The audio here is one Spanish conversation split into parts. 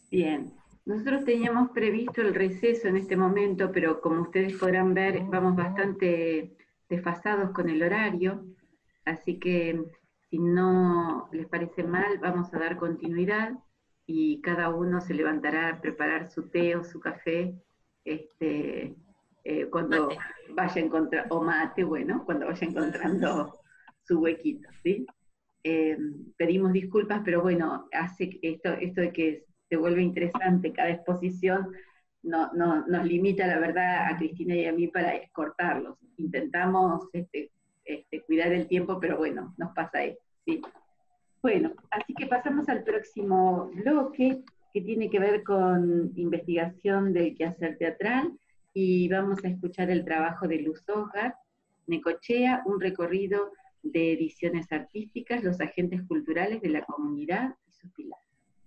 Bien, nosotros teníamos previsto el receso en este momento, pero como ustedes podrán ver, vamos bastante desfasados con el horario, así que si no les parece mal, vamos a dar continuidad y cada uno se levantará a preparar su té o su café este, cuando Mate. vaya encontrando, o mate, bueno, cuando vaya encontrando su huequito, ¿sí? Pedimos disculpas, pero bueno, hace esto de que se vuelve interesante cada exposición, nos limita, la verdad, a Cristina y a mí para cortarlos. Intentamos cuidar el tiempo, pero bueno, nos pasa esto, ¿sí? Bueno, así que pasamos al próximo bloque, que tiene que ver con investigación del quehacer teatral, y vamos a escuchar el trabajo de Luz Osgar, Necochea, un recorrido de ediciones artísticas, los agentes culturales de la comunidad y sus pilares.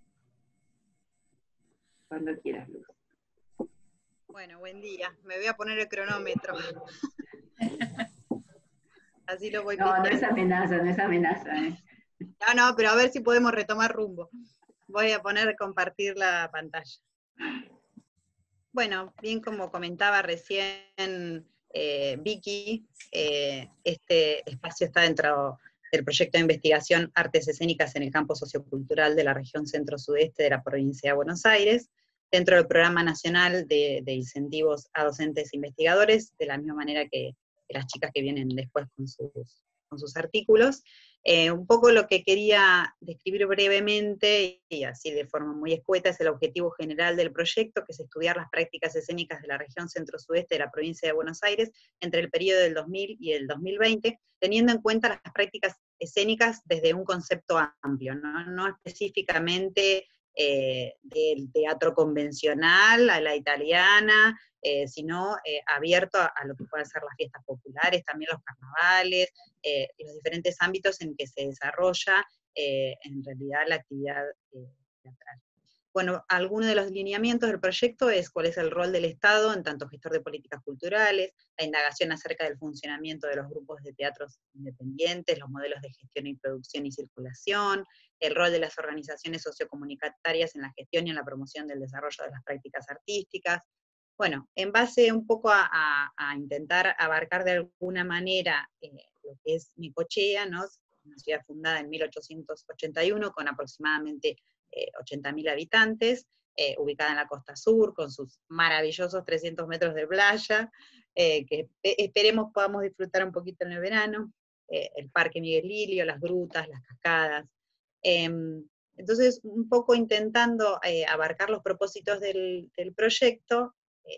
Cuando quieras, Luz. Bueno, buen día. Me voy a poner el cronómetro. Así lo voy No, no es pisteando. amenaza, no es amenaza. No, pero a ver si podemos retomar rumbo. Voy a compartir la pantalla. Bueno, bien como comentaba recién Vicky, este espacio está dentro del proyecto de investigación Artes Escénicas en el campo sociocultural de la región centro-sudeste de la provincia de Buenos Aires, dentro del Programa Nacional de Incentivos a Docentes e Investigadores, de la misma manera que las chicas que vienen después con sus artículos. Un poco lo que quería describir brevemente, y así de forma muy escueta, es el objetivo general del proyecto, que es estudiar las prácticas escénicas de la región centro-sudeste de la provincia de Buenos Aires entre el periodo del 2000 y el 2020, teniendo en cuenta las prácticas escénicas desde un concepto amplio, no específicamente del teatro convencional, a la italiana, sino abierto a lo que pueden ser las fiestas populares, también los carnavales, los diferentes ámbitos en que se desarrolla en realidad la actividad teatral. Bueno, algunos de los lineamientos del proyecto es cuál es el rol del Estado en tanto gestor de políticas culturales, la indagación acerca del funcionamiento de los grupos de teatros independientes, los modelos de gestión y producción y circulación, el rol de las organizaciones sociocomunitarias en la gestión y en la promoción del desarrollo de las prácticas artísticas. Bueno, en base un poco a intentar abarcar de alguna manera lo que es Necochea, ¿no? Una ciudad fundada en 1881 con aproximadamente 80.000 habitantes, ubicada en la costa sur, con sus maravillosos 300 metros de playa, que esperemos podamos disfrutar un poquito en el verano, el Parque Miguel Lilio, las grutas, las cascadas. Entonces, un poco intentando abarcar los propósitos del proyecto,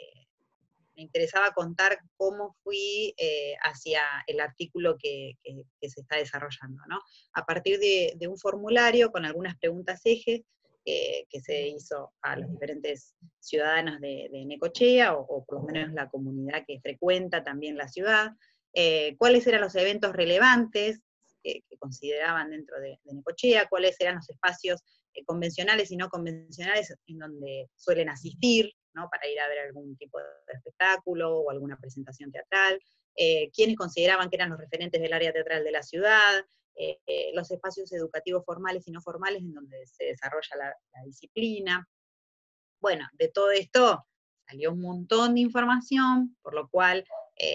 me interesaba contar cómo fui hacia el artículo que se está desarrollando, ¿no? A partir de un formulario con algunas preguntas ejes que se hizo a los diferentes ciudadanos de Necochea, o por lo menos la comunidad que frecuenta también la ciudad, cuáles eran los eventos relevantes que consideraban dentro de Necochea, cuáles eran los espacios convencionales y no convencionales en donde suelen asistir, ¿no? Para ir a ver algún tipo de espectáculo o alguna presentación teatral, quiénes consideraban que eran los referentes del área teatral de la ciudad, los espacios educativos formales y no formales en donde se desarrolla la disciplina. Bueno, de todo esto salió un montón de información, por lo cual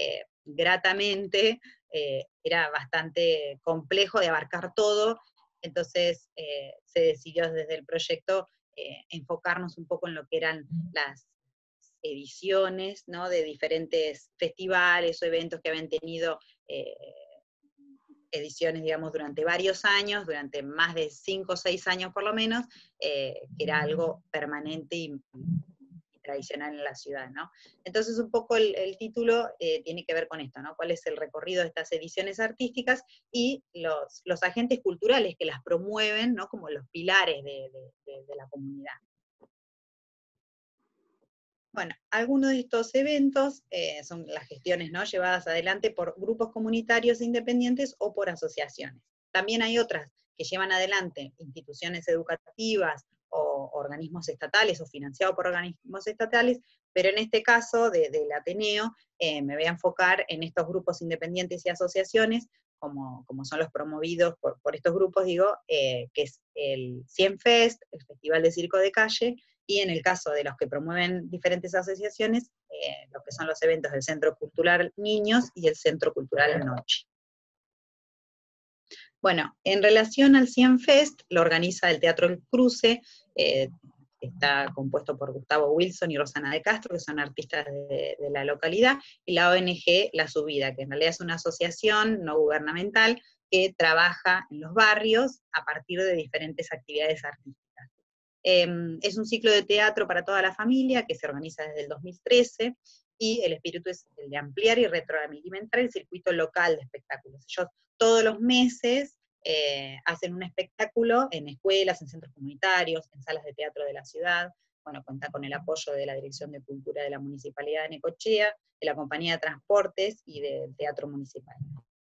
gratamente era bastante complejo de abarcar todo, entonces se decidió desde el proyecto enfocarnos un poco en lo que eran las ediciones, ¿no? De diferentes festivales o eventos que habían tenido ediciones, digamos, durante varios años, durante más de 5 o 6 años por lo menos, que era algo permanente y tradicional en la ciudad, ¿no? Entonces un poco el título tiene que ver con esto, ¿no? ¿Cuál es el recorrido de estas ediciones artísticas y los agentes culturales que las promueven, ¿no? Como los pilares de la comunidad. Bueno, algunos de estos eventos son las gestiones, ¿no? Llevadas adelante por grupos comunitarios independientes o por asociaciones. También hay otras que llevan adelante instituciones educativas o organismos estatales o financiados por organismos estatales, pero en este caso del Ateneo me voy a enfocar en estos grupos independientes y asociaciones, como son los promovidos por estos grupos, digo, que es el Cienfest, el Festival de Circo de Calle, y en el caso de los que promueven diferentes asociaciones, lo que son los eventos del Centro Cultural Niños y el Centro Cultural Noche. Bueno, en relación al CIENFest, lo organiza el Teatro El Cruce, está compuesto por Gustavo Wilson y Rosana de Castro, que son artistas de la localidad, y la ONG La Subida, que en realidad es una asociación no gubernamental que trabaja en los barrios a partir de diferentes actividades artísticas. Es un ciclo de teatro para toda la familia que se organiza desde el 2013, y el espíritu es el de ampliar y retroalimentar el circuito local de espectáculos. Ellos todos los meses hacen un espectáculo en escuelas, en centros comunitarios, en salas de teatro de la ciudad. Bueno, cuenta con el apoyo de la Dirección de Cultura de la Municipalidad de Necochea, de la Compañía de Transportes y del Teatro Municipal.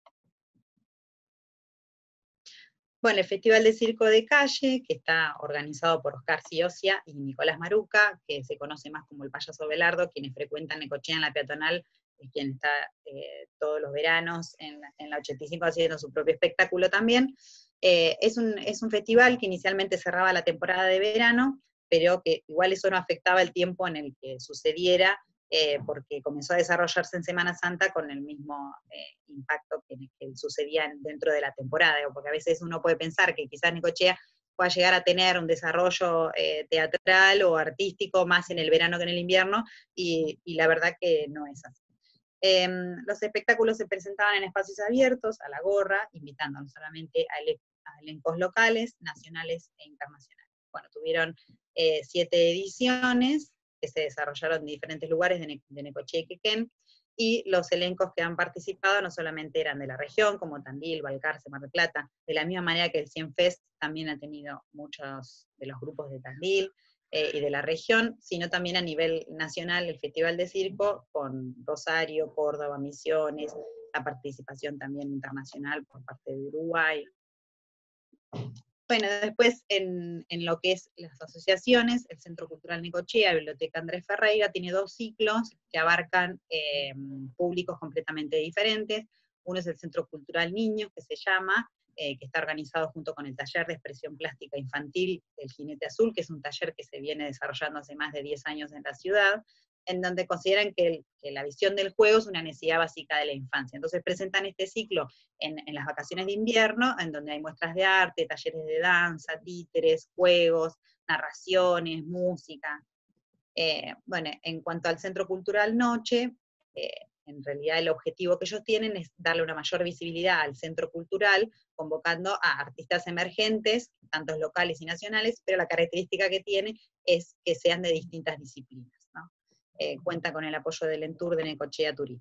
Bueno, el Festival de Circo de Calle, que está organizado por Oscar Ciocia y Nicolás Maruca, que se conoce más como el Payaso Belardo, quienes frecuentan Necochea en la peatonal, es quien está todos los veranos en la 85 haciendo su propio espectáculo también. Es un festival que inicialmente cerraba la temporada de verano, pero que igual eso no afectaba el tiempo en el que sucediera, porque comenzó a desarrollarse en Semana Santa con el mismo impacto que sucedía dentro de la temporada, porque a veces uno puede pensar que quizás Necochea pueda llegar a tener un desarrollo teatral o artístico más en el verano que en el invierno, y la verdad que no es así. Los espectáculos se presentaban en espacios abiertos, a la gorra, invitando no solamente a elencos locales, nacionales e internacionales. Bueno, tuvieron 7 ediciones, que se desarrollaron en diferentes lugares de Necochea y Quequén, y los elencos que han participado no solamente eran de la región, como Tandil, Balcarce, Mar del Plata, de la misma manera que el CIENFest también ha tenido muchos de los grupos de Tandil y de la región, sino también a nivel nacional el Festival de Circo, con Rosario, Córdoba, Misiones, la participación también internacional por parte de Uruguay. Bueno, después en lo que es las asociaciones, el Centro Cultural Necochea, la Biblioteca Andrés Ferreira, tiene 2 ciclos que abarcan públicos completamente diferentes. Uno es el Centro Cultural Niños, que se llama, que está organizado junto con el Taller de Expresión Plástica Infantil del Jinete Azul, que es un taller que se viene desarrollando hace más de 10 años en la ciudad, en donde consideran que la visión del juego es una necesidad básica de la infancia. Entonces presentan este ciclo en las vacaciones de invierno, en donde hay muestras de arte, talleres de danza, títeres, juegos, narraciones, música. Bueno, en cuanto al Centro Cultural Noche, en realidad el objetivo que ellos tienen es darle una mayor visibilidad al centro cultural, convocando a artistas emergentes, tanto locales y nacionales, pero la característica que tiene es que sean de distintas disciplinas, ¿no? Cuenta con el apoyo del Entur de Necochea Turismo.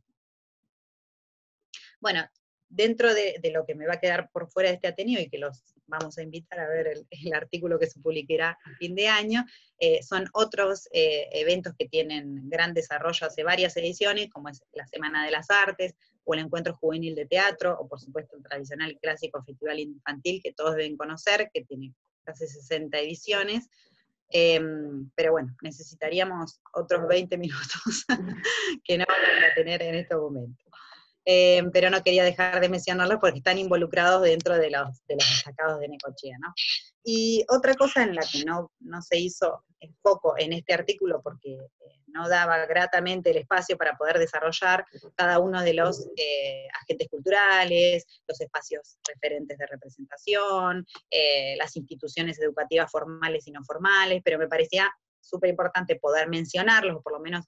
Bueno, dentro de lo que me va a quedar por fuera de este Ateneo, y que los vamos a invitar a ver el artículo que se publicará a fin de año, son otros eventos que tienen gran desarrollo hace varias ediciones, como es la Semana de las Artes, o el Encuentro Juvenil de Teatro, o por supuesto el tradicional y clásico Festival Infantil, que todos deben conocer, que tiene casi 60 ediciones. Pero bueno, necesitaríamos otros 20 minutos que no vamos a tener en este momento. Pero no quería dejar de mencionarlos porque están involucrados dentro de los destacados de Necochea, ¿no? Y otra cosa en la que no se hizo foco en este artículo, porque no daba gratamente el espacio para poder desarrollar cada uno de los agentes culturales, los espacios referentes de representación, las instituciones educativas formales y no formales, pero me parecía súper importante poder mencionarlos, o por lo menos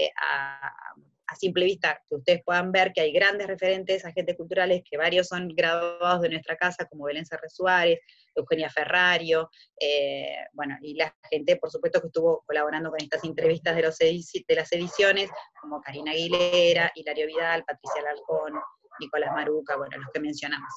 a simple vista, que ustedes puedan ver que hay grandes referentes, agentes culturales, que varios son graduados de nuestra casa, como Belén Serre Suárez, Eugenia Ferrario, bueno, y la gente, por supuesto, que estuvo colaborando con estas entrevistas de las ediciones, como Karina Aguilera, Hilario Vidal, Patricia Alarcón, Nicolás Maruca, bueno, los que mencionamos.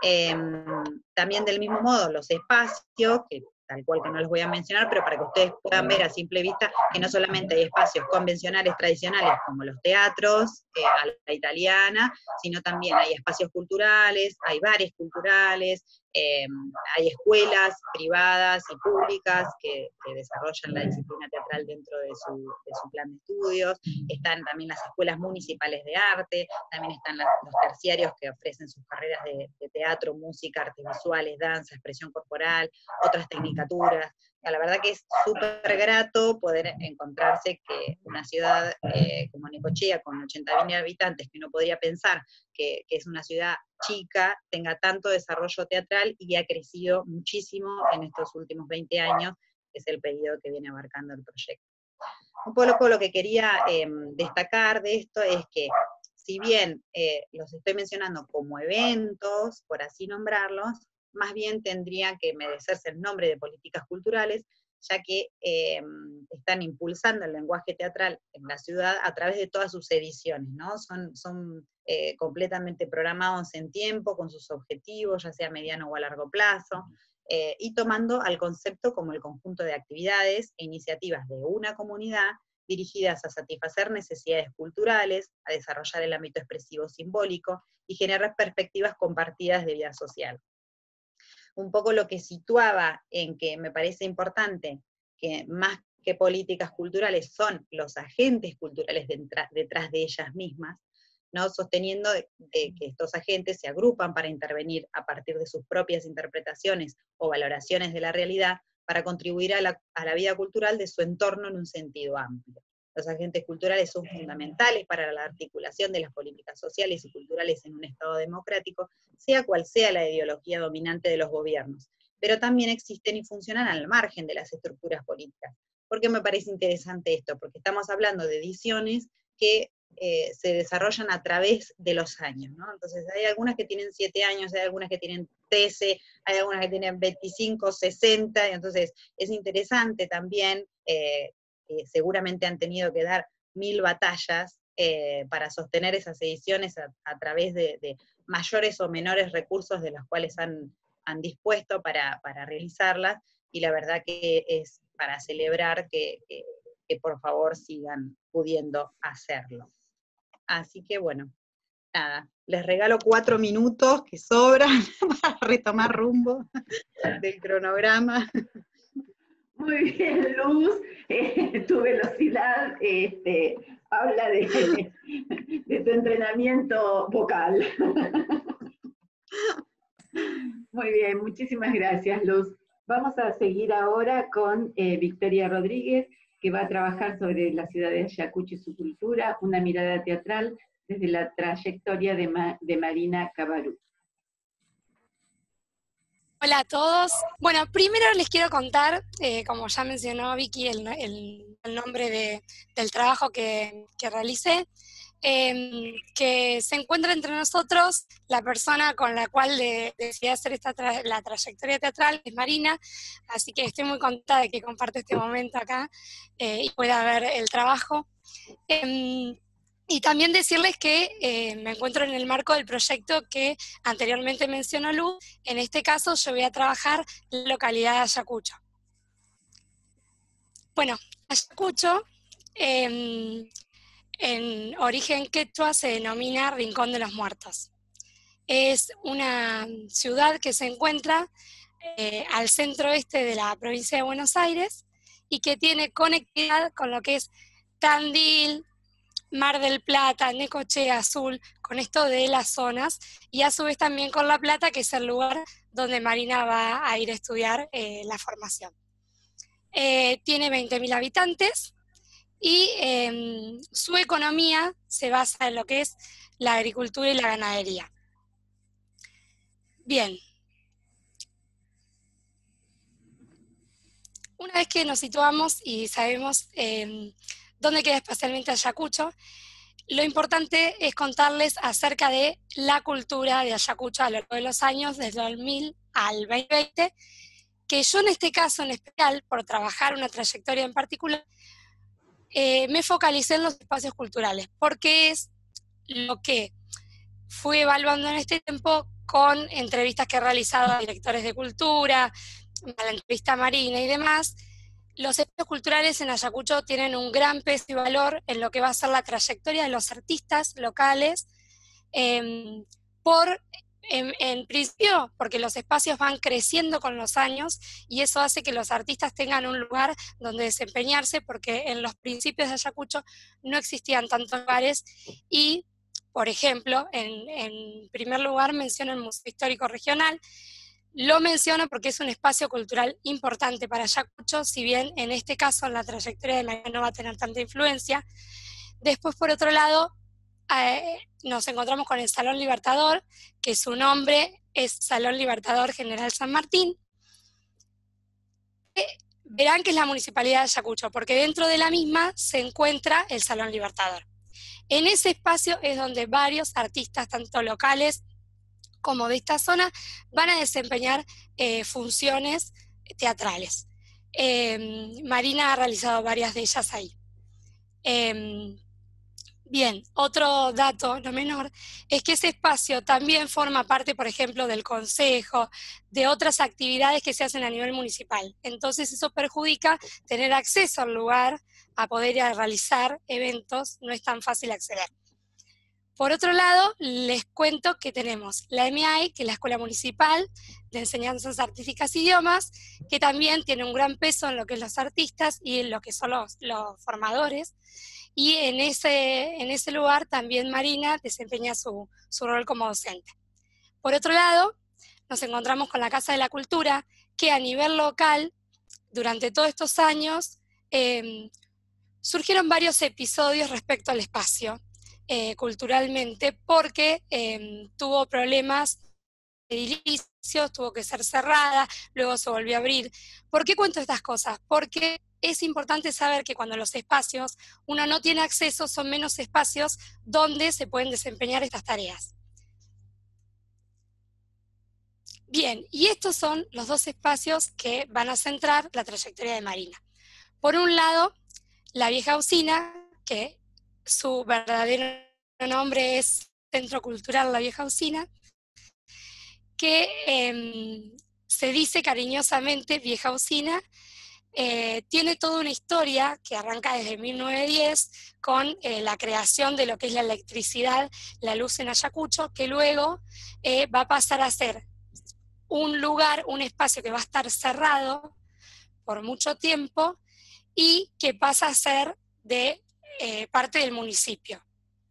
También del mismo modo, los espacios, que tal cual que no los voy a mencionar, pero para que ustedes puedan ver a simple vista que no solamente hay espacios convencionales, tradicionales, como los teatros, a la italiana, sino también hay espacios culturales, hay bares culturales, hay escuelas privadas y públicas que desarrollan la disciplina teatral dentro de su plan de estudios, están también las escuelas municipales de arte, también están los terciarios que ofrecen sus carreras de teatro, música, artes visuales, danza, expresión corporal, otras tecnicaturas, la verdad que es súper grato poder encontrarse que una ciudad como Necochea, con 80.000 habitantes, que uno podría pensar que es una ciudad chica, tenga tanto desarrollo teatral y ha crecido muchísimo en estos últimos 20 años, que es el periodo que viene abarcando el proyecto. Un poco lo que quería destacar de esto es que, si bien los estoy mencionando como eventos, por así nombrarlos, más bien tendría que merecerse el nombre de políticas culturales, ya que están impulsando el lenguaje teatral en la ciudad a través de todas sus ediciones, ¿no? Son completamente programados en tiempo, con sus objetivos, ya sea a mediano o a largo plazo, y tomando al concepto como el conjunto de actividades e iniciativas de una comunidad dirigidas a satisfacer necesidades culturales, a desarrollar el ámbito expresivo simbólico y generar perspectivas compartidas de vida social. Un poco lo que situaba en que me parece importante que más que políticas culturales son los agentes culturales detrás de ellas mismas, ¿no? Sosteniendo de que estos agentes se agrupan para intervenir a partir de sus propias interpretaciones o valoraciones de la realidad para contribuir a la vida cultural de su entorno en un sentido amplio. Los agentes culturales son fundamentales para la articulación de las políticas sociales y culturales en un Estado democrático, sea cual sea la ideología dominante de los gobiernos, pero también existen y funcionan al margen de las estructuras políticas. ¿Por qué me parece interesante esto? Porque estamos hablando de ediciones que se desarrollan a través de los años, ¿no? Entonces hay algunas que tienen 7 años, hay algunas que tienen 13, hay algunas que tienen 25, 60, entonces es interesante también, seguramente han tenido que dar 1000 batallas para sostener esas ediciones a través de mayores o menores recursos de los cuales han dispuesto para realizarlas, y la verdad que es para celebrar que por favor sigan pudiendo hacerlo. Así que bueno, nada, les regalo 4 minutos que sobran para retomar rumbo del cronograma. Muy bien, Luz, tu velocidad habla de tu entrenamiento vocal. Muy bien, muchísimas gracias, Luz. Vamos a seguir ahora con Victoria Rodríguez, que va a trabajar sobre la ciudad de Ayacucho y su cultura, una mirada teatral desde la trayectoria de Marina Cabarú. Hola a todos. Bueno, primero les quiero contar, como ya mencionó Vicky, el nombre del trabajo que realicé, que se encuentra entre nosotros la persona con la cual decidí hacer la trayectoria teatral, es Marina, así que estoy muy contenta de que comparte este momento acá y pueda ver el trabajo. Y también decirles que me encuentro en el marco del proyecto que anteriormente mencionó Luz. En este caso yo voy a trabajar en la localidad de Ayacucho. Bueno, Ayacucho en origen quechua se denomina Rincón de los Muertos. Es una ciudad que se encuentra al centro-oeste de la provincia de Buenos Aires y que tiene conectividad con lo que es Tandil, Mar del Plata, Necochea, Azul, con esto de las zonas, y a su vez también con La Plata, que es el lugar donde Marina va a ir a estudiar la formación. Tiene 20.000 habitantes y su economía se basa en lo que es la agricultura y la ganadería. Bien. Una vez que nos situamos y sabemos dónde queda espacialmente Ayacucho, lo importante es contarles acerca de la cultura de Ayacucho a lo largo de los años, desde el 2000 al 2020, que yo en este caso en especial, por trabajar una trayectoria en particular, me focalicé en los espacios culturales, porque es lo que fui evaluando en este tiempo con entrevistas que he realizado a directores de cultura, a la entrevista Marina y demás. Los espacios culturales en Ayacucho tienen un gran peso y valor en lo que va a ser la trayectoria de los artistas locales, en principio porque los espacios van creciendo con los años y eso hace que los artistas tengan un lugar donde desempeñarse, porque en los principios de Ayacucho no existían tantos lugares y, por ejemplo, en primer lugar menciono el Museo Histórico Regional. Lo menciono porque es un espacio cultural importante para Ayacucho, si bien en este caso en la trayectoria de Marina no va a tener tanta influencia. Después, por otro lado, nos encontramos con el Salón Libertador, que su nombre es Salón Libertador General San Martín. Verán que es la Municipalidad de Ayacucho, porque dentro de la misma se encuentra el Salón Libertador. En ese espacio es donde varios artistas, tanto locales como de esta zona, van a desempeñar funciones teatrales. Marina ha realizado varias de ellas ahí. Bien, otro dato no menor es que ese espacio también forma parte, por ejemplo, del consejo, de otras actividades que se hacen a nivel municipal. Entonces eso perjudica tener acceso al lugar, a poder ir a realizar eventos, no es tan fácil acceder. Por otro lado, les cuento que tenemos la EMIAI, que es la Escuela Municipal de Enseñanzas Artísticas e Idiomas, que también tiene un gran peso en lo que es los artistas y en lo que son los formadores. Y en ese lugar también Marina desempeña su rol como docente. Por otro lado, nos encontramos con la Casa de la Cultura, que a nivel local, durante todos estos años, surgieron varios episodios respecto al espacio, culturalmente, porque tuvo problemas de edilicios, tuvo que ser cerrada, luego se volvió a abrir. ¿Por qué cuento estas cosas? Porque es importante saber que cuando los espacios uno no tiene acceso, son menos espacios donde se pueden desempeñar estas tareas. Bien, y estos son los dos espacios que van a centrar la trayectoria de Marina. Por un lado, la vieja usina, que su verdadero nombre es Centro Cultural La Vieja Usina, que se dice cariñosamente Vieja Usina. Tiene toda una historia que arranca desde 1910 con la creación de lo que es la electricidad, la luz en Ayacucho, que luego va a pasar a ser un lugar, un espacio que va a estar cerrado por mucho tiempo y que pasa a ser de parte del municipio.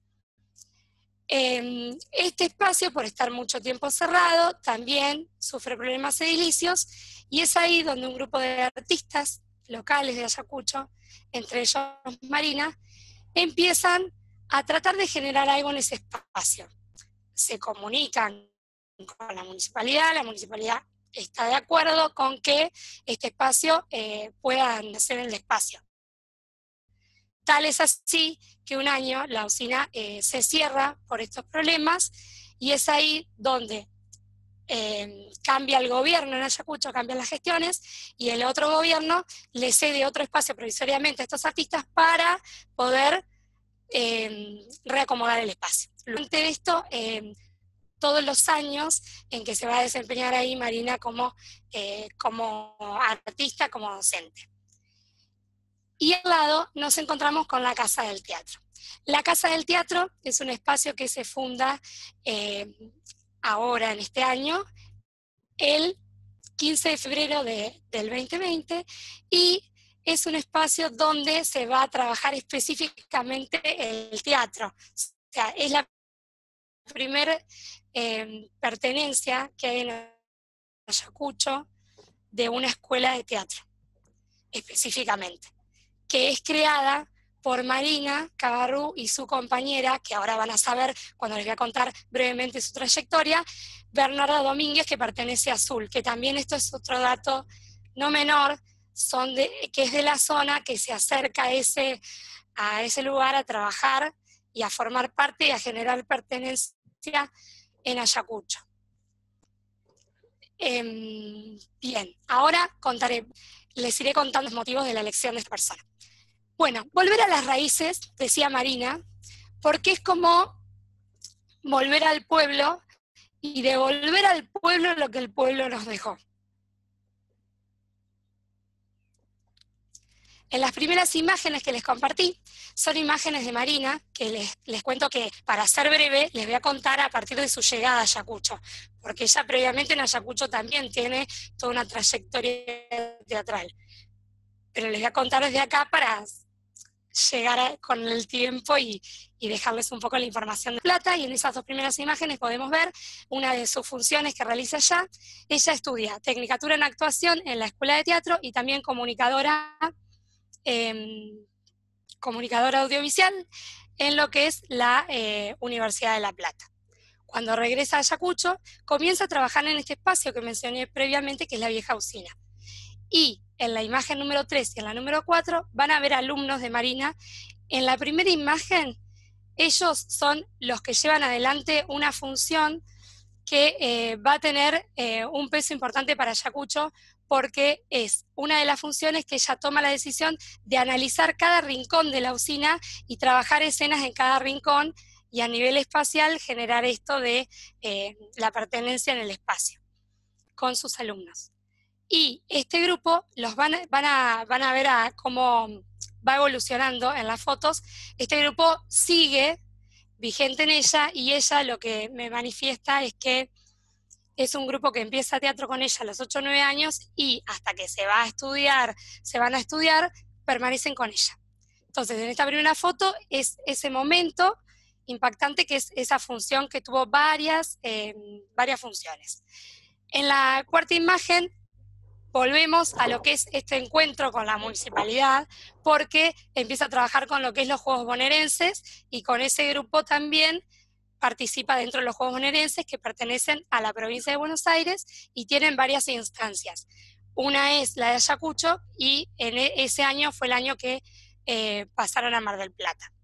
Este espacio, por estar mucho tiempo cerrado, también sufre problemas edilicios, y es ahí donde un grupo de artistas locales de Ayacucho, entre ellos Marina, empiezan a tratar de generar algo en ese espacio. Se comunican con la municipalidad está de acuerdo con que este espacio pueda nacer en el espacio. Tal es así que un año la usina se cierra por estos problemas, y es ahí donde cambia el gobierno en Ayacucho, cambian las gestiones, y el otro gobierno le cede otro espacio provisoriamente a estos artistas para poder reacomodar el espacio. Durante esto, todos los años en que se va a desempeñar ahí Marina como artista, como docente. Y al lado nos encontramos con la Casa del Teatro. La Casa del Teatro es un espacio que se funda ahora, en este año, el 15 de febrero del 2020, y es un espacio donde se va a trabajar específicamente el teatro. O sea, es la primera pertenencia que hay en Ayacucho de una escuela de teatro, específicamente, que es creada por Marina Cabarrú y su compañera, que ahora van a saber cuando les voy a contar brevemente su trayectoria, Bernarda Domínguez, que pertenece a Azul, que también esto es otro dato no menor, que es de la zona, que se acerca a ese lugar a trabajar y a formar parte y a generar pertenencia en Ayacucho. Bien, ahora les iré contando los motivos de la elección de esta persona. Bueno, volver a las raíces, decía Marina, porque es como volver al pueblo y devolver al pueblo lo que el pueblo nos dejó. En las primeras imágenes que les compartí son imágenes de Marina, que les cuento que, para ser breve, les voy a contar a partir de su llegada a Ayacucho, porque ella previamente en Ayacucho también tiene toda una trayectoria teatral. Pero les voy a contar desde acá para llegar con el tiempo y y dejarles un poco la información de Plata, y en esas dos primeras imágenes podemos ver una de sus funciones que realiza allá. Ella estudia Tecnicatura en Actuación en la Escuela de Teatro y también comunicadora audiovisual en lo que es la Universidad de La Plata. Cuando regresa a Ayacucho, comienza a trabajar en este espacio que mencioné previamente, que es la vieja usina. Y en la imagen número 3 y en la número 4 van a ver alumnos de Marina. En la primera imagen, ellos son los que llevan adelante una función que va a tener un peso importante para Ayacucho, porque es una de las funciones que ella toma la decisión de analizar cada rincón de la usina y trabajar escenas en cada rincón, y a nivel espacial generar esto de la pertenencia en el espacio con sus alumnos. Y este grupo los van a ver cómo va evolucionando en las fotos. Este grupo sigue vigente en ella, y ella lo que me manifiesta es que es un grupo que empieza teatro con ella a los 8 o 9 años, y hasta que se van a estudiar, permanecen con ella. Entonces, en esta primera foto es ese momento impactante, que es esa función que tuvo varias funciones. En la cuarta imagen volvemos a lo que es este encuentro con la municipalidad, porque empieza a trabajar con lo que es los Juegos Bonaerenses, y con ese grupo también participa dentro de los Juegos Bonaerenses, que pertenecen a la provincia de Buenos Aires y tienen varias instancias. Una es la de Ayacucho, y en ese año fue el año que pasaron a Mar del Plata.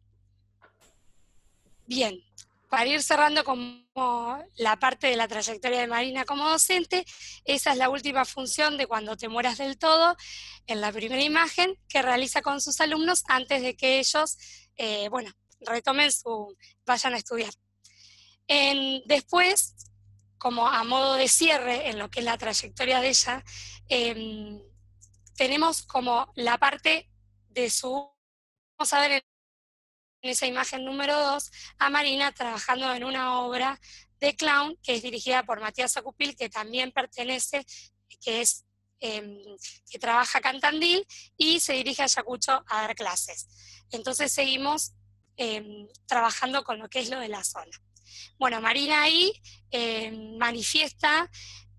Bien, para ir cerrando como la parte de la trayectoria de Marina como docente, esa es la última función de Cuando te mueras del todo, en la primera imagen, que realiza con sus alumnos antes de que ellos, vayan a estudiar. Después, como a modo de cierre en lo que es la trayectoria de ella, tenemos como la parte de vamos a ver en esa imagen número 2, a Marina trabajando en una obra de clown que es dirigida por Matías Acupil, que también pertenece, que trabaja acá en Tandil y se dirige a Ayacucho a dar clases. Entonces seguimos trabajando con lo que es lo de la zona. Bueno, Marina ahí manifiesta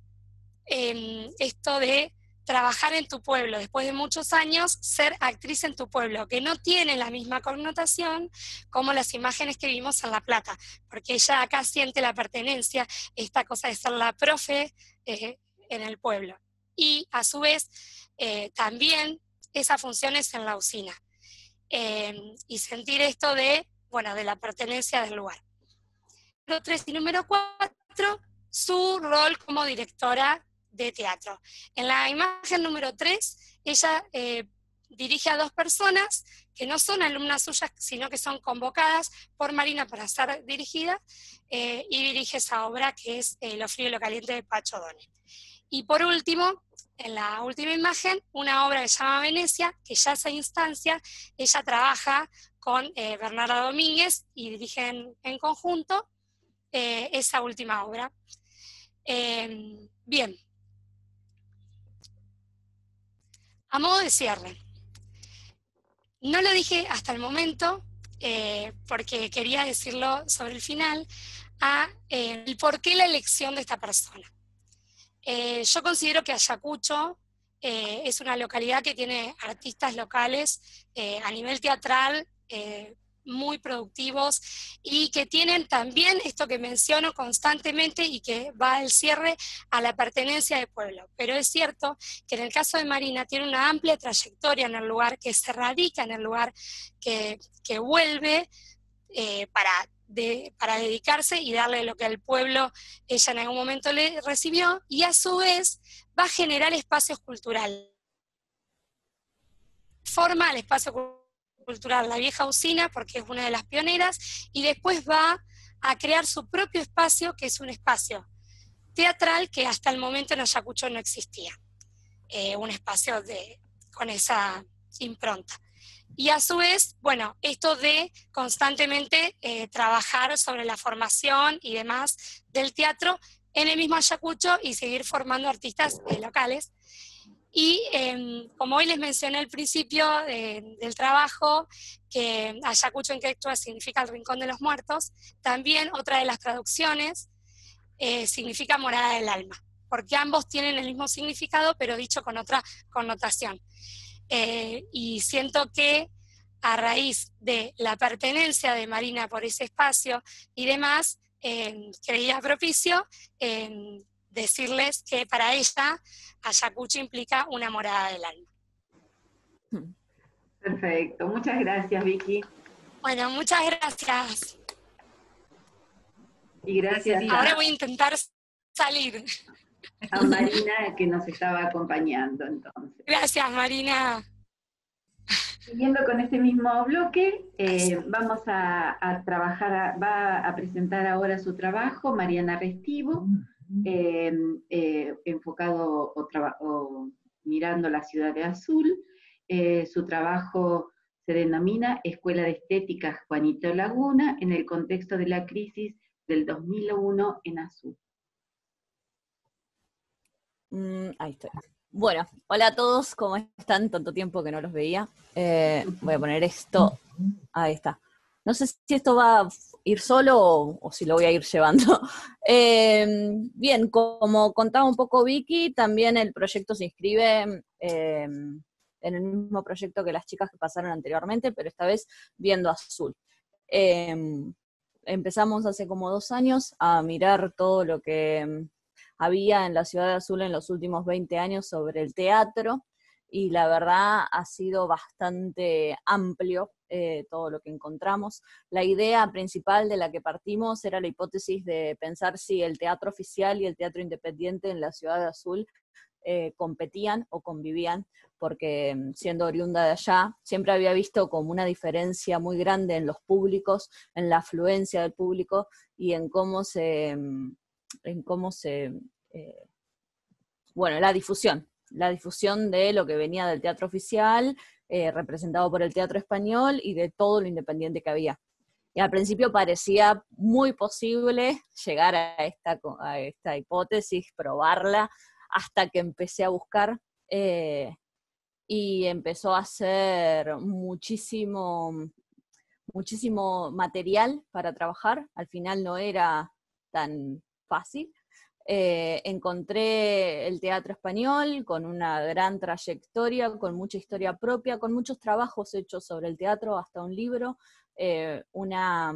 esto de trabajar en tu pueblo, después de muchos años, ser actriz en tu pueblo, que no tiene la misma connotación como las imágenes que vimos en La Plata, porque ella acá siente la pertenencia, esta cosa de ser la profe en el pueblo. Y a su vez, también esa función es en la usina, y sentir esto de la pertenencia del lugar. Número 3 y número 4, su rol como directora de teatro. En la imagen número 3, ella dirige a 2 personas que no son alumnas suyas, sino que son convocadas por Marina para ser dirigida, y dirige esa obra que es Lo frío y lo caliente de Pacho O'Donnell. Y por último, en la última imagen, una obra que se llama Venecia, que ya esa instancia, ella trabaja con Bernarda Domínguez y dirigen en conjunto esa última obra. Bien. A modo de cierre, no lo dije hasta el momento, porque quería decirlo sobre el final, el por qué la elección de esta persona. Yo considero que Ayacucho es una localidad que tiene artistas locales a nivel teatral muy productivos, y que tienen también esto que menciono constantemente y que va al cierre, a la pertenencia del pueblo. Pero es cierto que en el caso de Marina tiene una amplia trayectoria en el lugar, que se radica en el lugar, que vuelve para dedicarse y darle lo que al pueblo ella en algún momento le recibió, y a su vez va a generar espacios culturales. Forma el espacio cultural La Vieja Usina, porque es una de las pioneras, y después va a crear su propio espacio, que es un espacio teatral que hasta el momento en Ayacucho no existía, un espacio con esa impronta. Y a su vez, esto de constantemente trabajar sobre la formación y demás del teatro en el mismo Ayacucho y seguir formando artistas locales. Y como hoy les mencioné al principio del trabajo, que Ayacucho en quechua significa el rincón de los muertos, también otra de las traducciones significa morada del alma, porque ambos tienen el mismo significado, pero dicho con otra connotación. Y siento que a raíz de la pertenencia de Marina por ese espacio y demás, creía propicio decirles que para ella Ayacucho implica una morada del alma. Perfecto, muchas gracias, Vicky. Bueno, muchas gracias. Y gracias Ahora voy a intentar salir. a Marina que nos estaba acompañando entonces. Gracias, Marina. Siguiendo con este mismo bloque, vamos a trabajar, va a presentar ahora su trabajo Mariana Restivo, enfocado o mirando la ciudad de Azul. Su trabajo se denomina Escuela de Estética Juanito Laguna en el contexto de la crisis del 2001 en Azul. Ahí estoy. Bueno, hola a todos, ¿cómo están? Tanto tiempo que no los veía. Voy a poner esto, ahí está. No sé si esto va a ir solo o si lo voy a ir llevando. Bien, como contaba un poco Vicky, también el proyecto se inscribe en el mismo proyecto que las chicas que pasaron anteriormente, pero esta vez viendo Azul. Empezamos hace como 2 años a mirar todo lo que había en la ciudad de Azul en los últimos 20 años sobre el teatro, y la verdad ha sido bastante amplio todo lo que encontramos. La idea principal de la que partimos era la hipótesis de pensar si el teatro oficial y el teatro independiente en la ciudad de Azul competían o convivían, porque siendo oriunda de allá, siempre había visto como una diferencia muy grande en los públicos, en la afluencia del público y en cómo se bueno, la difusión de lo que venía del teatro oficial, representado por el teatro español y de todo lo independiente que había. Y al principio parecía muy posible llegar a esta hipótesis, probarla, hasta que empecé a buscar y empezó a hacer muchísimo material para trabajar. Al final no era tan fácil. Encontré el teatro español con una gran trayectoria, con mucha historia propia, con muchos trabajos hechos sobre el teatro, hasta un libro, una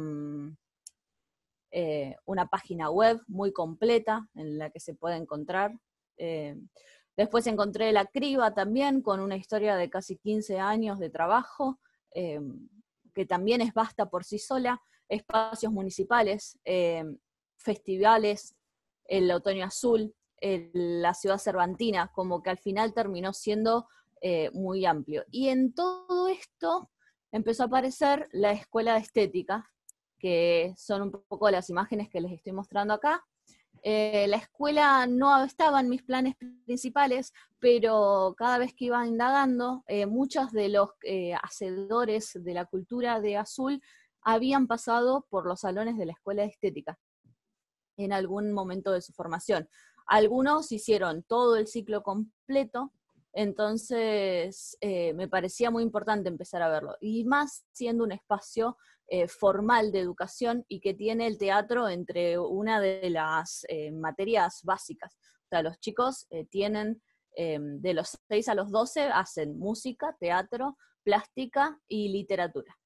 página web muy completa en la que se puede encontrar. Después encontré La Criba también, con una historia de casi 15 años de trabajo, que también es vasta por sí sola, espacios municipales, festivales, el Otoño Azul, la Ciudad Cervantina, como que al final terminó siendo muy amplio. Y en todo esto empezó a aparecer la Escuela de Estética, que son un poco las imágenes que les estoy mostrando acá. La escuela no estaba en mis planes principales, pero cada vez que iba indagando, muchos de los hacedores de la cultura de Azul habían pasado por los salones de la Escuela de Estética en algún momento de su formación. Algunos hicieron todo el ciclo completo, entonces me parecía muy importante empezar a verlo, y más siendo un espacio formal de educación y que tiene el teatro entre una de las materias básicas. O sea, los chicos tienen de los 6 a los 12 hacen música, teatro, plástica y literatura.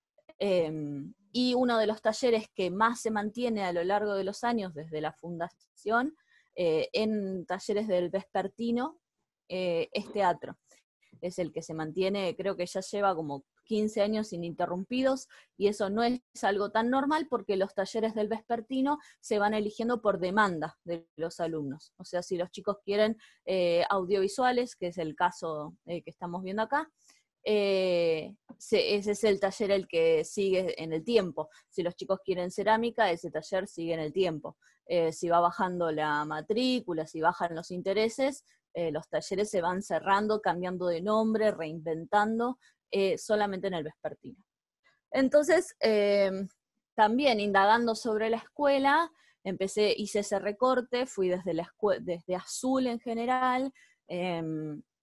Y uno de los talleres que más se mantiene a lo largo de los años desde la fundación, en talleres del vespertino, es teatro. Es el que se mantiene, creo que ya lleva como 15 años ininterrumpidos, y eso no es algo tan normal porque los talleres del vespertino se van eligiendo por demanda de los alumnos. O sea, si los chicos quieren audiovisuales, que es el caso que estamos viendo acá, ese es el taller el que sigue en el tiempo. Si los chicos quieren cerámica, ese taller sigue en el tiempo. Si va bajando la matrícula, si bajan los intereses, los talleres se van cerrando, cambiando de nombre, reinventando, solamente en el vespertino. Entonces, también indagando sobre la escuela, hice ese recorte, fui desde Azul en general,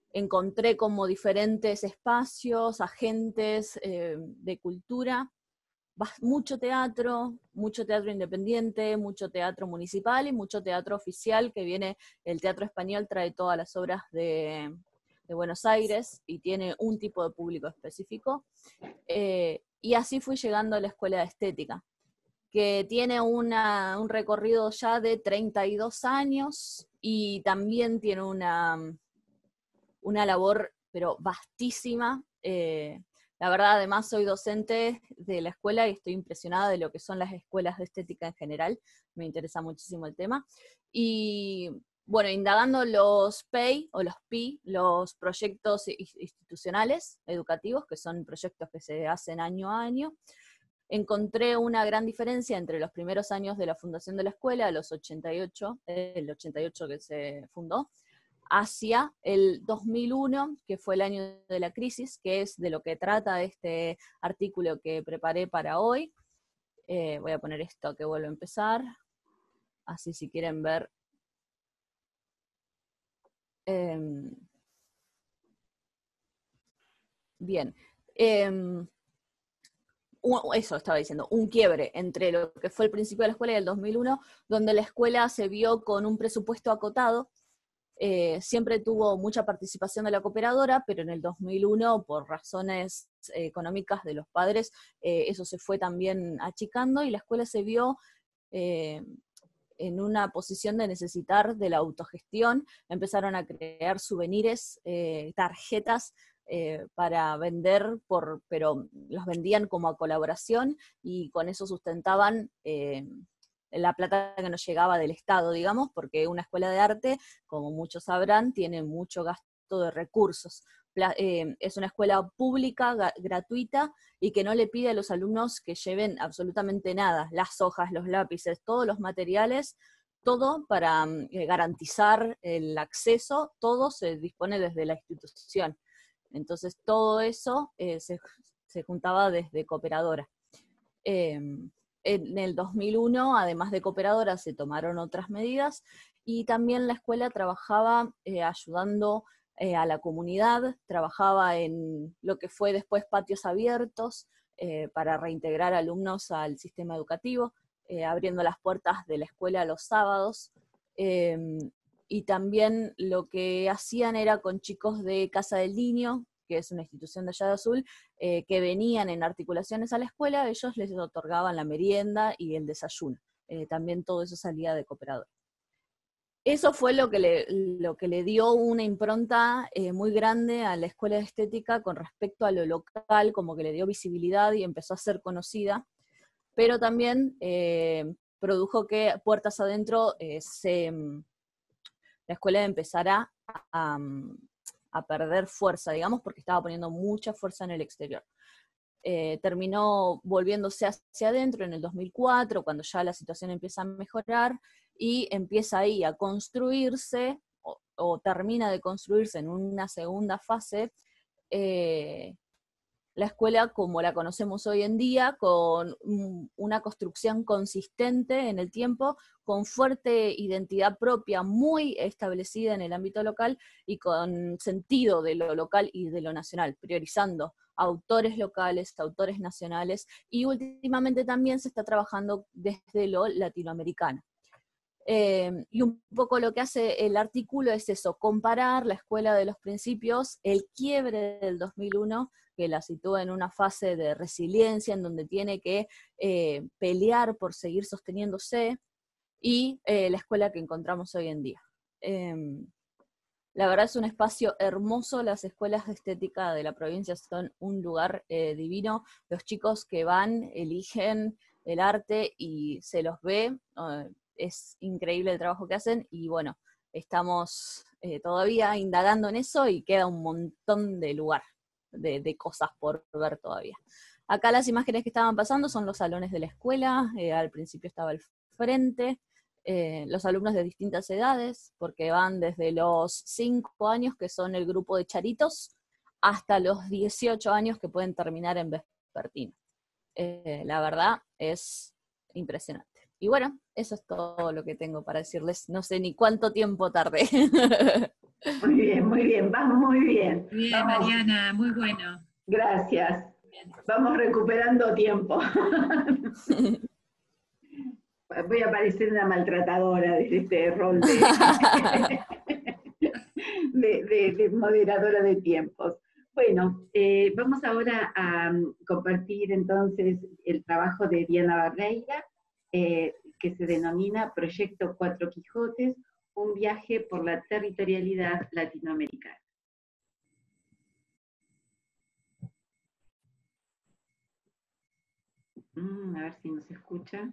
encontré como diferentes espacios, agentes de cultura, mucho teatro independiente, mucho teatro municipal y mucho teatro oficial, que viene, el Teatro Español trae todas las obras de Buenos Aires y tiene un tipo de público específico. Y así fui llegando a la Escuela de Estética, que tiene un recorrido ya de 32 años y también tiene una labor, pero vastísima. La verdad, además soy docente de la escuela y estoy impresionada de lo que son las escuelas de estética en general. Me interesa muchísimo el tema. Y bueno, indagando los PEI o los PI, los proyectos institucionales educativos, que son proyectos que se hacen año a año, encontré una gran diferencia entre los primeros años de la fundación de la escuela, el 88 que se fundó, hacia el 2001, que fue el año de la crisis, que es de lo que trata este artículo que preparé para hoy. Voy a poner esto que vuelvo a empezar, así si quieren ver. Bien. Eso estaba diciendo, un quiebre entre lo que fue el principio de la escuela y el 2001, donde la escuela se vio con un presupuesto acotado. Siempre tuvo mucha participación de la cooperadora, pero en el 2001, por razones económicas de los padres, eso se fue también achicando y la escuela se vio en una posición de necesitar de la autogestión. Empezaron a crear souvenirs, tarjetas para vender, pero los vendían como a colaboración y con eso sustentaban la plata que nos llegaba del Estado, digamos, porque una escuela de arte, como muchos sabrán, tiene mucho gasto de recursos. Es una escuela pública, gratuita, y que no le pide a los alumnos que lleven absolutamente nada, las hojas, los lápices, todos los materiales, todo para garantizar el acceso, todo se dispone desde la institución. Entonces todo eso se juntaba desde Cooperadora. En el 2001, además de Cooperadora, se tomaron otras medidas y también la escuela trabajaba ayudando a la comunidad, trabajaba en lo que fue después patios abiertos para reintegrar alumnos al sistema educativo, abriendo las puertas de la escuela los sábados, y también lo que hacían era con chicos de Casa del Niño, que es una institución de allá de Azul, que venían en articulaciones a la escuela, ellos les otorgaban la merienda y el desayuno. También todo eso salía de Cooperadora. Eso fue lo que le dio una impronta muy grande a la escuela de estética con respecto a lo local, como que le dio visibilidad y empezó a ser conocida, pero también produjo que puertas adentro la escuela empezara a perder fuerza, digamos, porque estaba poniendo mucha fuerza en el exterior. Terminó volviéndose hacia adentro en el 2004, cuando ya la situación empieza a mejorar, y empieza ahí a construirse, o termina de construirse en una segunda fase, la escuela como la conocemos hoy en día, con una construcción consistente en el tiempo, con fuerte identidad propia, muy establecida en el ámbito local y con sentido de lo local y de lo nacional, priorizando autores locales, autores nacionales, y últimamente también se está trabajando desde lo latinoamericano. Y un poco lo que hace el artículo es eso, comparar la escuela de los principios, el quiebre del 2001, que la sitúa en una fase de resiliencia, en donde tiene que pelear por seguir sosteniéndose, y la escuela que encontramos hoy en día. La verdad es un espacio hermoso, las escuelas de estética de la provincia son un lugar divino, los chicos que van, eligen el arte y se los ve, es increíble el trabajo que hacen, y bueno, estamos todavía indagando en eso y queda un montón de lugar, de cosas por ver todavía. Acá las imágenes que estaban pasando son los salones de la escuela, al principio estaba al frente, los alumnos de distintas edades, porque van desde los 5 años, que son el grupo de charitos, hasta los 18 años que pueden terminar en vespertino. La verdad es impresionante. Y bueno, eso es todo lo que tengo para decirles. No sé ni cuánto tiempo tardé. muy bien, vas muy bien. Bien, Vamos, Mariana, muy bueno. gracias. Vamos recuperando tiempo. Voy a parecer una maltratadora de este rol de moderadora de tiempos. Bueno, vamos ahora a compartir entonces el trabajo de Diana Barreira, que se denomina Proyecto Cuatro Quijotes, un viaje por la territorialidad latinoamericana. A ver si nos escucha.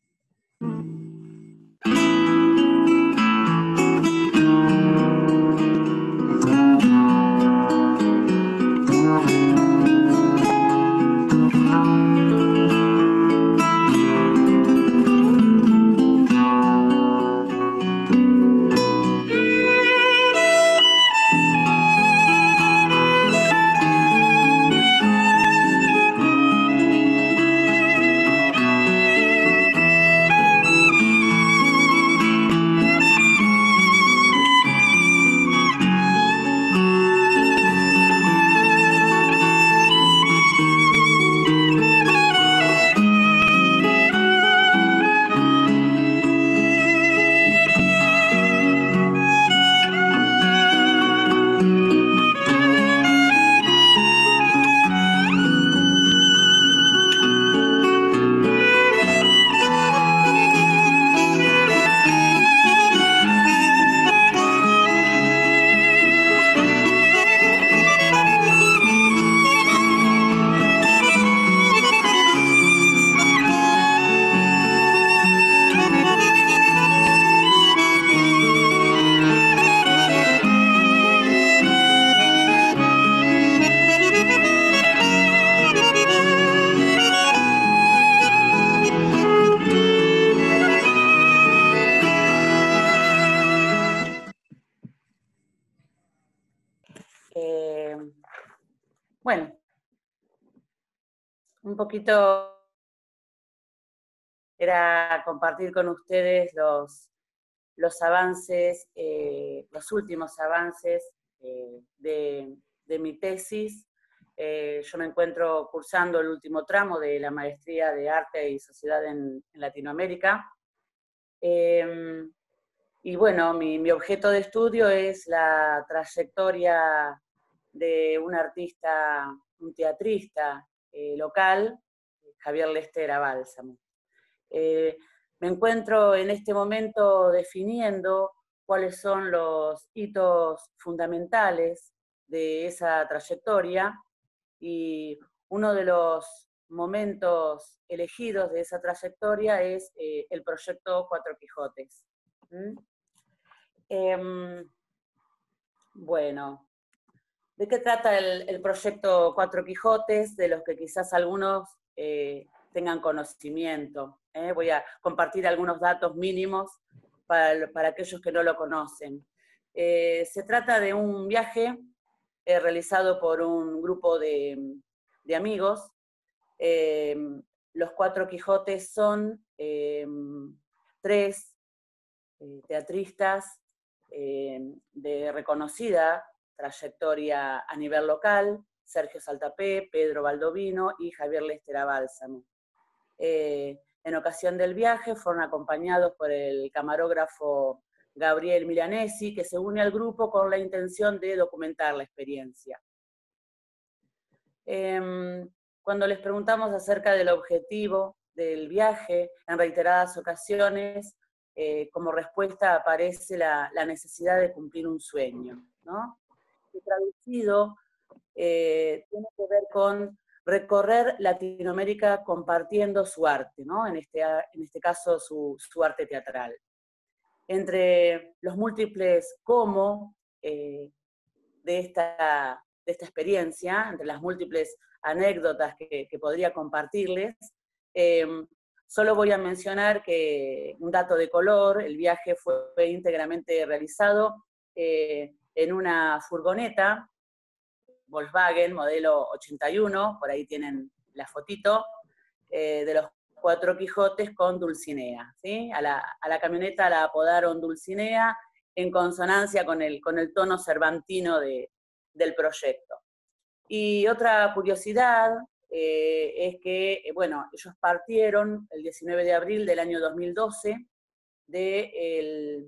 Bueno, un poquito era compartir con ustedes los avances, los últimos avances de mi tesis. Yo me encuentro cursando el último tramo de la maestría de Arte y Sociedad en Latinoamérica. Y bueno, mi objeto de estudio es la trayectoria de un artista, un teatrista local, Javier Lester Bálsamo. Me encuentro en este momento definiendo cuáles son los hitos fundamentales de esa trayectoria, y uno de los momentos elegidos de esa trayectoria es el proyecto Cuatro Quijotes. Bueno, ¿de qué trata el proyecto Cuatro Quijotes? De los que quizás algunos tengan conocimiento. Voy a compartir algunos datos mínimos para aquellos que no lo conocen. Se trata de un viaje realizado por un grupo de amigos. Los Cuatro Quijotes son tres teatristas de reconocida trayectoria a nivel local: Sergio Saltapé, Pedro Baldovino y Javier Lester Bálsamo. En ocasión del viaje fueron acompañados por el camarógrafo Gabriel Milanesi, que se une al grupo con la intención de documentar la experiencia. Cuando les preguntamos acerca del objetivo del viaje, en reiteradas ocasiones, como respuesta aparece la necesidad de cumplir un sueño, ¿no? Y traducido, tiene que ver con recorrer Latinoamérica compartiendo su arte, ¿no? En este caso su arte teatral. Entre los múltiples cómo de esta experiencia, entre las múltiples anécdotas que podría compartirles, solo voy a mencionar que un dato de color: el viaje fue íntegramente realizado en una furgoneta Volkswagen modelo 81, por ahí tienen la fotito, de los Cuatro Quijotes con Dulcinea, ¿sí? A la camioneta la apodaron Dulcinea, en consonancia con el tono cervantino del proyecto. Y otra curiosidad es que, bueno, ellos partieron el 19 de abril del año 2012 de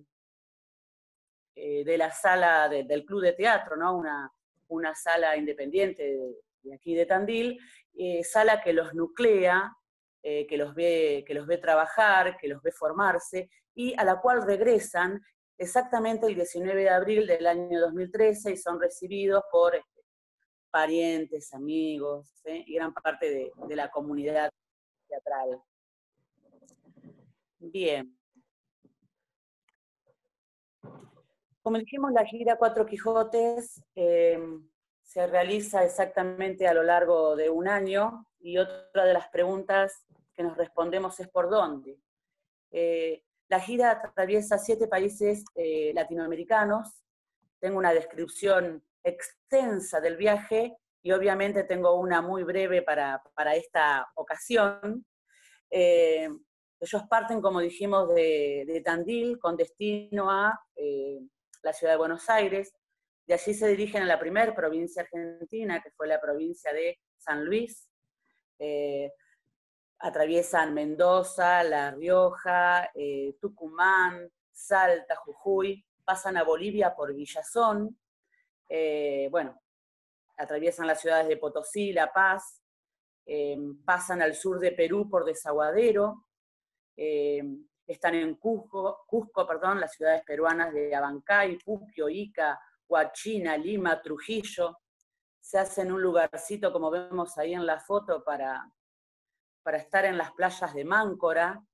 la sala del Club de Teatro, ¿no? Una sala independiente de aquí de Tandil, sala que los nuclea, que los ve trabajar, que los ve formarse, y a la cual regresan exactamente el 19 de abril del año 2013 y son recibidos por parientes, amigos, y gran parte de la comunidad teatral. Bien. Como dijimos, la gira Cuatro Quijotes se realiza exactamente a lo largo de un año, y otra de las preguntas que nos respondemos es ¿por dónde? La gira atraviesa 7 países latinoamericanos. Tengo una descripción extensa del viaje y obviamente tengo una muy breve para esta ocasión. Ellos parten, como dijimos, de Tandil con destino a la ciudad de Buenos Aires. De allí se dirigen a la primera provincia argentina, que fue la provincia de San Luis. Atraviesan Mendoza, La Rioja, Tucumán, Salta, Jujuy, pasan a Bolivia por Villazón, bueno, atraviesan las ciudades de Potosí, La Paz, pasan al sur de Perú por Desaguadero, están en Cusco, las ciudades peruanas de Abancay, Puquio, Ica, Huachina, Lima, Trujillo. Se hacen un lugarcito, como vemos ahí en la foto, para estar en las playas de Máncora.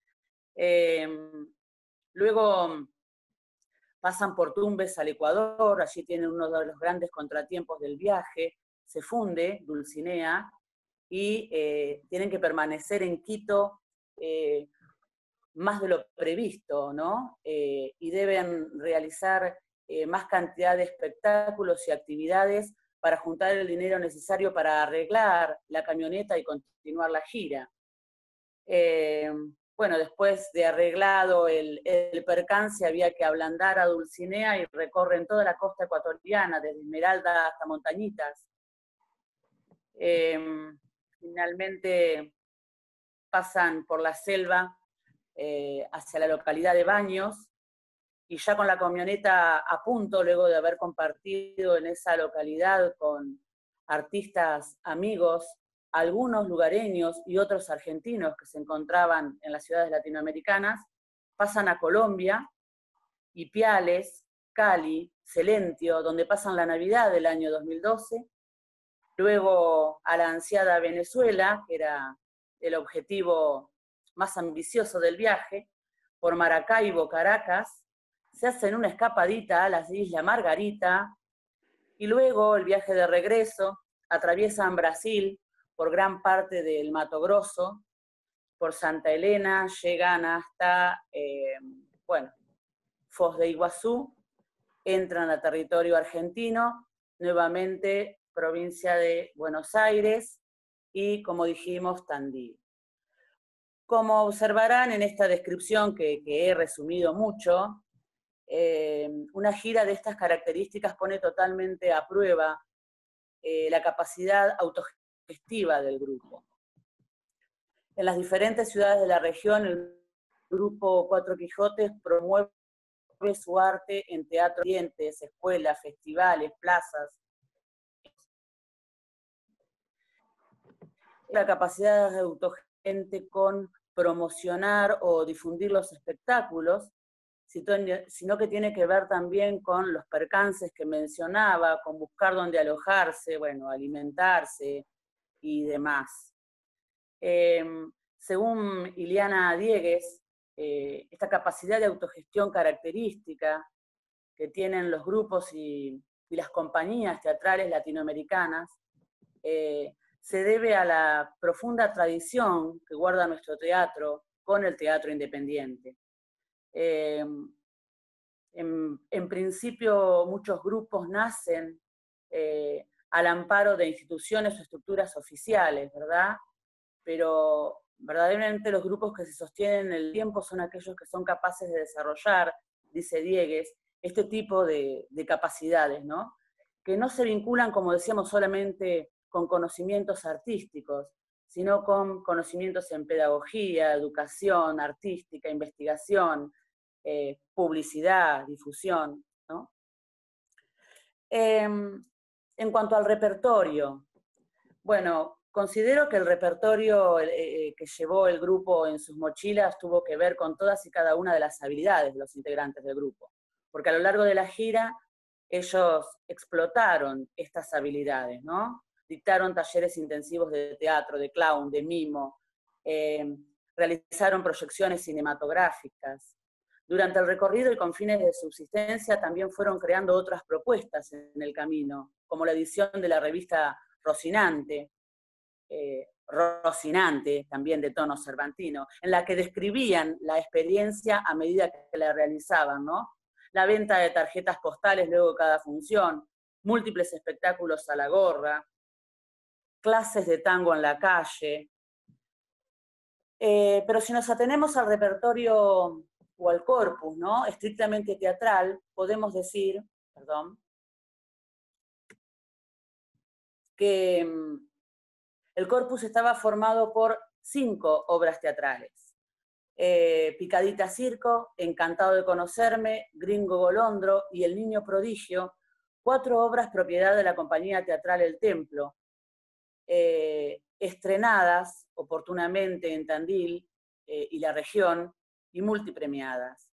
Luego pasan por Tumbes al Ecuador, allí tienen uno de los grandes contratiempos del viaje, se funde Dulcinea, y tienen que permanecer en Quito más de lo previsto, ¿no? Y deben realizar más cantidad de espectáculos y actividades para juntar el dinero necesario para arreglar la camioneta y continuar la gira. Bueno, después de arreglado el percance, había que ablandar a Dulcinea y recorren toda la costa ecuatoriana, desde Esmeralda hasta Montañitas. Finalmente pasan por la selva hacia la localidad de Baños, y ya con la camioneta a punto, luego de haber compartido en esa localidad con artistas amigos, algunos lugareños y otros argentinos que se encontraban en las ciudades latinoamericanas, pasan a Colombia, Ipiales, Cali, Celentio, donde pasan la Navidad del año 2012, luego a la ansiada Venezuela, que era el objetivo más ambicioso del viaje, por Maracaibo, Caracas, se hacen una escapadita a las Islas Margarita, y luego el viaje de regreso, atraviesan Brasil por gran parte del Mato Grosso, por Santa Elena, llegan hasta, Foz de Iguazú, entran a territorio argentino, nuevamente provincia de Buenos Aires, y como dijimos, Tandil. Como observarán en esta descripción que he resumido mucho, una gira de estas características pone totalmente a prueba la capacidad autogestiva del grupo. En las diferentes ciudades de la región, el grupo Cuatro Quijotes promueve su arte en teatros, escuelas, festivales, plazas. La capacidad autogente con promocionar o difundir los espectáculos, sino que tiene que ver también con los percances que mencionaba, con buscar dónde alojarse, bueno, alimentarse y demás. Según Iliana Diegues, esta capacidad de autogestión característica que tienen los grupos y las compañías teatrales latinoamericanas se debe a la profunda tradición que guarda nuestro teatro con el teatro independiente. En principio, muchos grupos nacen al amparo de instituciones o estructuras oficiales, ¿verdad? Pero verdaderamente los grupos que se sostienen en el tiempo son aquellos que son capaces de desarrollar, dice Diegues, este tipo de capacidades, ¿no? Que no se vinculan, como decíamos, solamente con conocimientos artísticos, sino con conocimientos en pedagogía, educación artística, investigación, publicidad, difusión, ¿no? En cuanto al repertorio, bueno, considero que el repertorio que llevó el grupo en sus mochilas tuvo que ver con todas y cada una de las habilidades de los integrantes del grupo, porque a lo largo de la gira ellos explotaron estas habilidades, ¿no? Dictaron talleres intensivos de teatro, de clown, de mimo, realizaron proyecciones cinematográficas. Durante el recorrido y con fines de subsistencia también fueron creando otras propuestas en el camino, como la edición de la revista Rocinante, Rocinante, también de tono cervantino, en la que describían la experiencia a medida que la realizaban, ¿no? La venta de tarjetas postales luego de cada función, múltiples espectáculos a la gorra, clases de tango en la calle. Pero si nos atenemos al repertorio o al corpus, ¿no? Estrictamente teatral, podemos decir, que el corpus estaba formado por 5 obras teatrales. Picadita Circo, Encantado de conocerme, Gringo Golondro y El niño prodigio, 4 obras propiedad de la compañía teatral El Templo, estrenadas oportunamente en Tandil y la región y multipremiadas.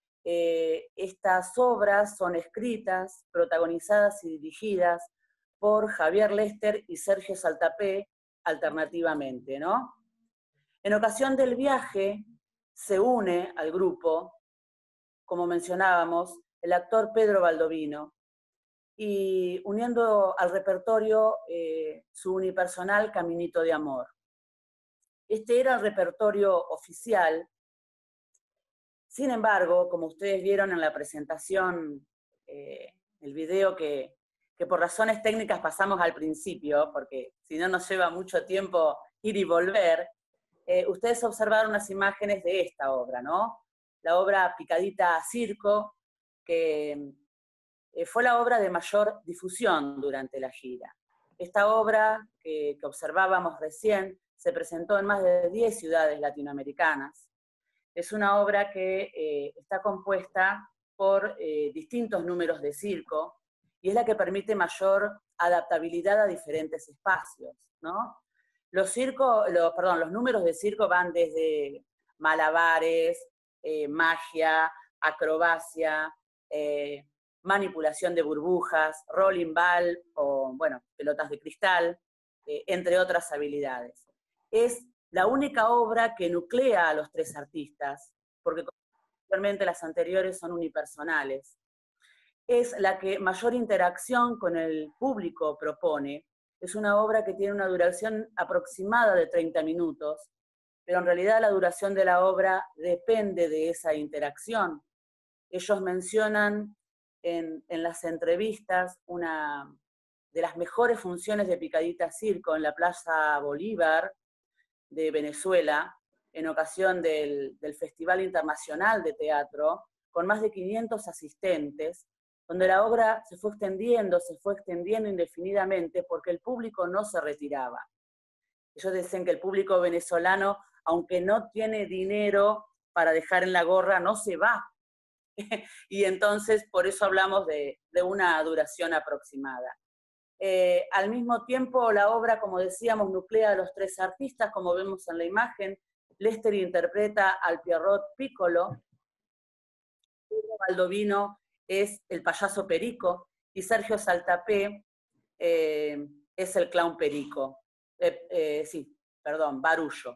Estas obras son escritas, protagonizadas y dirigidas por Javier Lester y Sergio Saltapé alternativamente, ¿no? En ocasión del viaje se une al grupo, como mencionábamos, el actor Pedro Baldovino, y uniendo al repertorio su unipersonal Caminito de Amor. Este era el repertorio oficial. Sin embargo, como ustedes vieron en la presentación, el video que por razones técnicas pasamos al principio, porque si no nos lleva mucho tiempo ir y volver, ustedes observaron unas imágenes de esta obra, ¿no? La obra Picadita Circo, que fue la obra de mayor difusión durante la gira. Esta obra que observábamos recién se presentó en más de 10 ciudades latinoamericanas. Es una obra que está compuesta por distintos números de circo y es la que permite mayor adaptabilidad a diferentes espacios, ¿no? Los números de circo van desde malabares, magia, acrobacia, manipulación de burbujas, rolling ball o, bueno, pelotas de cristal, entre otras habilidades. Es la única obra que nuclea a los 3 artistas, porque anteriormente las anteriores son unipersonales. Es la que mayor interacción con el público propone. Es una obra que tiene una duración aproximada de 30 minutos, pero en realidad la duración de la obra depende de esa interacción. Ellos mencionan en las entrevistas una de las mejores funciones de Picadita Circo en la Plaza Bolívar de Venezuela, en ocasión del Festival Internacional de Teatro, con más de 500 asistentes, donde la obra se fue extendiendo indefinidamente porque el público no se retiraba. Ellos dicen que el público venezolano, aunque no tiene dinero para dejar en la gorra, no se va. Y entonces por eso hablamos de una duración aproximada. Al mismo tiempo, la obra, como decíamos, nuclea a los 3 artistas, como vemos en la imagen. Lester interpreta al Pierrot Piccolo, Pedro Baldovino es el payaso Perico, y Sergio Saltapé es el clown Perico. Barullo.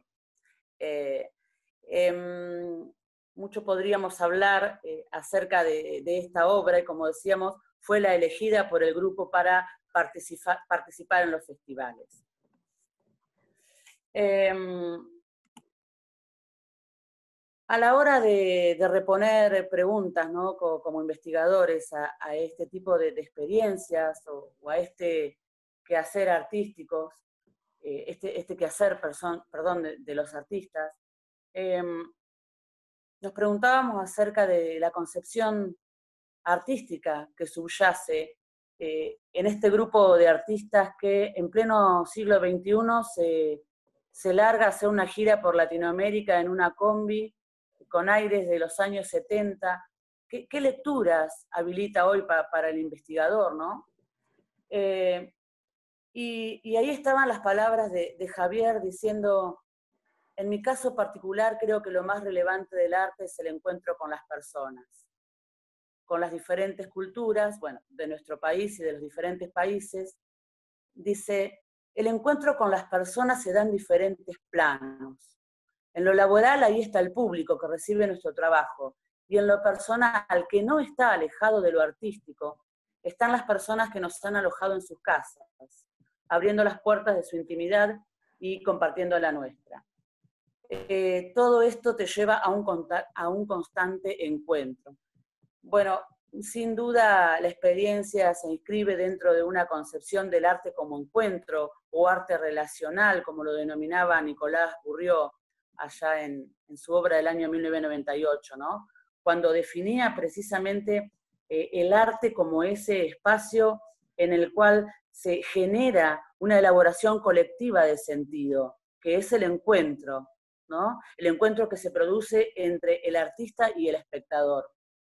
Mucho podríamos hablar acerca de esta obra, y como decíamos, fue la elegida por el grupo para participar en los festivales. A la hora de reponer preguntas, ¿no? como investigadores a este tipo de experiencias o a este quehacer artísticos, este quehacer, de los artistas, nos preguntábamos acerca de la concepción artística que subyace en este grupo de artistas que en pleno siglo XXI se larga a hacer una gira por Latinoamérica en una combi con aires de los años 70. ¿Qué lecturas habilita hoy para el investigador, ¿no? Y ahí estaban las palabras de Javier diciendo, en mi caso particular creo que lo más relevante del arte es el encuentro con las personas, con las diferentes culturas, bueno, de nuestro país y de los diferentes países. Dice, el encuentro con las personas se da en diferentes planos. En lo laboral ahí está el público que recibe nuestro trabajo, y en lo personal, que no está alejado de lo artístico, están las personas que nos han alojado en sus casas, abriendo las puertas de su intimidad y compartiendo la nuestra. Todo esto te lleva a un constante encuentro. Bueno, sin duda la experiencia se inscribe dentro de una concepción del arte como encuentro, o arte relacional, como lo denominaba Nicolás Bourriaud allá en su obra del año 1998, ¿no? Cuando definía precisamente el arte como ese espacio en el cual se genera una elaboración colectiva de sentido, que es el encuentro, ¿no? El encuentro que se produce entre el artista y el espectador.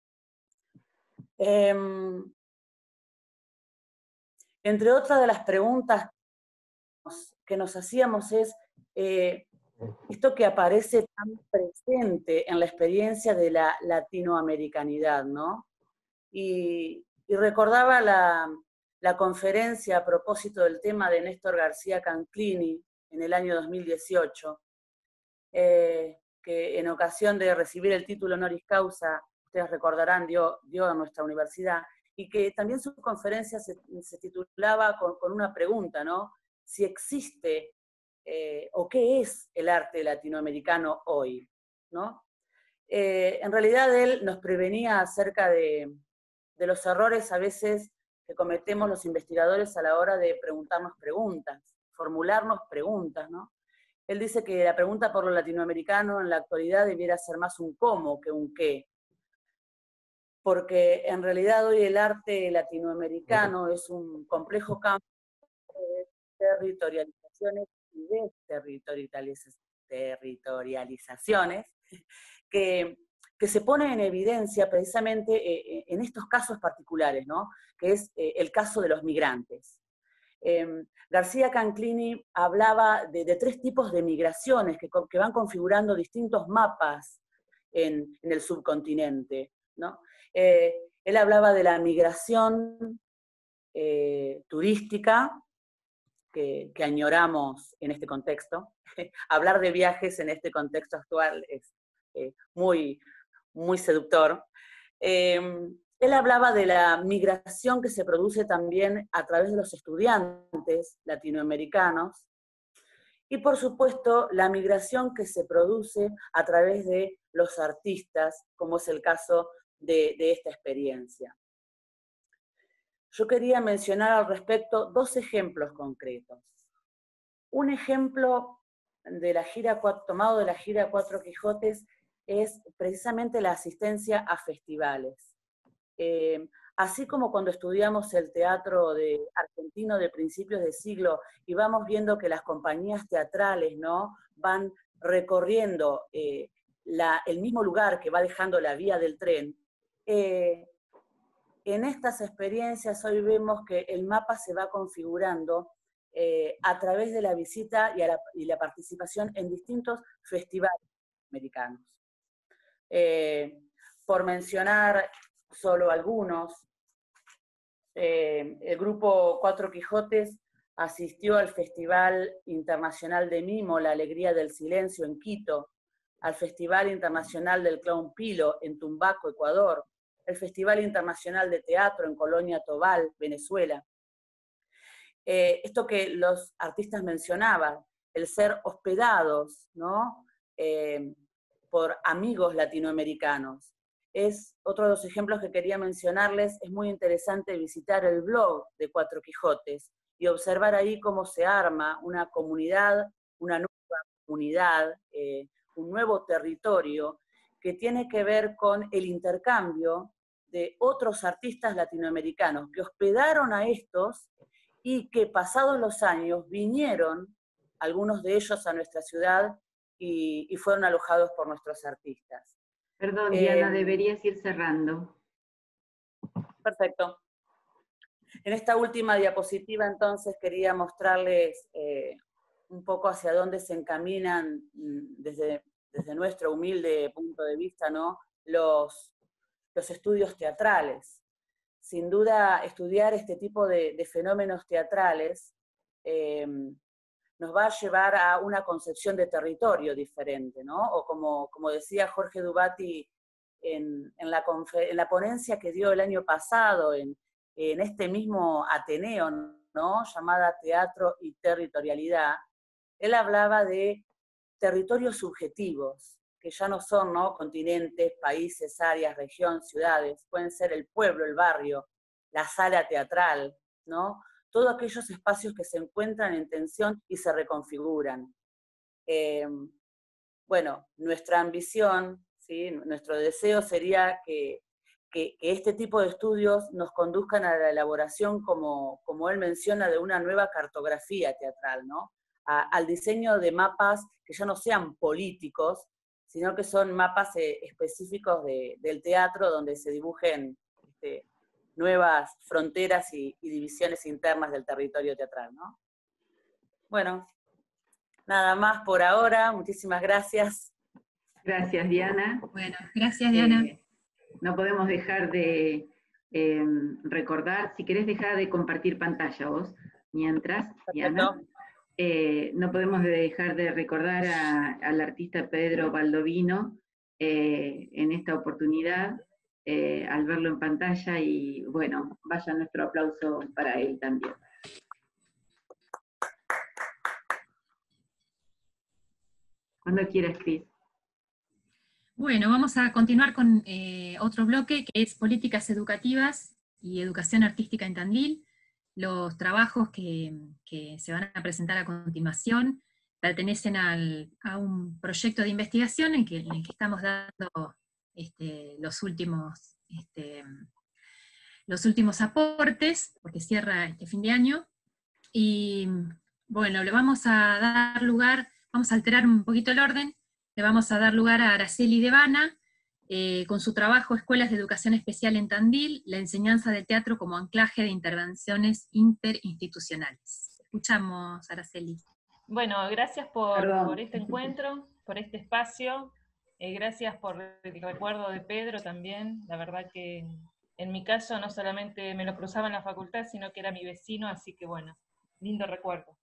Entre otras de las preguntas que nos hacíamos es, esto que aparece tan presente en la experiencia de la latinoamericanidad, ¿no? Y recordaba la conferencia a propósito del tema de Néstor García Canclini en el año 2018, que en ocasión de recibir el título honoris causa, ustedes recordarán, dio a nuestra universidad, y que también su conferencia se titulaba con una pregunta, ¿no? Si existe o qué es el arte latinoamericano hoy, ¿no? En realidad él nos prevenía acerca de los errores a veces que cometemos los investigadores a la hora de preguntarnos preguntas, formularnos preguntas, ¿no? Él dice que la pregunta por lo latinoamericano en la actualidad debiera ser más un cómo que un qué, porque en realidad hoy el arte latinoamericano es un complejo campo de territorializaciones y desterritorializaciones que se pone en evidencia precisamente en estos casos particulares, ¿no? Que es el caso de los migrantes. García Canclini hablaba de tres tipos de migraciones que van configurando distintos mapas en el subcontinente, ¿no? Él hablaba de la migración turística, que añoramos en este contexto. Hablar de viajes en este contexto actual es muy, muy seductor. Él hablaba de la migración que se produce también a través de los estudiantes latinoamericanos, y por supuesto la migración que se produce a través de los artistas, como es el caso de esta experiencia. Yo quería mencionar al respecto dos ejemplos concretos. Un ejemplo de la gira, tomado de la gira Cuatro Quijotes, es precisamente la asistencia a festivales. Así como cuando estudiamos el teatro argentino de principios de siglo y vamos viendo que las compañías teatrales, ¿no?, van recorriendo el mismo lugar que va dejando la vía del tren, en estas experiencias hoy vemos que el mapa se va configurando a través de la visita y la participación en distintos festivales americanos. Por mencionar solo algunos, el grupo Cuatro Quijotes asistió al Festival Internacional de Mimo, La Alegría del Silencio, en Quito, al Festival Internacional del Clown Pilo, en Tumbaco, Ecuador, el Festival Internacional de Teatro en Colonia Tobal, Venezuela. Esto que los artistas mencionaban, el ser hospedados, ¿no?, por amigos latinoamericanos. Es otro de los ejemplos que quería mencionarles. Es muy interesante visitar el blog de Cuatro Quijotes y observar ahí cómo se arma una comunidad, una nueva comunidad, un nuevo territorio que tiene que ver con el intercambio de otros artistas latinoamericanos que hospedaron a estos y que pasados los años vinieron, algunos de ellos a nuestra ciudad, y fueron alojados por nuestros artistas. Perdón, Diana, deberías ir cerrando. Perfecto. En esta última diapositiva, entonces, quería mostrarles un poco hacia dónde se encaminan, desde nuestro humilde punto de vista, ¿no?, los estudios teatrales. Sin duda, estudiar este tipo de fenómenos teatrales nos va a llevar a una concepción de territorio diferente, ¿no? O como decía Jorge Dubati en la ponencia que dio el año pasado en este mismo Ateneo, ¿no?, llamada Teatro y Territorialidad, él hablaba de territorios subjetivos, que ya no son, ¿no?, continentes, países, áreas, región, ciudades, pueden ser el pueblo, el barrio, la sala teatral, ¿no?, todos aquellos espacios que se encuentran en tensión y se reconfiguran. Bueno, nuestra ambición, ¿sí?, nuestro deseo sería que este tipo de estudios nos conduzcan a la elaboración, como él menciona, de una nueva cartografía teatral, ¿no?, al diseño de mapas que ya no sean políticos, sino que son mapas específicos del teatro, donde se dibujen nuevas fronteras y divisiones internas del territorio teatral, ¿no? Bueno, nada más por ahora, muchísimas gracias. Gracias, Diana. Bueno, gracias, Diana. No podemos dejar de recordar, si querés dejar de compartir pantalla vos, mientras, Diana. No podemos dejar de recordar al artista Pedro Baldovino en esta oportunidad, al verlo en pantalla, y bueno, vaya nuestro aplauso para él también. Cuando quieras, Cris. Bueno, vamos a continuar con otro bloque, que es políticas educativas y educación artística en Tandil. Los trabajos que se van a presentar a continuación pertenecen a un proyecto de investigación en el que estamos dando los últimos aportes, porque cierra este fin de año. Y bueno, le vamos a dar lugar, vamos a alterar un poquito el orden, le vamos a dar lugar a Araceli Devana, con su trabajo Escuelas de Educación Especial en Tandil, la enseñanza de teatro como anclaje de intervenciones interinstitucionales. Escuchamos, Araceli. Bueno, gracias por este encuentro, por este espacio, gracias por el recuerdo de Pedro también. La verdad que en mi caso no solamente me lo cruzaba en la facultad, sino que era mi vecino, así que bueno, lindo recuerdo.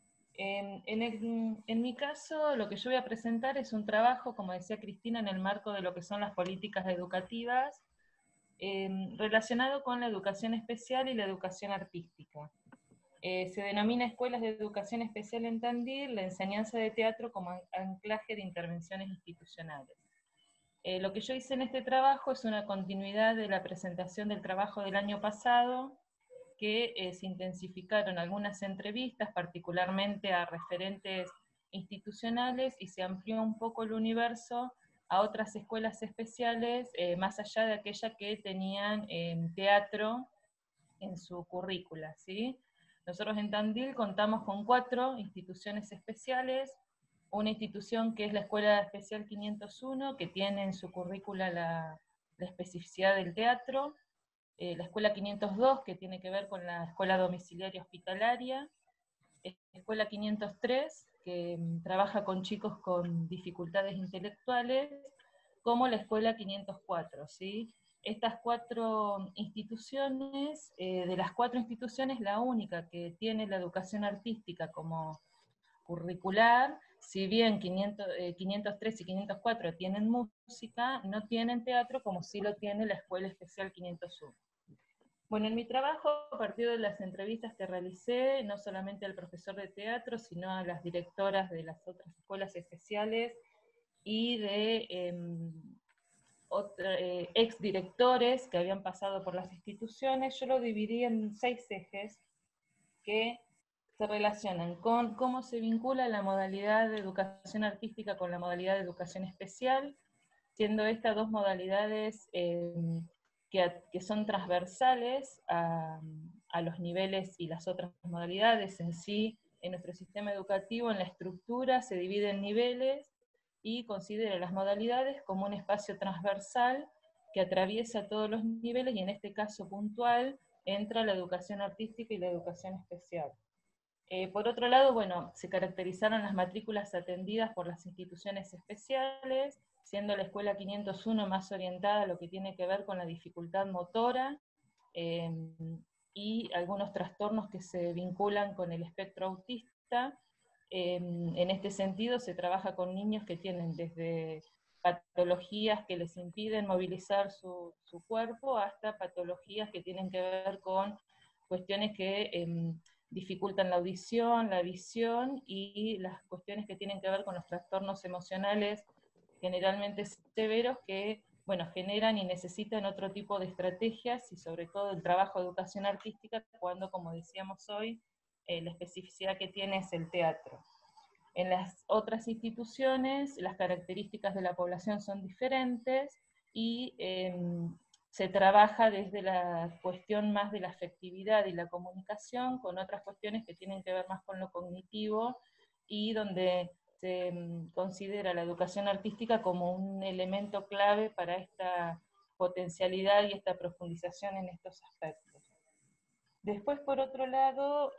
En mi caso, lo que yo voy a presentar es un trabajo, como decía Cristina, en el marco de lo que son las políticas educativas, relacionado con la educación especial y la educación artística. Se denomina Escuelas de Educación Especial en Tandil, la enseñanza de teatro como anclaje de intervenciones institucionales. Lo que yo hice en este trabajo es una continuidad de la presentación del trabajo del año pasado, que se intensificaron algunas entrevistas, particularmente a referentes institucionales, y se amplió un poco el universo a otras escuelas especiales, más allá de aquellas que tenían teatro en su currícula, ¿sí? Nosotros en Tandil contamos con 4 instituciones especiales, una institución que es la Escuela Especial 501, que tiene en su currícula la especificidad del teatro, la Escuela 502, que tiene que ver con la Escuela Domiciliaria Hospitalaria, Escuela 503, que trabaja con chicos con dificultades intelectuales, como la Escuela 504, ¿sí? Estas 4 instituciones, de las 4 instituciones, la única que tiene la educación artística como curricular, si bien 503 y 504 tienen música, no tienen teatro, como sí lo tiene la Escuela Especial 501. Bueno, en mi trabajo, a partir de las entrevistas que realicé, no solamente al profesor de teatro, sino a las directoras de las otras escuelas especiales y de exdirectores que habían pasado por las instituciones, yo lo dividí en 6 ejes que se relacionan con cómo se vincula la modalidad de educación artística con la modalidad de educación especial, siendo estas 2 modalidades que son transversales a los niveles y las otras modalidades en sí. En nuestro sistema educativo, en la estructura, se divide en niveles y considera las modalidades como un espacio transversal que atraviesa todos los niveles, y en este caso puntual entra la educación artística y la educación especial. Por otro lado, bueno, se caracterizaron las matrículas atendidas por las instituciones especiales, siendo la escuela 501 más orientada a lo que tiene que ver con la dificultad motora, y algunos trastornos que se vinculan con el espectro autista. En este sentido se trabaja con niños que tienen desde patologías que les impiden movilizar su cuerpo hasta patologías que tienen que ver con cuestiones que dificultan la audición, la visión, y las cuestiones que tienen que ver con los trastornos emocionales generalmente severos que, bueno, generan y necesitan otro tipo de estrategias, y sobre todo el trabajo de educación artística, cuando, como decíamos hoy, la especificidad que tiene es el teatro. En las otras instituciones, las características de la población son diferentes, y se trabaja desde la cuestión más de la afectividad y la comunicación, con otras cuestiones que tienen que ver más con lo cognitivo, y donde se considera la educación artística como un elemento clave para esta potencialidad y esta profundización en estos aspectos. Después, por otro lado,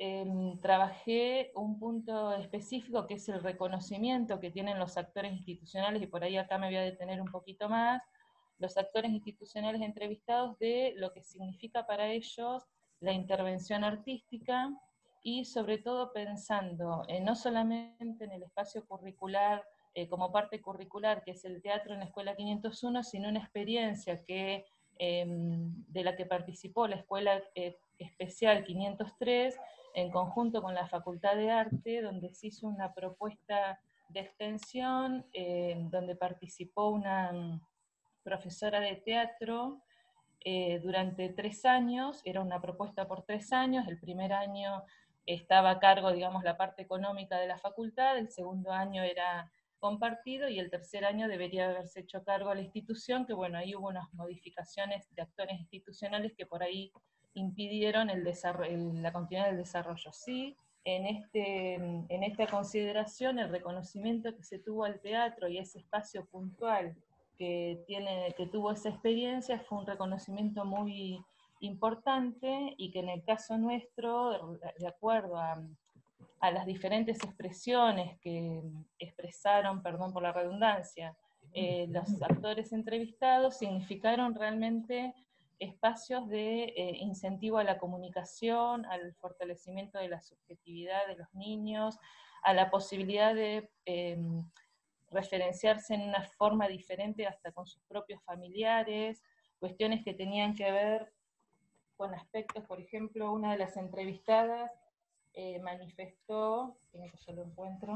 trabajé un punto específico que es el reconocimiento que tienen los actores institucionales, y por ahí acá me voy a detener un poquito más, los actores institucionales entrevistados, de lo que significa para ellos la intervención artística, y sobre todo pensando no solamente en el espacio curricular, como parte curricular, que es el teatro en la Escuela 501, sino una experiencia que, de la que participó la Escuela Especial 503, en conjunto con la Facultad de Arte, donde se hizo una propuesta de extensión, donde participó una profesora de teatro durante 3 años. Era una propuesta por 3 años. El primer año estaba a cargo, digamos, la parte económica de la facultad, el segundo año era compartido, y el tercer año debería haberse hecho cargo a la institución, que bueno, ahí hubo unas modificaciones de actores institucionales que por ahí impidieron la continuidad del desarrollo. Sí, en esta consideración, el reconocimiento que se tuvo al teatro y ese espacio puntual que tuvo esa experiencia fue un reconocimiento muy importante, y que en el caso nuestro, de acuerdo a las diferentes expresiones que expresaron, perdón por la redundancia, los actores entrevistados, significaron realmente espacios de incentivo a la comunicación, al fortalecimiento de la subjetividad de los niños, a la posibilidad de referenciarse en una forma diferente hasta con sus propios familiares, cuestiones que tenían que ver con aspectos. Por ejemplo, una de las entrevistadas manifestó, que yo lo encuentro,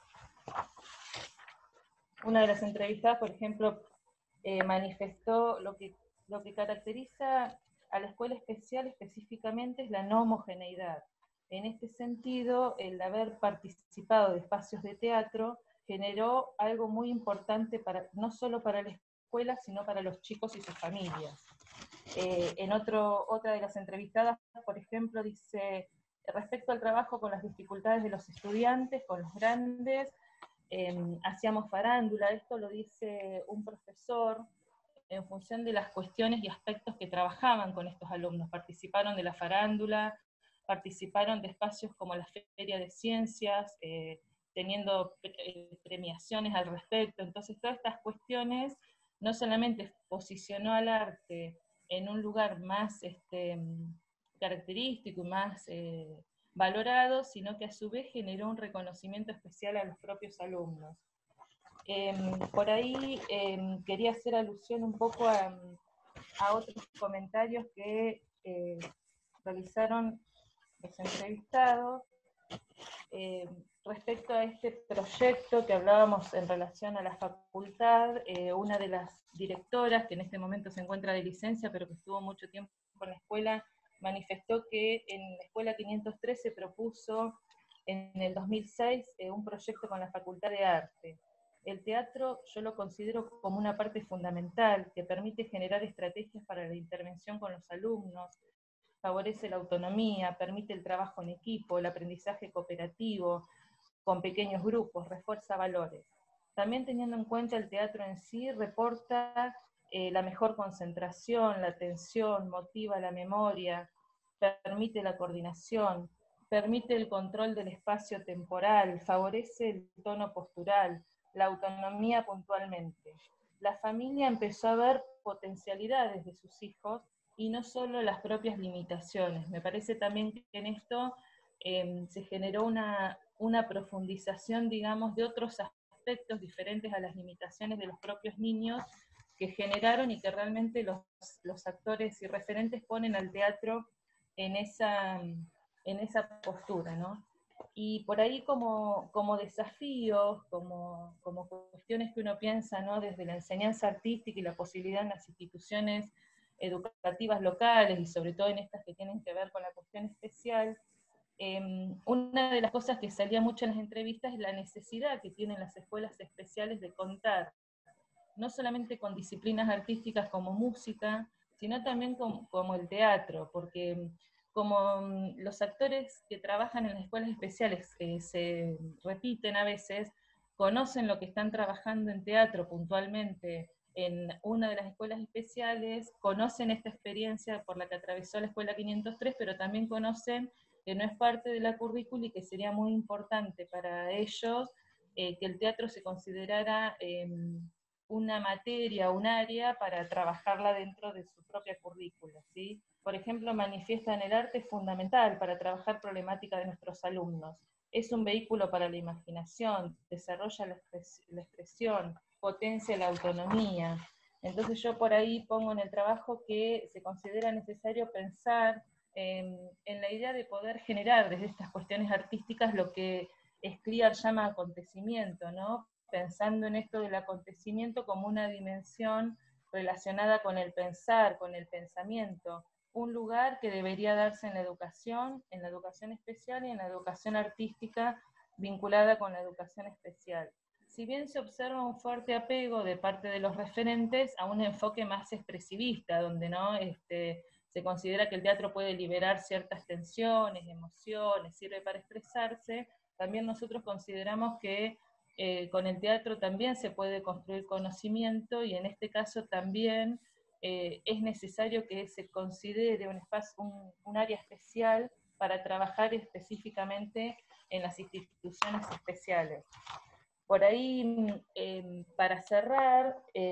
una de las entrevistadas, por ejemplo, manifestó lo que caracteriza a la escuela especial específicamente es la no homogeneidad. En este sentido, el haber participado de espacios de teatro generó algo muy importante, no solo para la escuela, sino para los chicos y sus familias. Otra de las entrevistadas, por ejemplo, dice, respecto al trabajo con las dificultades de los estudiantes, con los grandes, hacíamos farándula. Esto lo dice un profesor en función de las cuestiones y aspectos que trabajaban con estos alumnos. Participaron de la farándula, participaron de espacios como la Feria de Ciencias, teniendo premiaciones al respecto. Entonces, todas estas cuestiones no solamente posicionó al arte en un lugar más característico y más valorado, sino que a su vez generó un reconocimiento especial a los propios alumnos. Por ahí quería hacer alusión un poco a otros comentarios que realizaron los entrevistados respecto a este proyecto que hablábamos en relación a la facultad. Una de las directoras, que en este momento se encuentra de licencia, pero que estuvo mucho tiempo en la escuela, manifestó que en la Escuela 503 se propuso en el 2006 un proyecto con la Facultad de Arte. el teatro yo lo considero como una parte fundamental que permite generar estrategias para la intervención con los alumnos, favorece la autonomía, permite el trabajo en equipo, el aprendizaje cooperativo, con pequeños grupos, refuerza valores. También teniendo en cuenta el teatro en sí, reporta la mejor concentración, la atención, motiva la memoria, permite la coordinación, permite el control del espacio temporal, favorece el tono postural, la autonomía puntualmente. La familia empezó a ver potencialidades de sus hijos y no solo las propias limitaciones. Me parece también que en esto se generó una profundización, digamos, de otros aspectos diferentes a las limitaciones de los propios niños que generaron y que realmente los actores y referentes ponen al teatro en esa postura, ¿no? Y por ahí como desafíos, como cuestiones que uno piensa, ¿no? Desde la enseñanza artística y la posibilidad en las instituciones educativas locales, y sobre todo en estas que tienen que ver con la cuestión especial, una de las cosas que salía mucho en las entrevistas es la necesidad que tienen las escuelas especiales de contar, no solamente con disciplinas artísticas como música, sino también como el teatro, porque como los actores que trabajan en las escuelas especiales se repiten a veces, conocen lo que están trabajando en teatro puntualmente en una de las escuelas especiales, conocen esta experiencia por la que atravesó la Escuela 503, pero también conocen que no es parte de la currícula y que sería muy importante para ellos que el teatro se considerara una materia, un área para trabajarla dentro de su propia currícula, ¿sí? Por ejemplo, manifiestan el arte fundamental para trabajar problemática de nuestros alumnos. Es un vehículo para la imaginación, desarrolla la expresión, potencia la autonomía. Entonces yo por ahí pongo en el trabajo que se considera necesario pensar en la idea de poder generar desde estas cuestiones artísticas lo que Scliar llama acontecimiento, ¿no? Pensando en esto del acontecimiento como una dimensión relacionada con el pensar, con el pensamiento, un lugar que debería darse en la educación especial y en la educación artística vinculada con la educación especial. Si bien se observa un fuerte apego de parte de los referentes a un enfoque más expresivista, donde ¿no? Se considera que el teatro puede liberar ciertas tensiones, emociones, sirve para expresarse, también nosotros consideramos que con el teatro también se puede construir conocimiento y en este caso también es necesario que se considere un espacio, un área especial para trabajar específicamente en las instituciones especiales. Por ahí, para cerrar,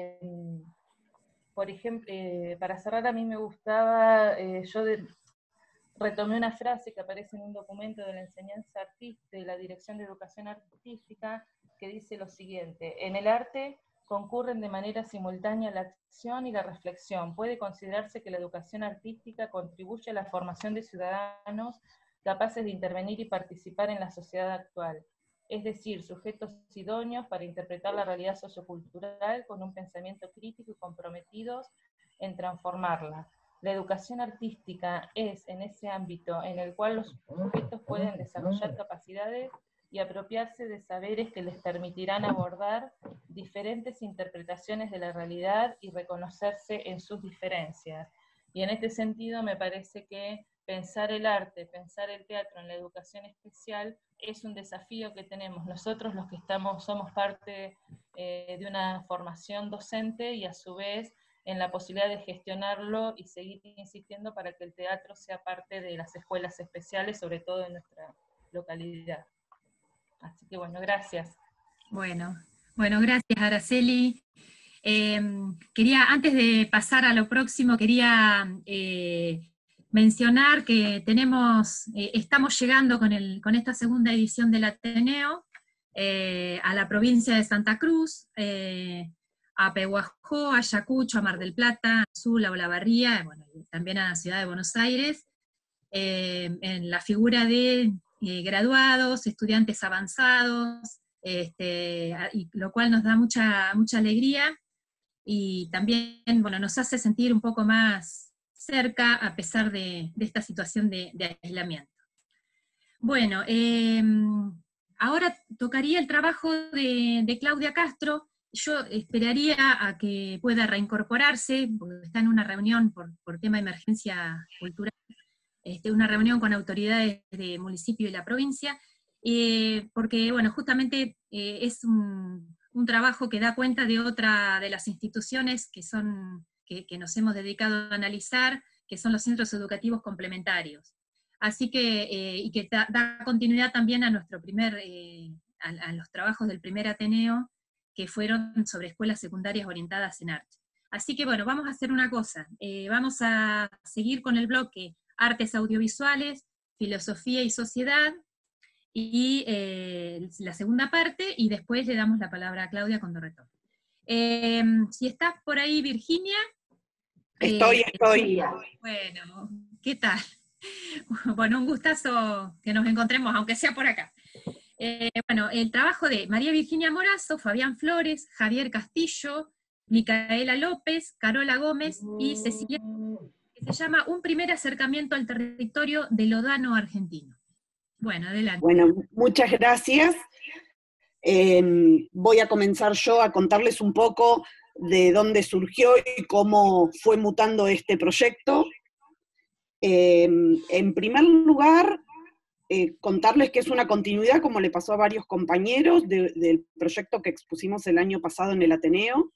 por ejemplo, para cerrar a mí me gustaba, retomé una frase que aparece en un documento de la enseñanza artística, de la Dirección de Educación Artística, que dice lo siguiente: en el arte concurren de manera simultánea la acción y la reflexión. Puede considerarse que la educación artística contribuye a la formación de ciudadanos capaces de intervenir y participar en la sociedad actual, es decir, sujetos idóneos para interpretar la realidad sociocultural con un pensamiento crítico y comprometidos en transformarla. La educación artística es en ese ámbito en el cual los sujetos pueden desarrollar capacidades y apropiarse de saberes que les permitirán abordar diferentes interpretaciones de la realidad y reconocerse en sus diferencias. Y en este sentido me parece que pensar el arte, pensar el teatro en la educación especial es un desafío que tenemos nosotros los que somos parte de una formación docente y a su vez en la posibilidad de gestionarlo y seguir insistiendo para que el teatro sea parte de las escuelas especiales, sobre todo en nuestra localidad. Así que bueno, gracias. Bueno, gracias Araceli. Antes de pasar a lo próximo, quería mencionar que estamos llegando con esta segunda edición del Ateneo a la provincia de Santa Cruz, a Pehuajó, a Ayacucho, a Mar del Plata, a Azul, a Olavarría, bueno, y también a la ciudad de Buenos Aires, en la figura de graduados, estudiantes avanzados, y lo cual nos da mucha alegría, y también bueno, nos hace sentir un poco más cerca a pesar de esta situación de aislamiento. Bueno, Ahora tocaría el trabajo de Claudia Castro. Yo esperaría a que pueda reincorporarse, porque está en una reunión por tema de emergencia cultural, una reunión con autoridades del municipio y la provincia, porque, bueno, justamente es un trabajo que da cuenta de otra de las instituciones que nos hemos dedicado a analizar, que son los centros educativos complementarios. Así que, y que da continuidad también a nuestro a los trabajos del primer Ateneo, que fueron sobre escuelas secundarias orientadas en arte. Así que bueno, vamos a hacer una cosa, vamos a seguir con el bloque Artes Audiovisuales, Filosofía y Sociedad, y la segunda parte, y después le damos la palabra a Claudia cuando retorne. Si estás por ahí, Virginia. Estoy. Bueno, ¿qué tal? Bueno, un gustazo que nos encontremos, aunque sea por acá. Bueno, el trabajo de María Virginia Morazo, Fabián Flores, Javier Castillo, Micaela López, Carola Gómez y Cecilia, que se llama Un primer acercamiento al territorio del Odano argentino. Bueno, adelante. Bueno, muchas gracias. Voy a comenzar yo a contarles un poco de dónde surgió y cómo fue mutando este proyecto. En primer lugar, contarles que es una continuidad, como le pasó a varios compañeros, del proyecto que expusimos el año pasado en el Ateneo.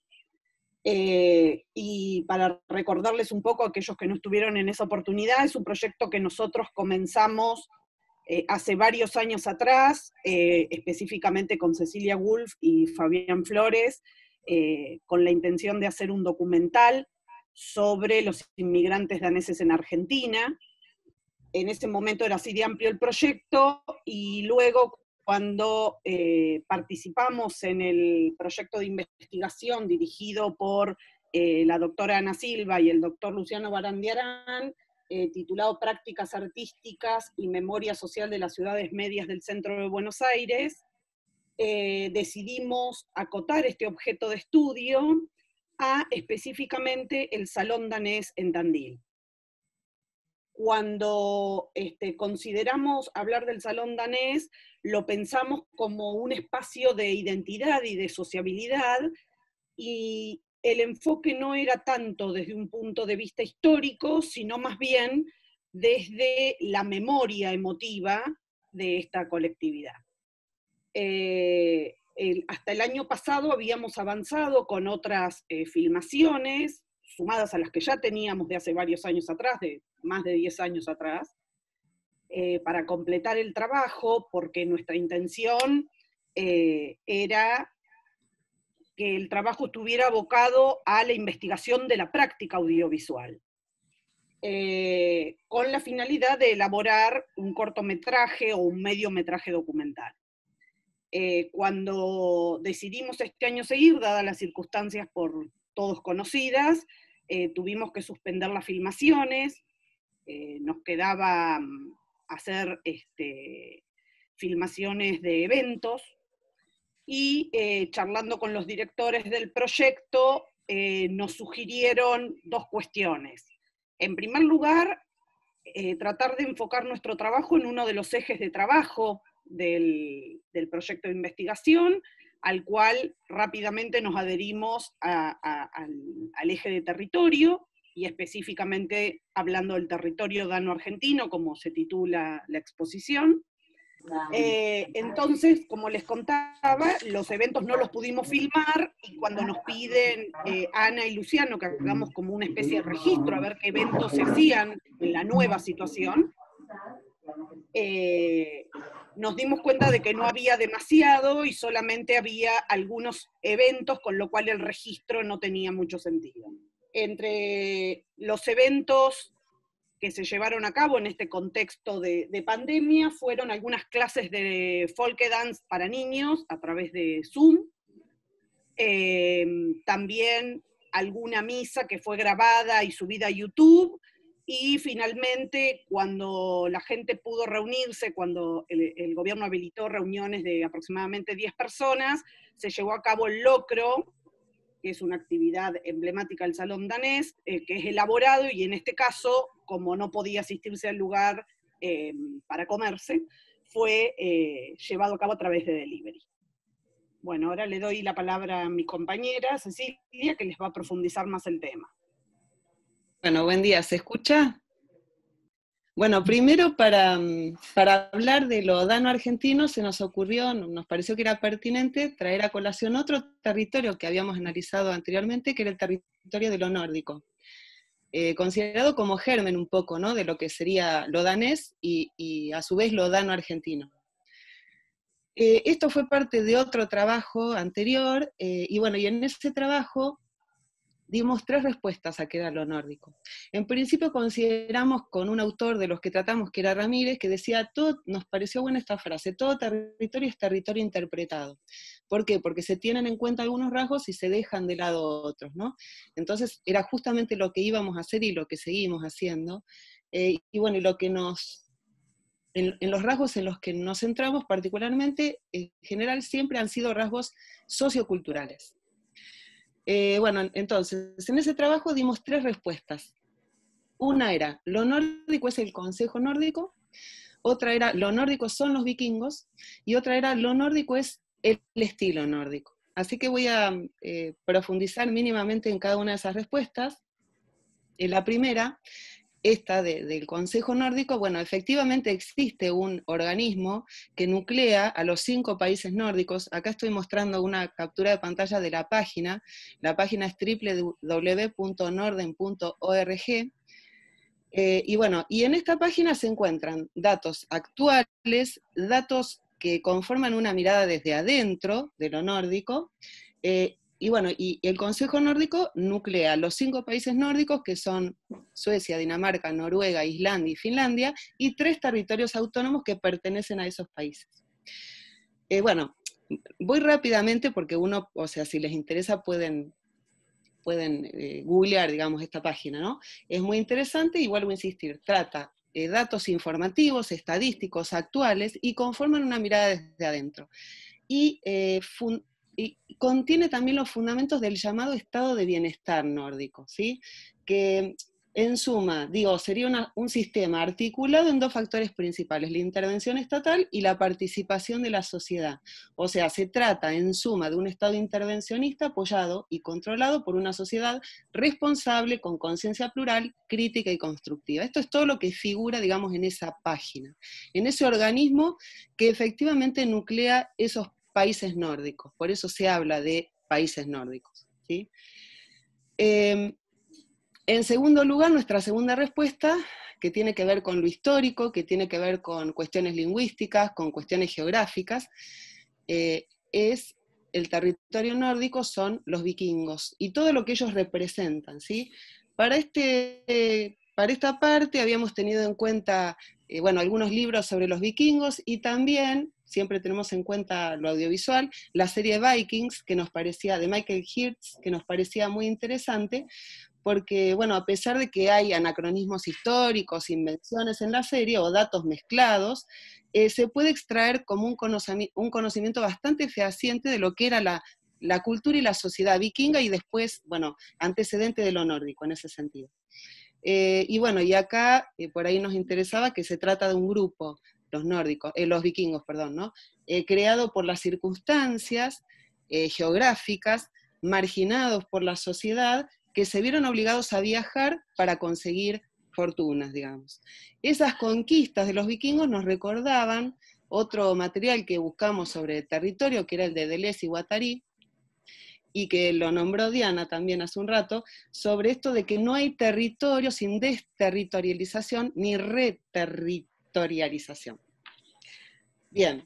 Y para recordarles un poco a aquellos que no estuvieron en esa oportunidad, es un proyecto que nosotros comenzamos hace varios años atrás, específicamente con Cecilia Wolf y Fabián Flores, con la intención de hacer un documental sobre los inmigrantes daneses en Argentina. En ese momento era así de amplio el proyecto, y luego cuando participamos en el proyecto de investigación dirigido por la doctora Ana Silva y el doctor Luciano Barandiarán, titulado Prácticas Artísticas y Memoria Social de las Ciudades Medias del Centro de Buenos Aires, decidimos acotar este objeto de estudio a específicamente el Salón Danés en Tandil. Cuando consideramos hablar del Salón Danés, lo pensamos como un espacio de identidad y de sociabilidad, y el enfoque no era tanto desde un punto de vista histórico, sino más bien desde la memoria emotiva de esta colectividad. Hasta el año pasado habíamos avanzado con otras filmaciones, sumadas a las que ya teníamos de hace varios años atrás, de más de 10 años atrás, para completar el trabajo, porque nuestra intención era que el trabajo estuviera abocado a la investigación de la práctica audiovisual, con la finalidad de elaborar un cortometraje o un mediometraje documental. Cuando decidimos este año seguir, dadas las circunstancias por todos conocidas, tuvimos que suspender las filmaciones, nos quedaba hacer filmaciones de eventos, y charlando con los directores del proyecto, nos sugirieron dos cuestiones. En primer lugar, tratar de enfocar nuestro trabajo en uno de los ejes de trabajo del proyecto de investigación, al cual rápidamente nos adherimos al eje de territorio, y específicamente hablando del territorio dano-argentino, como se titula la exposición. Entonces, como les contaba, los eventos no los pudimos filmar, y cuando nos piden Ana y Luciano que hagamos como una especie de registro, a ver qué eventos se hacían en la nueva situación, nos dimos cuenta de que no había demasiado y solamente había algunos eventos, con lo cual el registro no tenía mucho sentido. Entre los eventos que se llevaron a cabo en este contexto de pandemia fueron algunas clases de folk dance para niños a través de Zoom, también alguna misa que fue grabada y subida a YouTube, y finalmente cuando la gente pudo reunirse, cuando el gobierno habilitó reuniones de aproximadamente 10 personas, se llevó a cabo el locro, que es una actividad emblemática del Salón Danés, que es elaborado, y en este caso, como no podía asistirse al lugar para comerse, fue llevado a cabo a través de delivery. Bueno, ahora le doy la palabra a mi compañera Cecilia, que les va a profundizar más el tema. Bueno, buen día, ¿se escucha? Bueno, primero para hablar de lo dano-argentino se nos ocurrió, nos pareció que era pertinente traer a colación otro territorio que habíamos analizado anteriormente, que era el territorio de lo nórdico, considerado como germen un poco, ¿no?, de lo que sería lo danés y a su vez lo dano-argentino. Esto fue parte de otro trabajo anterior, y bueno, y en ese trabajo dimos 3 respuestas a qué era lo nórdico. En principio consideramos con un autor de los que tratamos, que era Ramírez, que decía, nos pareció buena esta frase, todo territorio es territorio interpretado. ¿Por qué? Porque se tienen en cuenta algunos rasgos y se dejan de lado otros, ¿no? Entonces era justamente lo que íbamos a hacer y lo que seguimos haciendo, y bueno, y lo que en los rasgos en los que nos centramos particularmente, en general siempre han sido rasgos socioculturales. Bueno, entonces, en ese trabajo dimos 3 respuestas. Una era, lo nórdico es el Consejo Nórdico, otra era, lo nórdico son los vikingos, y otra era, lo nórdico es el estilo nórdico. Así que voy a profundizar mínimamente en cada una de esas respuestas. La primera, esta del Consejo Nórdico, bueno, efectivamente existe un organismo que nuclea a los 5 países nórdicos. Acá estoy mostrando una captura de pantalla de la página es www.norden.org, y bueno, y en esta página se encuentran datos actuales, datos que conforman una mirada desde adentro de lo nórdico, y bueno, y el Consejo Nórdico nuclea los 5 países nórdicos, que son Suecia, Dinamarca, Noruega, Islandia y Finlandia, y 3 territorios autónomos que pertenecen a esos países. Bueno, voy rápidamente porque uno, o sea, si les interesa pueden googlear, digamos, esta página, ¿no? Es muy interesante y vuelvo a insistir, trata datos informativos, estadísticos, actuales, y conforman una mirada desde adentro. Y contiene también los fundamentos del llamado estado de bienestar nórdico, ¿sí? Que en suma, digo, sería un sistema articulado en 2 factores principales, la intervención estatal y la participación de la sociedad. O sea, se trata en suma de un estado intervencionista apoyado y controlado por una sociedad responsable, con conciencia plural, crítica y constructiva. Esto es todo lo que figura, digamos, en esa página, en ese organismo que efectivamente nuclea esos países nórdicos, por eso se habla de países nórdicos, ¿sí? En segundo lugar, nuestra segunda respuesta, que tiene que ver con lo histórico, que tiene que ver con cuestiones lingüísticas, con cuestiones geográficas, es el territorio nórdico, son los vikingos, y todo lo que ellos representan, ¿sí? Para esta parte habíamos tenido en cuenta, bueno, algunos libros sobre los vikingos, y también, siempre tenemos en cuenta lo audiovisual, la serie Vikings, que nos parecía, de Michael Hirst, que nos parecía muy interesante, porque, bueno, a pesar de que hay anacronismos históricos, invenciones en la serie, o datos mezclados, se puede extraer como un conocimiento bastante fehaciente de lo que era la cultura y la sociedad vikinga, y después, bueno, antecedente de lo nórdico en ese sentido. Y bueno, y acá, por ahí nos interesaba que se trata de un grupo, los vikingos, perdón, ¿no? Creado por las circunstancias geográficas, marginados por la sociedad, que se vieron obligados a viajar para conseguir fortunas, digamos. Esas conquistas de los vikingos nos recordaban otro material que buscamos sobre territorio, que era el de Deleuze y Guattari, y que lo nombró Diana también hace un rato, sobre esto de que no hay territorio sin desterritorialización ni reterritorialización. Bien,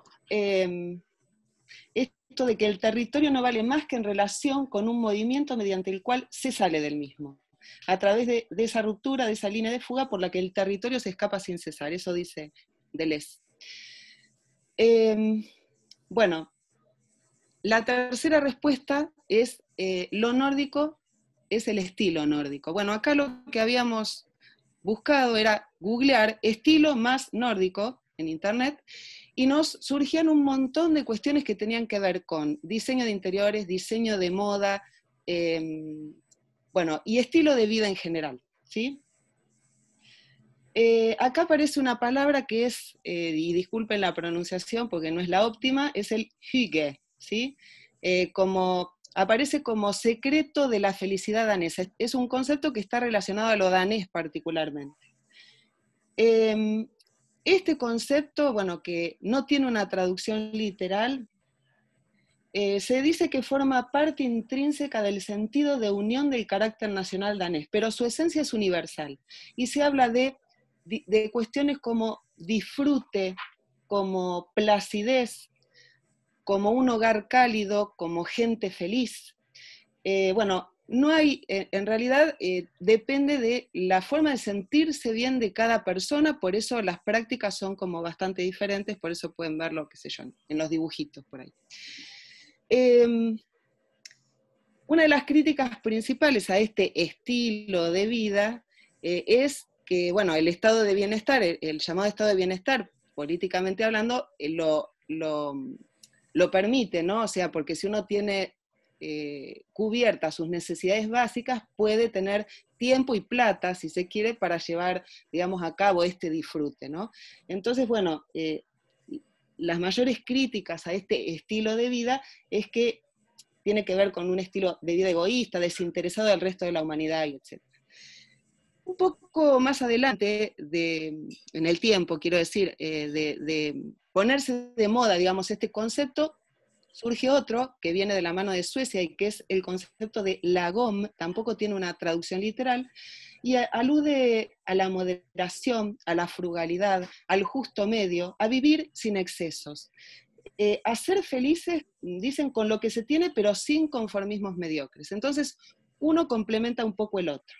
esto de que el territorio no vale más que en relación con un movimiento mediante el cual se sale del mismo, a través de esa ruptura, de esa línea de fuga por la que el territorio se escapa sin cesar, eso dice Deleuze. Bueno, la tercera respuesta es, lo nórdico es el estilo nórdico. Bueno, acá lo que habíamos buscado era googlear estilo más nórdico en internet, y nos surgían un montón de cuestiones que tenían que ver con diseño de interiores, diseño de moda, bueno, y estilo de vida en general, ¿sí? Acá aparece una palabra que es, y disculpen la pronunciación porque no es la óptima, es el hygge, ¿sí? Aparece como secreto de la felicidad danesa. Es un concepto que está relacionado a lo danés particularmente. Este concepto, bueno, que no tiene una traducción literal, se dice que forma parte intrínseca del sentido de unión del carácter nacional danés, pero su esencia es universal. Y se habla de cuestiones como disfrute, como placidez, como un hogar cálido, como gente feliz. Bueno, no hay, en realidad depende de la forma de sentirse bien de cada persona, por eso las prácticas son como bastante diferentes, por eso pueden verlo, qué sé yo, en los dibujitos por ahí. Una de las críticas principales a este estilo de vida es que, bueno, el estado de bienestar, el llamado estado de bienestar, políticamente hablando, lo permite, ¿no? O sea, porque si uno tiene cubiertas sus necesidades básicas, puede tener tiempo y plata, si se quiere, para llevar, digamos, a cabo este disfrute, ¿no? Entonces, bueno, las mayores críticas a este estilo de vida es que tiene que ver con un estilo de vida egoísta, desinteresado del resto de la humanidad, etc. Un poco más adelante, en el tiempo, quiero decir, de ponerse de moda, digamos, este concepto, surge otro que viene de la mano de Suecia y que es el concepto de lagom, tampoco tiene una traducción literal, y alude a la moderación, a la frugalidad, al justo medio, a vivir sin excesos. A ser felices, dicen, con lo que se tiene, pero sin conformismos mediocres. Entonces, uno complementa un poco el otro.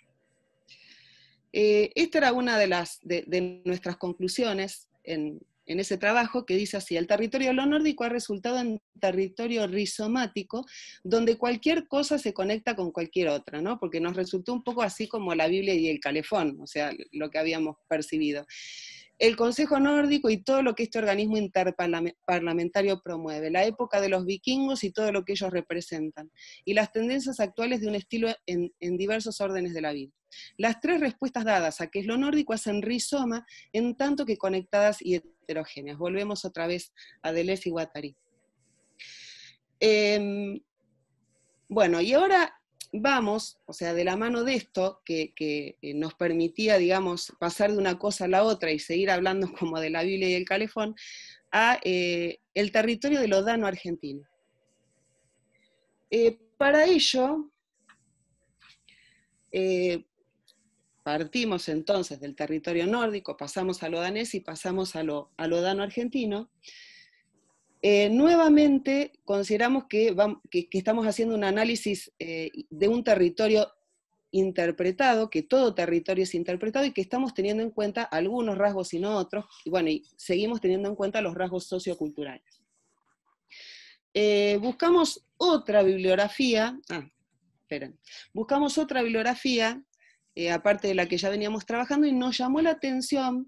Esta era una de nuestras conclusiones en ese trabajo, que dice así: el territorio de lo nórdico ha resultado en territorio rizomático, donde cualquier cosa se conecta con cualquier otra, ¿no? Porque nos resultó un poco así como la Biblia y el calefón, o sea, lo que habíamos percibido. El Consejo Nórdico y todo lo que este organismo interparlamentario promueve, la época de los vikingos y todo lo que ellos representan, y las tendencias actuales de un estilo en diversos órdenes de la vida. Las tres respuestas dadas a qué es lo nórdico hacen rizoma, en tanto que conectadas y heterogéneas. Volvemos otra vez a Deleuze y Guattari. Bueno, y ahora vamos, o sea, de la mano de esto, que nos permitía, digamos, pasar de una cosa a la otra y seguir hablando como de la Biblia y el calefón, a el territorio de lo dano-argentino. Para ello, partimos entonces del territorio nórdico, pasamos a lo danés y pasamos a lo dano-argentino. Nuevamente consideramos que estamos haciendo un análisis de un territorio interpretado, que todo territorio es interpretado y que estamos teniendo en cuenta algunos rasgos y no otros, y bueno, y seguimos teniendo en cuenta los rasgos socioculturales. Buscamos otra bibliografía, aparte de la que ya veníamos trabajando, y nos llamó la atención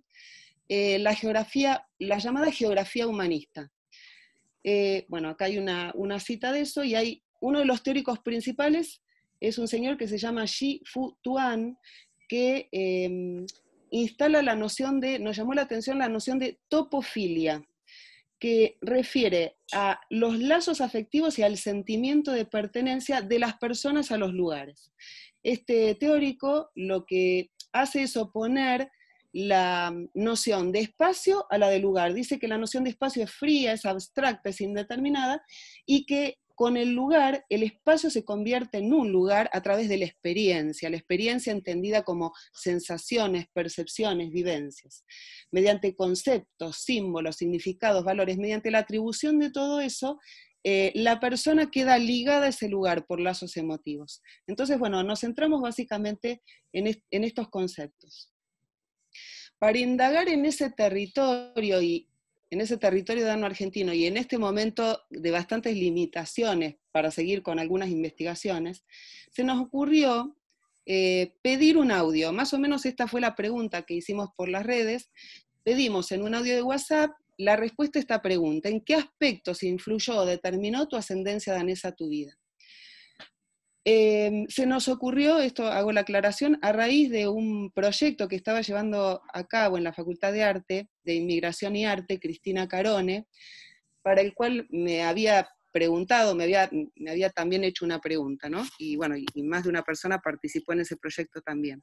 la llamada geografía humanista. Bueno, acá hay una cita de eso, y hay uno de los teóricos principales, es un señor que se llama Ji Fu Tuan, que instala la noción nos llamó la atención la noción de topofilia, que refiere a los lazos afectivos y al sentimiento de pertenencia de las personas a los lugares. Este teórico lo que hace es oponer la noción de espacio a la de lugar. Dice que la noción de espacio es fría, es abstracta, es indeterminada, y que con el lugar, el espacio se convierte en un lugar a través de la experiencia entendida como sensaciones, percepciones, vivencias. Mediante conceptos, símbolos, significados, valores, mediante la atribución de todo eso, la persona queda ligada a ese lugar por lazos emotivos. Entonces, bueno, nos centramos básicamente en estos conceptos. Para indagar en ese territorio dano-argentino, y en este momento de bastantes limitaciones para seguir con algunas investigaciones, se nos ocurrió pedir un audio. Más o menos esta fue la pregunta que hicimos por las redes. Pedimos en un audio de WhatsApp la respuesta a esta pregunta: ¿en qué aspectos influyó o determinó tu ascendencia danesa a tu vida? Se nos ocurrió, esto hago la aclaración, a raíz de un proyecto que estaba llevando a cabo en la Facultad de Arte, de Inmigración y Arte, Cristina Carone, para el cual me había preguntado, me había también hecho una pregunta, ¿no? Y bueno, y más de una persona participó en ese proyecto también.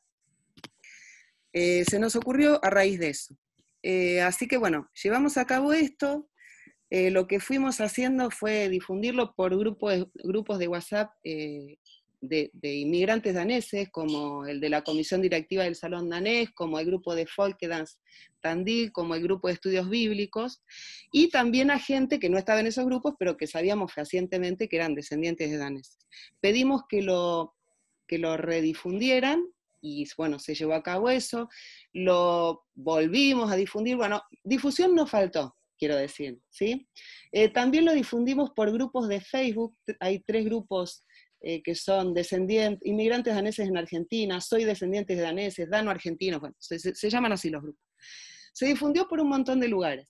Se nos ocurrió a raíz de eso. Así que bueno, llevamos a cabo esto. Lo que fuimos haciendo fue difundirlo por grupos de WhatsApp de inmigrantes daneses, como el de la Comisión Directiva del Salón Danés, como el grupo de Folkedans Tandil, como el grupo de estudios bíblicos, y también a gente que no estaba en esos grupos, pero que sabíamos fehacientemente que eran descendientes de daneses. Pedimos que lo redifundieran, y bueno, se llevó a cabo eso, lo volvimos a difundir, bueno, difusión no faltó, quiero decir, ¿sí? También lo difundimos por grupos de Facebook, hay 3 grupos que son inmigrantes daneses en Argentina, soy descendientes de daneses, dano-argentinos, bueno, se llaman así los grupos. Se difundió por un montón de lugares.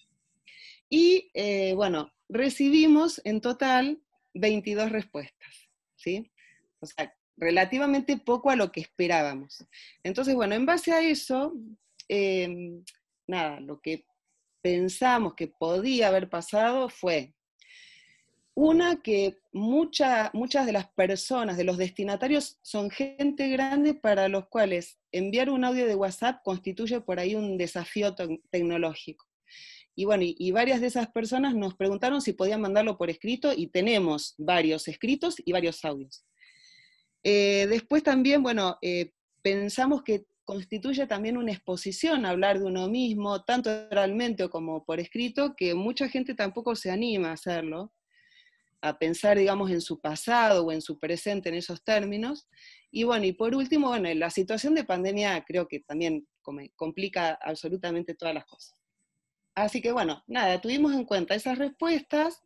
Y bueno, recibimos en total 22 respuestas, ¿sí? O sea, relativamente poco a lo que esperábamos. Entonces, bueno, en base a eso, nada, lo que pensamos que podía haber pasado fue, una, que muchas de las personas, de los destinatarios, son gente grande para los cuales enviar un audio de WhatsApp constituye por ahí un desafío tecnológico. Y bueno, y varias de esas personas nos preguntaron si podían mandarlo por escrito, y tenemos varios escritos y varios audios. Después también, bueno, pensamos que constituye también una exposición hablar de uno mismo, tanto oralmente como por escrito, que mucha gente tampoco se anima a hacerlo, a pensar, digamos, en su pasado o en su presente en esos términos. Y bueno, y por último, bueno, la situación de pandemia creo que también complica absolutamente todas las cosas. Así que bueno, nada, tuvimos en cuenta esas respuestas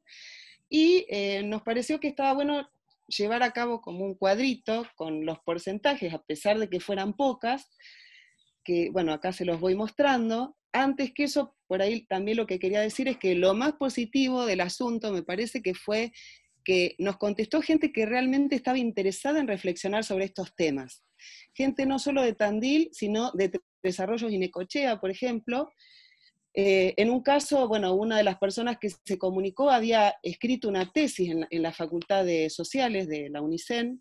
y nos pareció que estaba bueno llevar a cabo como un cuadrito con los porcentajes, a pesar de que fueran pocas, que bueno, acá se los voy mostrando. Antes que eso, por ahí también lo que quería decir es que lo más positivo del asunto me parece que fue que nos contestó gente que realmente estaba interesada en reflexionar sobre estos temas. Gente no solo de Tandil, sino de Desarrollos y Necochea, por ejemplo. En un caso, bueno, una de las personas que se comunicó había escrito una tesis en la Facultad de Sociales de la UNICEN,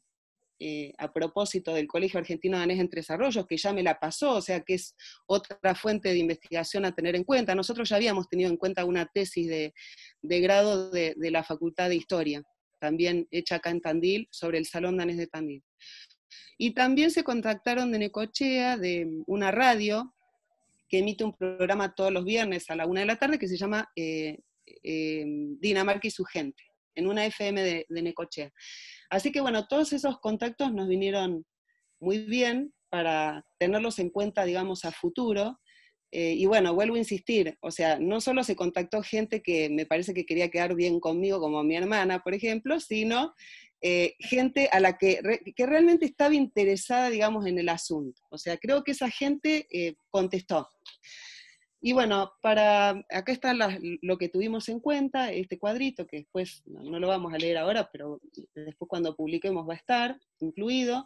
a propósito del Colegio Argentino Danés en Tres Arroyos, que ya me la pasó, o sea que es otra fuente de investigación a tener en cuenta. Nosotros ya habíamos tenido en cuenta una tesis de grado de la Facultad de Historia, también hecha acá en Tandil, sobre el Salón Danés de Tandil. Y también se contactaron de Necochea, de una radio, que emite un programa todos los viernes a la 1 de la tarde, que se llama Dinamarca y su gente, en una FM de Necochea. Así que bueno, todos esos contactos nos vinieron muy bien para tenerlos en cuenta, digamos, a futuro. Y bueno, vuelvo a insistir, o sea, no solo se contactó gente que me parece que quería quedar bien conmigo, como mi hermana, por ejemplo, sino gente a la que realmente estaba interesada, digamos, en el asunto. O sea, creo que esa gente contestó. Y bueno, acá está lo que tuvimos en cuenta, este cuadrito, que después no lo vamos a leer ahora, pero después cuando publiquemos va a estar incluido.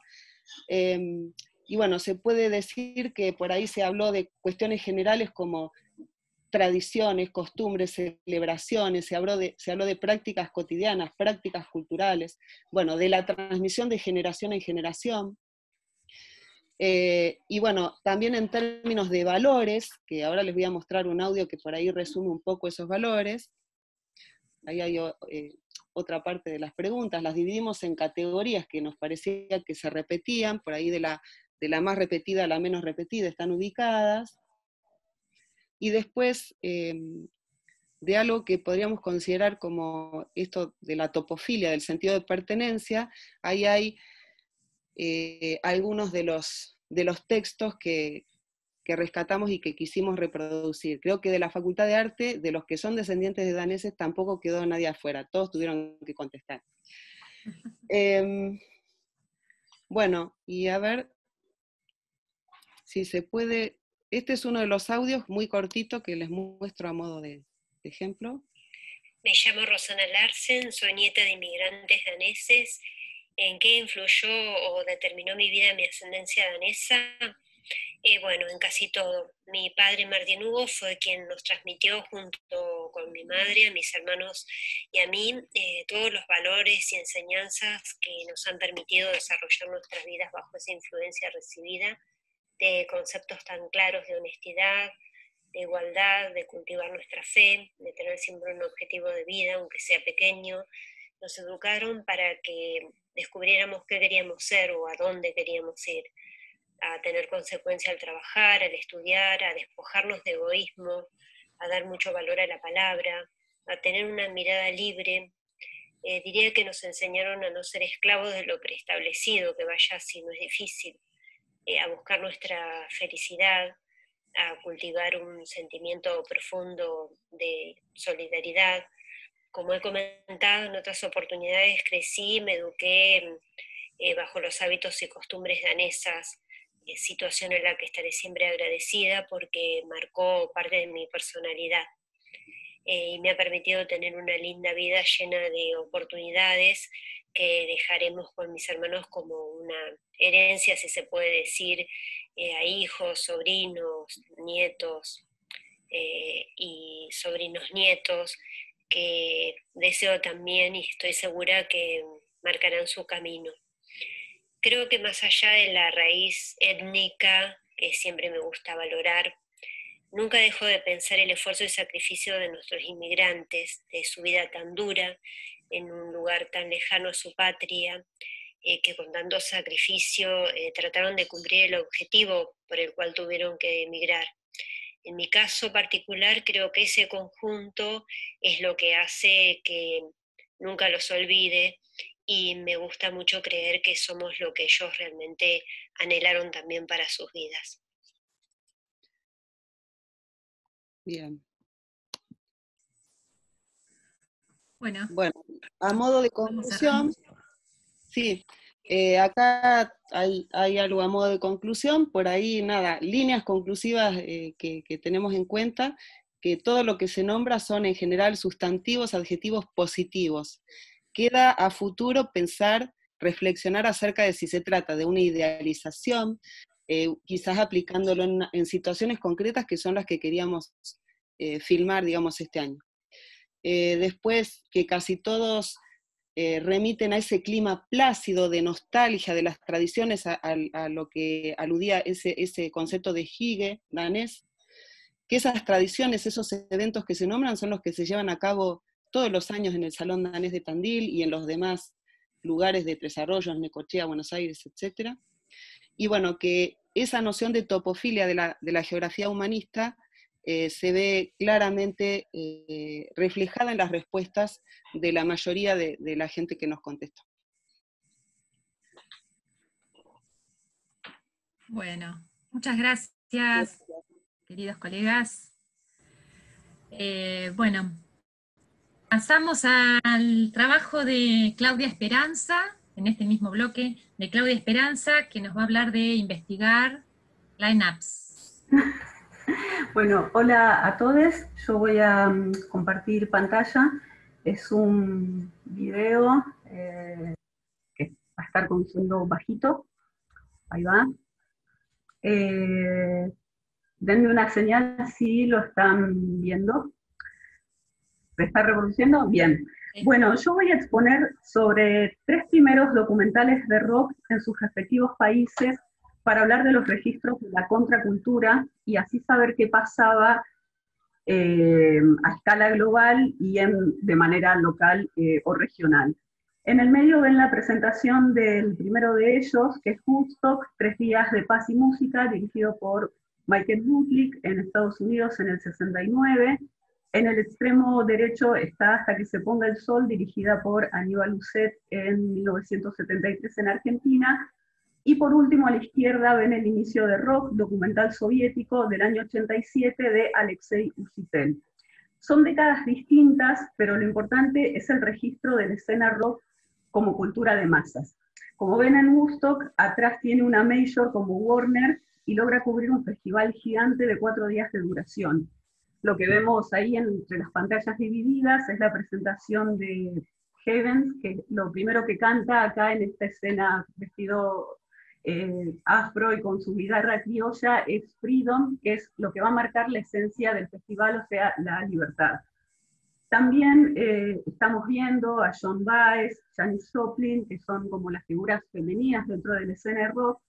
Y bueno, se puede decir que por ahí se habló de cuestiones generales como tradiciones, costumbres, celebraciones, se habló de prácticas cotidianas, prácticas culturales, bueno, de la transmisión de generación en generación. Y bueno, también en términos de valores, que ahora les voy a mostrar un audio que por ahí resume un poco esos valores. Ahí hay otra parte de las preguntas, las dividimos en categorías que nos parecía que se repetían, por ahí de la más repetida a la menos repetida están ubicadas. Y después, de algo que podríamos considerar como esto de la topofilia, del sentido de pertenencia, ahí hay algunos de los textos que rescatamos y que quisimos reproducir. Creo que de la Facultad de Arte, de los que son descendientes de daneses, tampoco quedó nadie afuera, todos tuvieron que contestar. Bueno, y a ver si se puede. Este es uno de los audios muy cortito que les muestro a modo de ejemplo. Me llamo Rosana Larsen, soy nieta de inmigrantes daneses ¿En qué influyó o determinó mi vida mi ascendencia danesa? Bueno, en casi todo. Mi padre Martín Hugo fue quien nos transmitió junto con mi madre, a mis hermanos y a mí todos los valores y enseñanzas que nos han permitido desarrollar nuestras vidas bajo esa influencia recibida de conceptos tan claros de honestidad, de igualdad, de cultivar nuestra fe, de tener siempre un objetivo de vida, aunque sea pequeño. Nos educaron para que descubriéramos qué queríamos ser o a dónde queríamos ir, a tener consecuencia al trabajar, al estudiar, a despojarnos de egoísmo, a dar mucho valor a la palabra, a tener una mirada libre. Diría que nos enseñaron a no ser esclavos de lo preestablecido, que vaya así, no es difícil, a buscar nuestra felicidad, a cultivar un sentimiento profundo de solidaridad. Como he comentado en otras oportunidades, crecí, me eduqué bajo los hábitos y costumbres danesas, situación en la que estaré siempre agradecida porque marcó parte de mi personalidad y me ha permitido tener una linda vida llena de oportunidades que dejaremos con mis hermanos como una herencia, si se puede decir, a hijos, sobrinos, nietos y sobrinos nietos, que deseo también y estoy segura que marcarán su camino. Creo que más allá de la raíz étnica, que siempre me gusta valorar, nunca dejo de pensar el esfuerzo y sacrificio de nuestros inmigrantes, de su vida tan dura, en un lugar tan lejano a su patria, que con tanto sacrificio trataron de cumplir el objetivo por el cual tuvieron que emigrar. En mi caso particular, creo que ese conjunto es lo que hace que nunca los olvide, y me gusta mucho creer que somos lo que ellos realmente anhelaron también para sus vidas. Bien. Bueno, a modo de conclusión, sí, acá hay algo a modo de conclusión, por ahí nada, líneas conclusivas que tenemos en cuenta, que todo lo que se nombra son en general sustantivos, adjetivos positivos. Queda a futuro pensar, reflexionar acerca de si se trata de una idealización, quizás aplicándolo en situaciones concretas que son las que queríamos filmar, digamos, este año. Después, que casi todos remiten a ese clima plácido de nostalgia de las tradiciones, a lo que aludía ese concepto de hygge danés, que esas tradiciones, esos eventos que se nombran son los que se llevan a cabo todos los años en el Salón Danés de Tandil y en los demás lugares de Tres Arroyos, Necochea, Buenos Aires, etc. Y bueno, que esa noción de topofilia de la geografía humanista se ve claramente reflejada en las respuestas de la mayoría de la gente que nos contestó. Bueno, muchas gracias, queridos colegas. Bueno, pasamos al trabajo de Claudia Esperanza, en este mismo bloque, de Claudia Esperanza, que nos va a hablar de investigar lineups. Bueno, hola a todos, yo voy a compartir pantalla, es un video que va a estar con sonido bajito, ahí va. Denme una señal si lo están viendo. ¿Se está reproduciendo? Bien. Bueno, yo voy a exponer sobre 3 primeros documentales de rock en sus respectivos países para hablar de los registros de la contracultura y así saber qué pasaba a escala global y de manera local o regional. En el medio ven la presentación del primero de ellos, que es Woodstock, 3 días de paz y música, dirigido por Michael Bublé en Estados Unidos en el 69. En el extremo derecho está Hasta que se ponga el sol, dirigida por Aníbal Lucet en 1973 en Argentina. Y por último, a la izquierda ven El inicio de rock, documental soviético del año 87 de Alexei Usitel. Son décadas distintas, pero lo importante es el registro de la escena rock como cultura de masas. Como ven en Woodstock, atrás tiene una major como Warner y logra cubrir un festival gigante de 4 días de duración. Lo que vemos ahí entre las pantallas divididas es la presentación de Havens, que lo primero que canta acá en esta escena vestido afro y con su guitarra criolla es Freedom, que es lo que va a marcar la esencia del festival, o sea, la libertad. También estamos viendo a Joan Baez, Janis Joplin, que son como las figuras femeninas dentro de la escena de rock,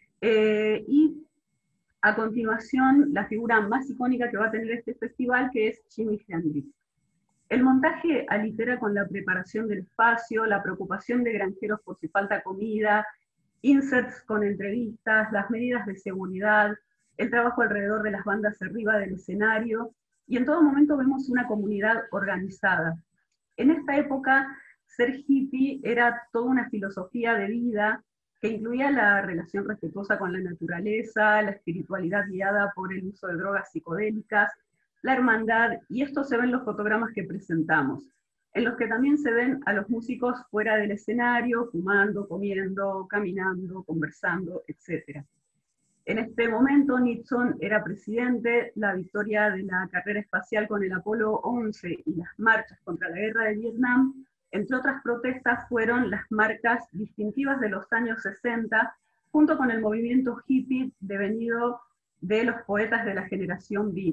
y a continuación la figura más icónica que va a tener este festival, que es Jimi Hendrix. El montaje alitera con la preparación del espacio, la preocupación de granjeros por si falta comida, inserts con entrevistas, las medidas de seguridad, el trabajo alrededor de las bandas arriba del escenario, y en todo momento vemos una comunidad organizada. En esta época, ser hippie era toda una filosofía de vida que incluía la relación respetuosa con la naturaleza, la espiritualidad guiada por el uso de drogas psicodélicas, la hermandad, y esto se ve en los fotogramas que presentamos, en los que también se ven a los músicos fuera del escenario, fumando, comiendo, caminando, conversando, etc. En este momento Nixon era presidente, la victoria de la carrera espacial con el Apolo 11 y las marchas contra la guerra de Vietnam, entre otras protestas, fueron las marcas distintivas de los años 60, junto con el movimiento hippie devenido de los poetas de la generación beat.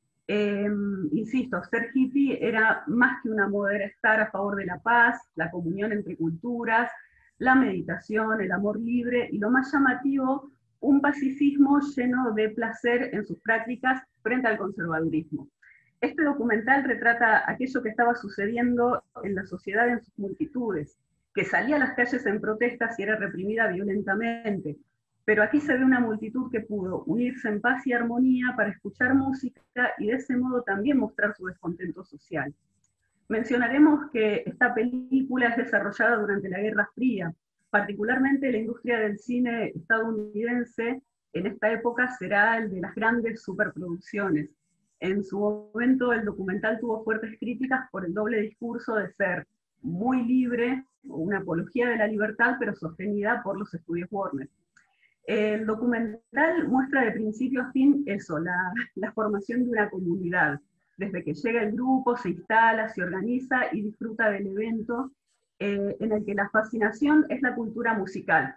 Insisto, ser hippie era más que una moda, era estar a favor de la paz, la comunión entre culturas, la meditación, el amor libre, y lo más llamativo, un pacifismo lleno de placer en sus prácticas frente al conservadurismo. Este documental retrata aquello que estaba sucediendo en la sociedad en sus multitudes, que salía a las calles en protestas y era reprimida violentamente. Pero aquí se ve una multitud que pudo unirse en paz y armonía para escuchar música y de ese modo también mostrar su descontento social. Mencionaremos que esta película es desarrollada durante la Guerra Fría. Particularmente la industria del cine estadounidense en esta época será el de las grandes superproducciones. En su momento el documental tuvo fuertes críticas por el doble discurso de ser muy libre, una apología de la libertad, pero sostenida por los estudios Warner. El documental muestra de principio a fin eso, la formación de una comunidad. Desde que llega el grupo, se instala, se organiza y disfruta del evento, en el que la fascinación es la cultura musical.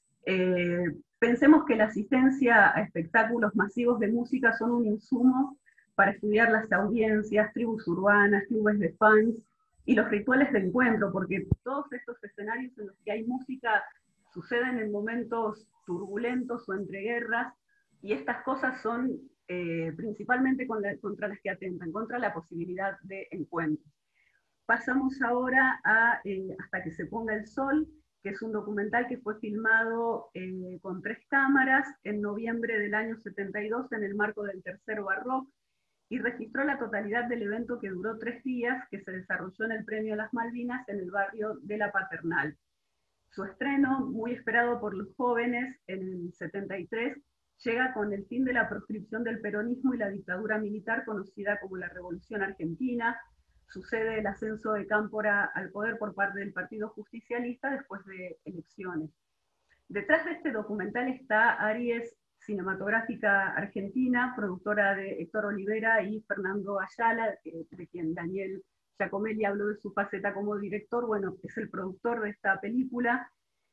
Pensemos que la asistencia a espectáculos masivos de música son un insumo para estudiar las audiencias, tribus urbanas, clubes de fans y los rituales de encuentro, porque todos estos escenarios en los que hay música suceden en momentos turbulentos o entre guerras, y estas cosas son principalmente contra las que atentan, contra la posibilidad de encuentro. Pasamos ahora a Hasta que se ponga el sol, que es un documental que fue filmado con 3 cámaras en noviembre del año 72 en el marco del tercer Barroc, y registró la totalidad del evento, que duró 3 días, que se desarrolló en el Premio a las Malvinas en el barrio de La Paternal. Su estreno, muy esperado por los jóvenes en el 73, llega con el fin de la proscripción del peronismo y la dictadura militar conocida como la Revolución Argentina. Sucede el ascenso de Cámpora al poder por parte del Partido Justicialista después de elecciones. Detrás de este documental está Aries Cinematográfica Argentina, productora de Héctor Olivera y Fernando Ayala, de quien Daniel Giacomelli habló de su faceta como director. Bueno, es el productor de esta película,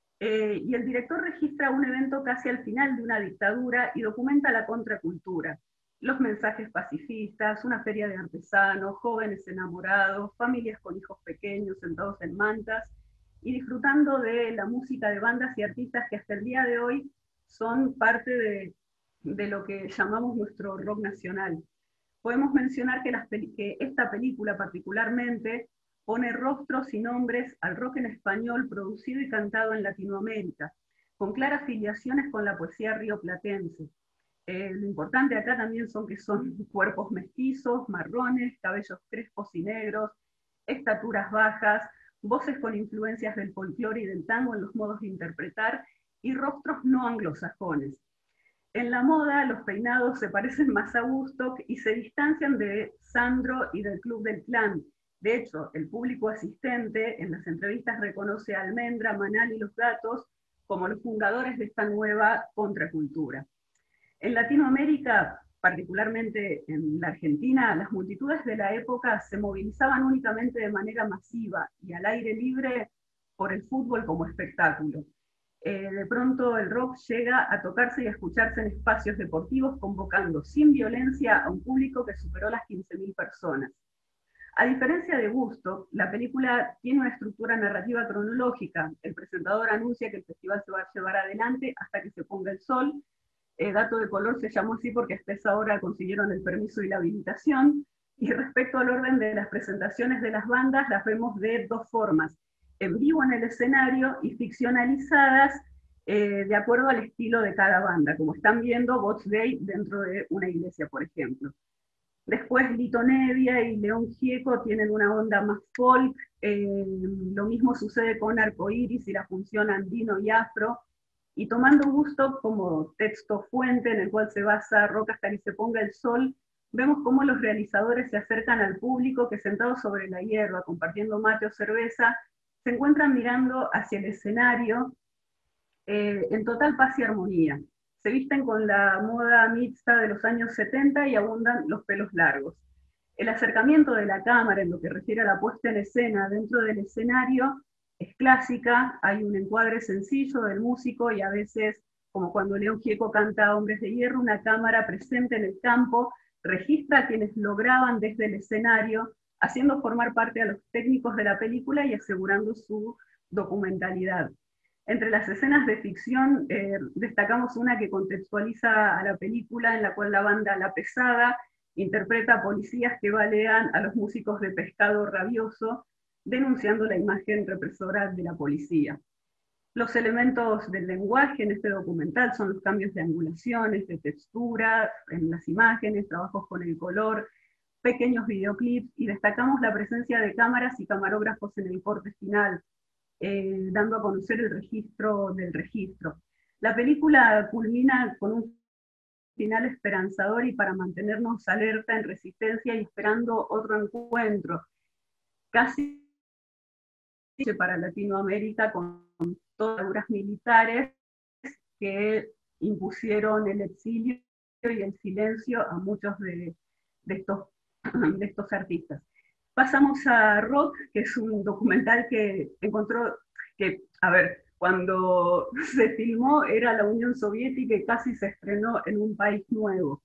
y el director registra un evento casi al final de una dictadura y documenta la contracultura, los mensajes pacifistas, una feria de artesanos, jóvenes enamorados, familias con hijos pequeños sentados en mantas, y disfrutando de la música de bandas y artistas que hasta el día de hoy son parte de lo que llamamos nuestro rock nacional. Podemos mencionar que esta película particularmente pone rostros y nombres al rock en español producido y cantado en Latinoamérica, con claras filiaciones con la poesía rioplatense. Lo importante acá también que son cuerpos mestizos, marrones, cabellos crespos y negros, estaturas bajas, voces con influencias del folclore y del tango en los modos de interpretar, y rostros no anglosajones. En la moda, los peinados se parecen más a Woodstock y se distancian de Sandro y del Club del Clan. De hecho, el público asistente en las entrevistas reconoce a Almendra, Manal y Los Gatos como los fundadores de esta nueva contracultura. En Latinoamérica, particularmente en la Argentina, las multitudes de la época se movilizaban únicamente de manera masiva y al aire libre por el fútbol como espectáculo. De pronto el rock llega a tocarse y a escucharse en espacios deportivos, convocando sin violencia a un público que superó las 15.000 personas. A diferencia de Woodstock, la película tiene una estructura narrativa cronológica. El presentador anuncia que el festival se va a llevar adelante hasta que se ponga el sol. Dato de color, se llamó así porque hasta esa hora consiguieron el permiso y la habilitación. Y respecto al orden de las presentaciones de las bandas, las vemos de dos formas: en vivo en el escenario y ficcionalizadas de acuerdo al estilo de cada banda, como están viendo Bots Day dentro de una iglesia, por ejemplo. Después Lito Nebbia y León Gieco tienen una onda más folk, lo mismo sucede con Arcoiris y la función andino y afro, y tomando Woodstock como texto fuente en el cual se basa Rock hasta que se ponga el sol, vemos cómo los realizadores se acercan al público que sentados sobre la hierba, compartiendo mate o cerveza, se encuentran mirando hacia el escenario en total paz y armonía. Se visten con la moda mixta de los años 70 y abundan los pelos largos. El acercamiento de la cámara en lo que refiere a la puesta en escena dentro del escenario es clásica, hay un encuadre sencillo del músico y a veces, como cuando León Gieco canta Hombres de Hierro, una cámara presente en el campo registra a quienes lo graban desde el escenario, haciendo formar parte a los técnicos de la película y asegurando su documentalidad. Entre las escenas de ficción destacamos una que contextualiza a la película, en la cual la banda La Pesada interpreta a policías que balean a los músicos de Pescado Rabioso, denunciando la imagen represora de la policía. Los elementos del lenguaje en este documental son los cambios de angulaciones, de textura en las imágenes, trabajos con el color, pequeños videoclips, y destacamos la presencia de cámaras y camarógrafos en el corte final, dando a conocer el registro del registro. La película culmina con un final esperanzador y para mantenernos alerta, en resistencia y esperando otro encuentro, casi para Latinoamérica, con dictaduras militares que impusieron el exilio y el silencio a muchos de estos artistas. Pasamos a Rock, que es un documental que encontró, que, a ver, cuando se filmó era la Unión Soviética y casi se estrenó en un país nuevo.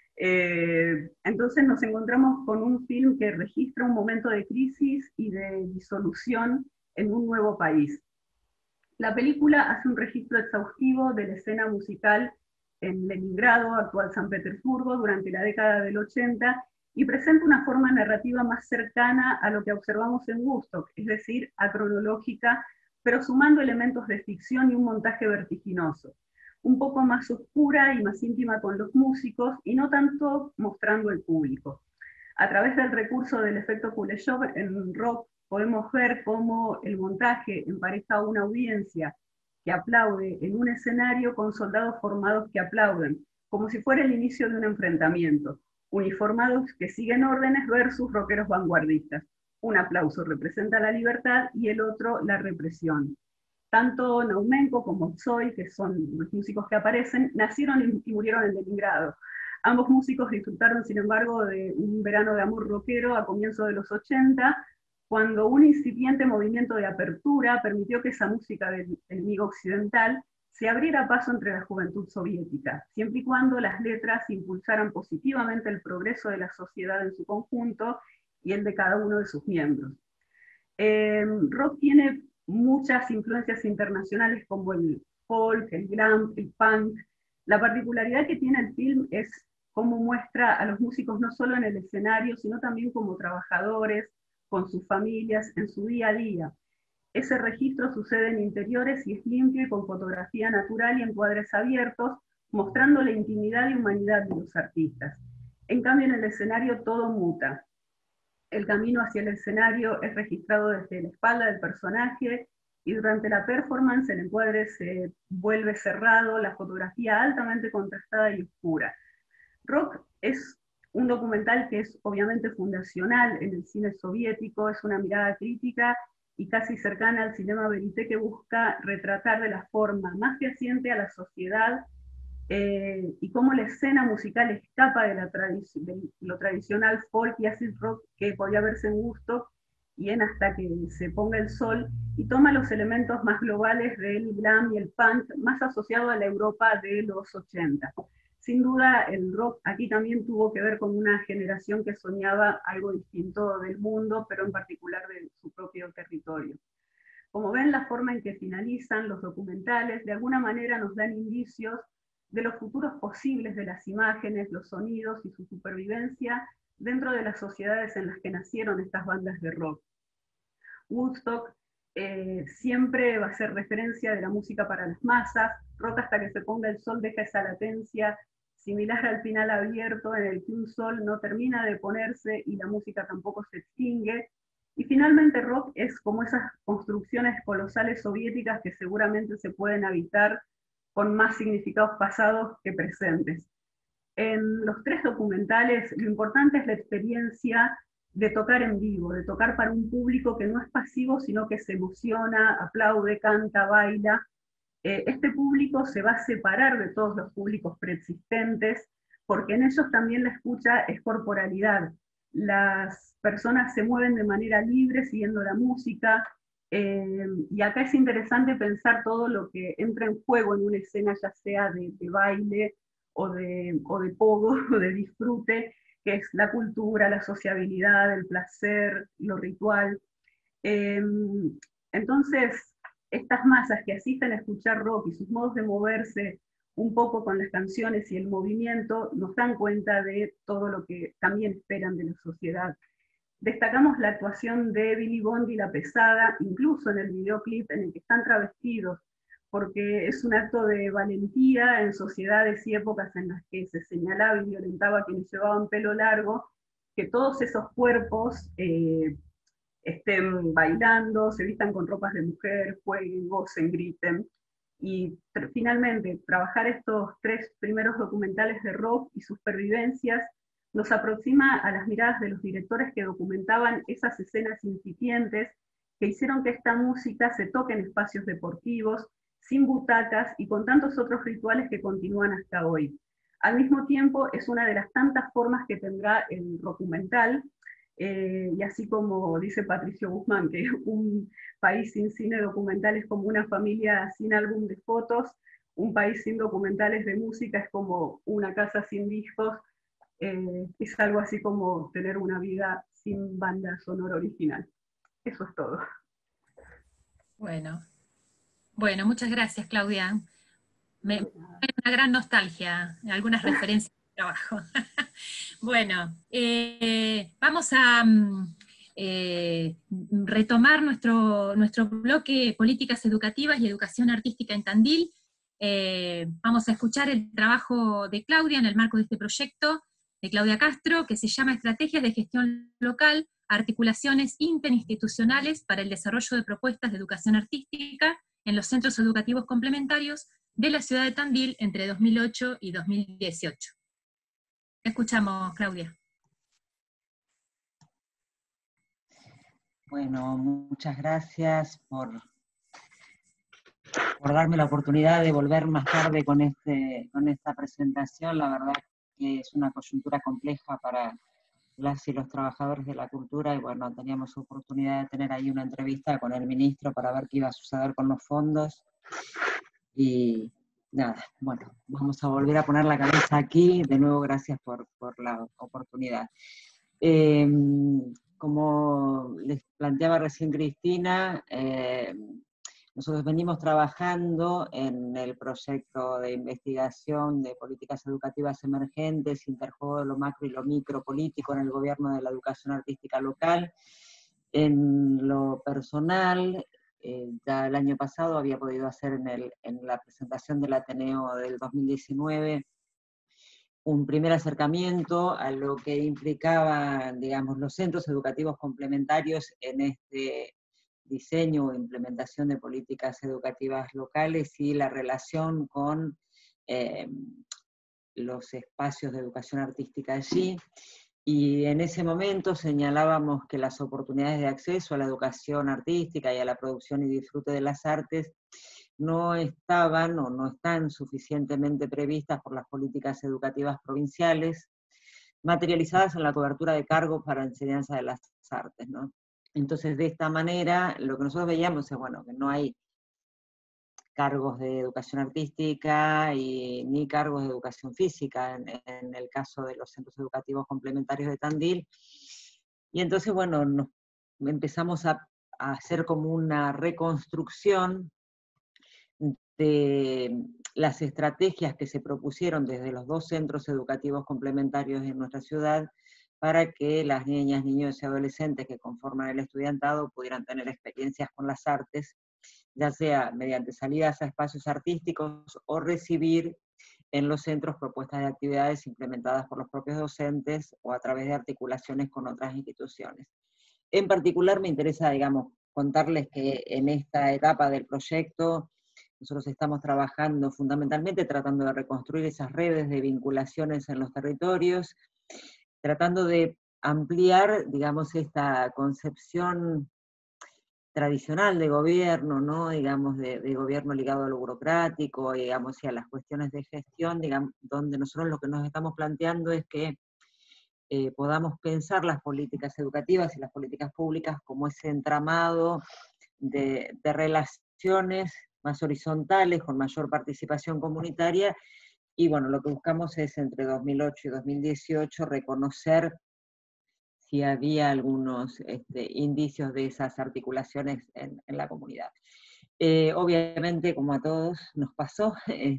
Entonces nos encontramos con un film que registra un momento de crisis y de disolución en un nuevo país. La película hace un registro exhaustivo de la escena musical en Leningrado, actual San Petersburgo, durante la década del 80, y presenta una forma narrativa más cercana a lo que observamos en Woodstock, es decir, acronológica, pero sumando elementos de ficción y un montaje vertiginoso, un poco más oscura y más íntima con los músicos, y no tanto mostrando el público. A través del recurso del efecto Kuleshov en Rock podemos ver cómo el montaje empareja a una audiencia que aplaude en un escenario con soldados formados que aplauden, como si fuera el inicio de un enfrentamiento, uniformados que siguen órdenes versus rockeros vanguardistas. Un aplauso representa la libertad y el otro la represión. Tanto Naumenko como Tsoi, que son los músicos que aparecen, nacieron y murieron en Leningrado. Ambos músicos disfrutaron, sin embargo, de un verano de amor rockero a comienzos de los 80, cuando un incipiente movimiento de apertura permitió que esa música del enemigo occidental se abriera paso entre la juventud soviética, siempre y cuando las letras impulsaran positivamente el progreso de la sociedad en su conjunto y el de cada uno de sus miembros. Rock tiene muchas influencias internacionales como el folk, el glam, el punk. La particularidad que tiene el film es cómo muestra a los músicos no solo en el escenario, sino también como trabajadores, con sus familias, en su día a día. Ese registro sucede en interiores y es limpio y con fotografía natural y encuadres abiertos, mostrando la intimidad y humanidad de los artistas. En cambio, en el escenario todo muta. El camino hacia el escenario es registrado desde la espalda del personaje y durante la performance el encuadre se vuelve cerrado, la fotografía altamente contrastada y oscura. Rock es un documental que es obviamente fundacional en el cine soviético, es una mirada crítica y casi cercana al cinema verité que busca retratar de la forma más fehaciente a la sociedad y cómo la escena musical escapa de lo tradicional folk y acid rock que podía verse en Woodstock y en Hasta que se ponga el sol, y toma los elementos más globales del glam y el punk, más asociado a la Europa de los 80. Sin duda, el rock aquí también tuvo que ver con una generación que soñaba algo distinto del mundo, pero en particular de su propio territorio. Como ven, la forma en que finalizan los documentales de alguna manera nos dan indicios de los futuros posibles de las imágenes, los sonidos y su supervivencia dentro de las sociedades en las que nacieron estas bandas de rock. Woodstock siempre va a ser referencia de la música para las masas. Rock hasta que se ponga el sol deja esa latencia similar al final abierto en el que un sol no termina de ponerse y la música tampoco se extingue. Y finalmente rock es como esas construcciones colosales soviéticas que seguramente se pueden habitar con más significados pasados que presentes. En los tres documentales lo importante es la experiencia de tocar en vivo, de tocar para un público que no es pasivo, sino que se emociona, aplaude, canta, baila. Este público se va a separar de todos los públicos preexistentes, porque en ellos también la escucha es corporalidad. Las personas se mueven de manera libre siguiendo la música, y acá es interesante pensar todo lo que entra en juego en una escena, ya sea de baile o de pogo, o de disfrute, que es la cultura, la sociabilidad, el placer, lo ritual. Entonces, estas masas que asisten a escuchar rock y sus modos de moverse un poco con las canciones y el movimiento, nos dan cuenta de todo lo que también esperan de la sociedad. Destacamos la actuación de Billy Bondi, La Pesada, incluso en el videoclip en el que están travestidos, porque es un acto de valentía en sociedades y épocas en las que se señalaba y violentaba a quienes llevaban pelo largo, que todos esos cuerpos estén bailando, se vistan con ropas de mujer, jueguen, gocen, griten. Y finalmente, trabajar estos tres primeros documentales de rock y sus pervivencias nos aproxima a las miradas de los directores que documentaban esas escenas incipientes que hicieron que esta música se toque en espacios deportivos, sin butacas y con tantos otros rituales que continúan hasta hoy. Al mismo tiempo, es una de las tantas formas que tendrá el documental, y así como dice Patricio Guzmán, que un país sin cine documental es como una familia sin álbum de fotos, un país sin documentales de música es como una casa sin discos, es algo así como tener una vida sin banda sonora original. Eso es todo. Bueno, muchas gracias, Claudia. Me da una gran nostalgia, algunas referencias de trabajo. Bueno, vamos a retomar nuestro bloque Políticas Educativas y Educación Artística en Tandil. Vamos a escuchar el trabajo de Claudia en el marco de este proyecto, de Claudia Castro, que se llama Estrategias de Gestión Local, Articulaciones Interinstitucionales para el Desarrollo de Propuestas de Educación Artística en los Centros Educativos Complementarios de la ciudad de Tandil entre 2008 y 2018. Escuchamos, Claudia. Bueno, muchas gracias por darme la oportunidad de volver más tarde con esta presentación. La verdad que es una coyuntura compleja para las y los trabajadores de la cultura, y bueno, teníamos oportunidad de tener ahí una entrevista con el ministro para ver qué iba a suceder con los fondos, y nada, bueno, vamos a volver a poner la cabeza aquí. De nuevo, gracias por la oportunidad. Como les planteaba recién Cristina, nosotros venimos trabajando en el proyecto de investigación de políticas educativas emergentes, interjuego de lo macro y lo micro político en el gobierno de la educación artística local. En lo personal, ya el año pasado había podido hacer en la presentación del Ateneo del 2019 un primer acercamiento a lo que implicaban, digamos, los centros educativos complementarios en este diseño o implementación de políticas educativas locales y la relación con los espacios de educación artística allí. Y en ese momento señalábamos que las oportunidades de acceso a la educación artística y a la producción y disfrute de las artes no estaban o no están suficientemente previstas por las políticas educativas provinciales, materializadas en la cobertura de cargos para enseñanza de las artes, ¿no? Entonces, de esta manera, lo que nosotros veíamos es, bueno, que no hay cargos de educación artística ni cargos de educación física en el caso de los centros educativos complementarios de Tandil. Y entonces, bueno, empezamos a hacer como una reconstrucción de las estrategias que se propusieron desde los 2 centros educativos complementarios en nuestra ciudad para que las niñas, niños y adolescentes que conforman el estudiantado pudieran tener experiencias con las artes, ya sea mediante salidas a espacios artísticos o recibir en los centros propuestas de actividades implementadas por los propios docentes o a través de articulaciones con otras instituciones. En particular me interesa, digamos, contarles que en esta etapa del proyecto nosotros estamos trabajando fundamentalmente tratando de reconstruir esas redes de vinculaciones en los territorios, tratando de ampliar, digamos, esta concepción tradicional de gobierno, ¿no? Digamos, de gobierno ligado a lo burocrático, digamos, y a las cuestiones de gestión, digamos, donde nosotros lo que nos estamos planteando es que podamos pensar las políticas educativas y las políticas públicas como ese entramado de relaciones más horizontales, con mayor participación comunitaria, y bueno, lo que buscamos es entre 2008 y 2018 reconocer si había algunos indicios de esas articulaciones en la comunidad. Obviamente, como a todos nos pasó,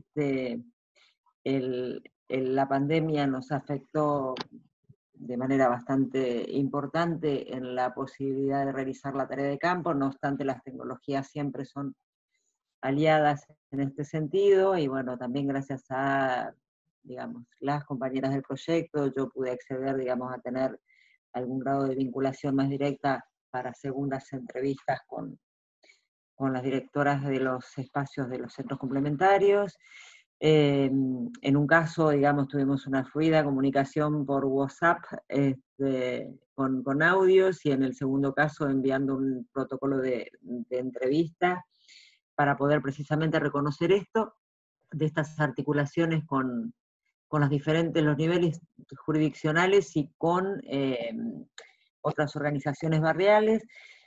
la pandemia nos afectó de manera bastante importante en la posibilidad de realizar la tarea de campo, no obstante las tecnologías siempre son aliadas en este sentido, y bueno, también gracias a, digamos, las compañeras del proyecto, yo pude acceder, digamos, a tener algún grado de vinculación más directa para segundas entrevistas con las directoras de los espacios de los centros complementarios. En un caso, digamos, tuvimos una fluida comunicación por WhatsApp con audios, y en el segundo caso enviando un protocolo de entrevista para poder precisamente reconocer esto, de estas articulaciones con los niveles jurisdiccionales y con otras organizaciones barriales.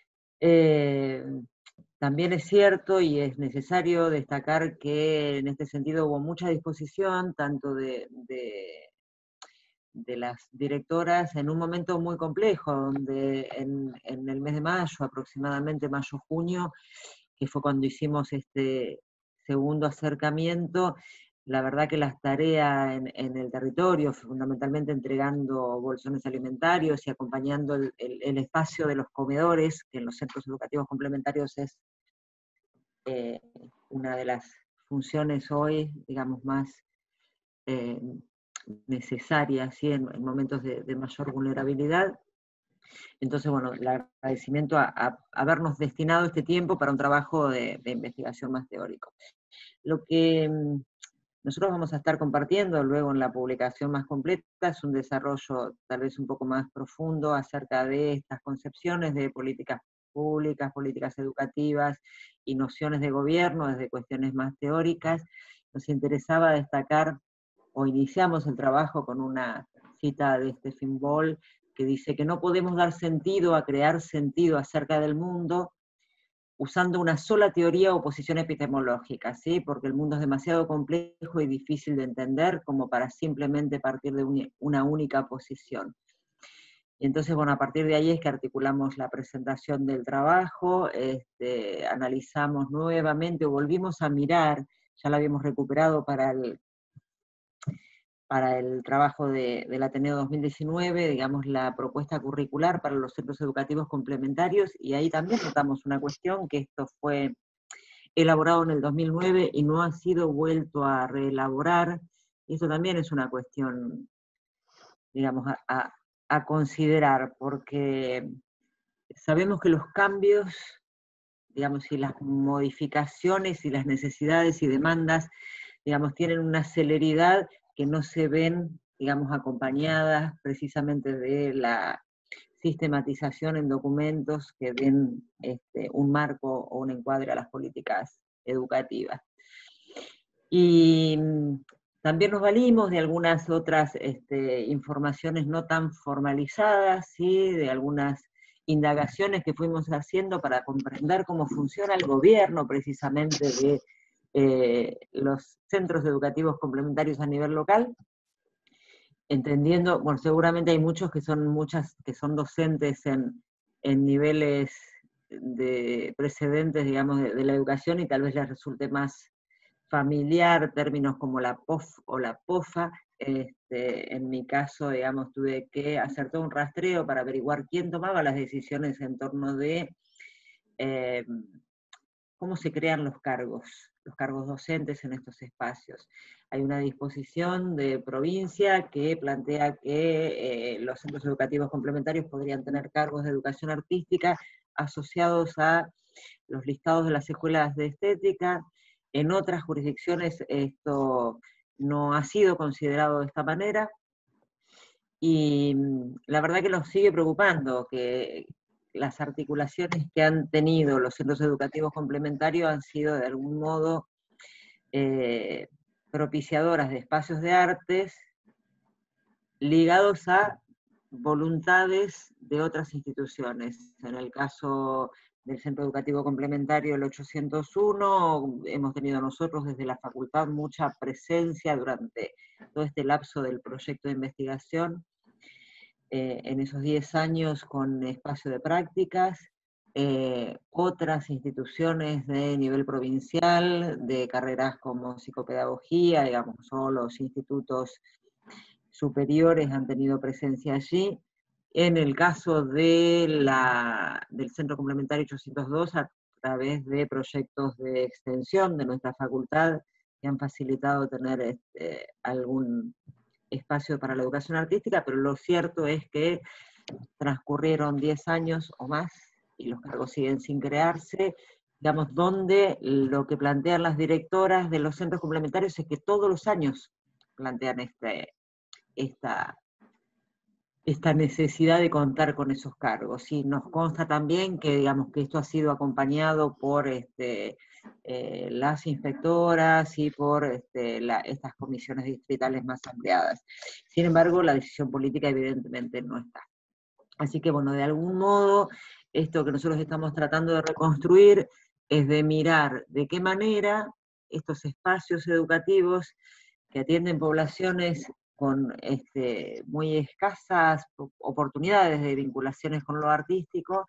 También es cierto y es necesario destacar que en este sentido hubo mucha disposición, tanto de las directoras, en un momento muy complejo, donde en el mes de mayo, aproximadamente mayo-junio, que fue cuando hicimos este segundo acercamiento, la verdad que las tareas en el territorio, fundamentalmente entregando bolsones alimentarios y acompañando el espacio de los comedores, que en los centros educativos complementarios es una de las funciones hoy, digamos, más necesarias, ¿sí? en momentos de mayor vulnerabilidad. Entonces, bueno, el agradecimiento a habernos destinado este tiempo para un trabajo de investigación más teórico. Lo que nosotros vamos a estar compartiendo luego en la publicación más completa es un desarrollo tal vez un poco más profundo acerca de estas concepciones de políticas públicas, políticas educativas y nociones de gobierno desde cuestiones más teóricas. Nos interesaba destacar, o iniciamos el trabajo con una cita de Stephen Ball, que dice que no podemos dar sentido a crear sentido acerca del mundo usando una sola teoría o posición epistemológica, ¿sí? Porque el mundo es demasiado complejo y difícil de entender como para simplemente partir de una única posición. Y entonces, bueno, a partir de ahí es que articulamos la presentación del trabajo, analizamos nuevamente, o volvimos a mirar, ya la habíamos recuperado para el trabajo del Ateneo 2019, digamos, la propuesta curricular para los centros educativos complementarios, y ahí también notamos una cuestión, que esto fue elaborado en el 2009 y no ha sido vuelto a reelaborar, y eso también es una cuestión, digamos, a considerar, porque sabemos que los cambios, digamos, y las modificaciones y las necesidades y demandas, digamos, tienen una celeridad que no se ven, digamos, acompañadas precisamente de la sistematización en documentos que den un marco o un encuadre a las políticas educativa. Y también nos valimos de algunas otras informaciones no tan formalizadas, ¿sí? De algunas indagaciones que fuimos haciendo para comprender cómo funciona el gobierno precisamente de los centros educativos complementarios a nivel local, entendiendo, bueno, seguramente hay muchos que son docentes en niveles de precedentes, digamos, de la educación, y tal vez les resulte más familiar términos como la POF o la POFA. En mi caso, digamos, tuve que hacer todo un rastreo para averiguar quién tomaba las decisiones en torno de cómo se crean los cargos docentes en estos espacios. Hay una disposición de provincia que plantea que los centros educativos complementarios podrían tener cargos de educación artística asociados a los listados de las escuelas de estética. En otras jurisdicciones esto no ha sido considerado de esta manera, y la verdad que nos sigue preocupando que las articulaciones que han tenido los centros educativos complementarios han sido de algún modo propiciadoras de espacios de artes ligados a voluntades de otras instituciones. En el caso del Centro Educativo Complementario el 801, hemos tenido nosotros desde la facultad mucha presencia durante todo este lapso del proyecto de investigación, en esos 10 años con espacio de prácticas. Otras instituciones de nivel provincial, de carreras como psicopedagogía, digamos, o los institutos superiores han tenido presencia allí. En el caso del Centro Complementario 802, a través de proyectos de extensión de nuestra facultad, que han facilitado tener algún espacio para la educación artística, pero lo cierto es que transcurrieron 10 años o más, y los cargos siguen sin crearse, digamos, donde lo que plantean las directoras de los centros complementarios es que todos los años plantean esta necesidad de contar con esos cargos. Y nos consta también que, digamos, que esto ha sido acompañado por las inspectoras y por estas comisiones distritales más ampliadas. Sin embargo, la decisión política evidentemente no está. Así que, bueno, de algún modo, esto que nosotros estamos tratando de reconstruir es de mirar de qué manera estos espacios educativos que atienden poblaciones con muy escasas oportunidades de vinculaciones con lo artístico,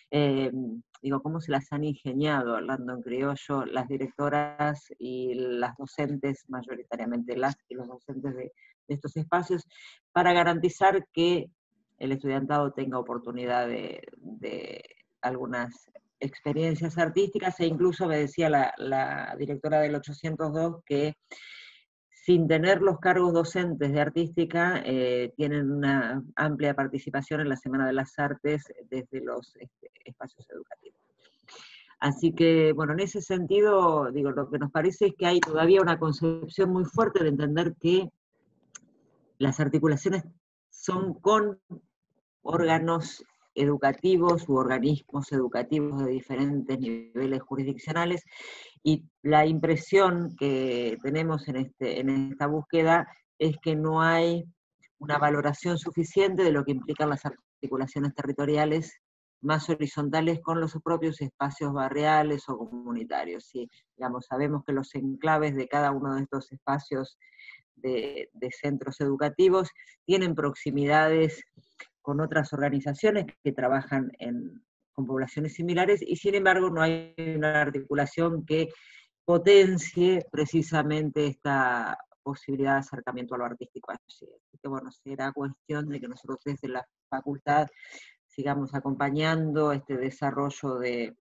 cómo se las han ingeniado, hablando en criollo, las directoras y las docentes, mayoritariamente las y los docentes de estos espacios, para garantizar que el estudiantado tenga oportunidad de algunas experiencias artísticas, e incluso me decía la directora del 802 que sin tener los cargos docentes de artística, tienen una amplia participación en la Semana de las Artes desde los espacios educativos. Así que, bueno, en ese sentido, digo, lo que nos parece es que hay todavía una concepción muy fuerte de entender que las articulaciones son con órganos educativos u organismos educativos de diferentes niveles jurisdiccionales, y la impresión que tenemos en esta búsqueda es que no hay una valoración suficiente de lo que implican las articulaciones territoriales más horizontales con los propios espacios barriales o comunitarios. ¿Sí? Digamos, sabemos que los enclaves de cada uno de estos espacios de centros educativos tienen proximidades con otras organizaciones que trabajan con poblaciones similares, y sin embargo no hay una articulación que potencie precisamente esta posibilidad de acercamiento a lo artístico. Así que, bueno, será cuestión de que nosotros desde la facultad sigamos acompañando este desarrollo de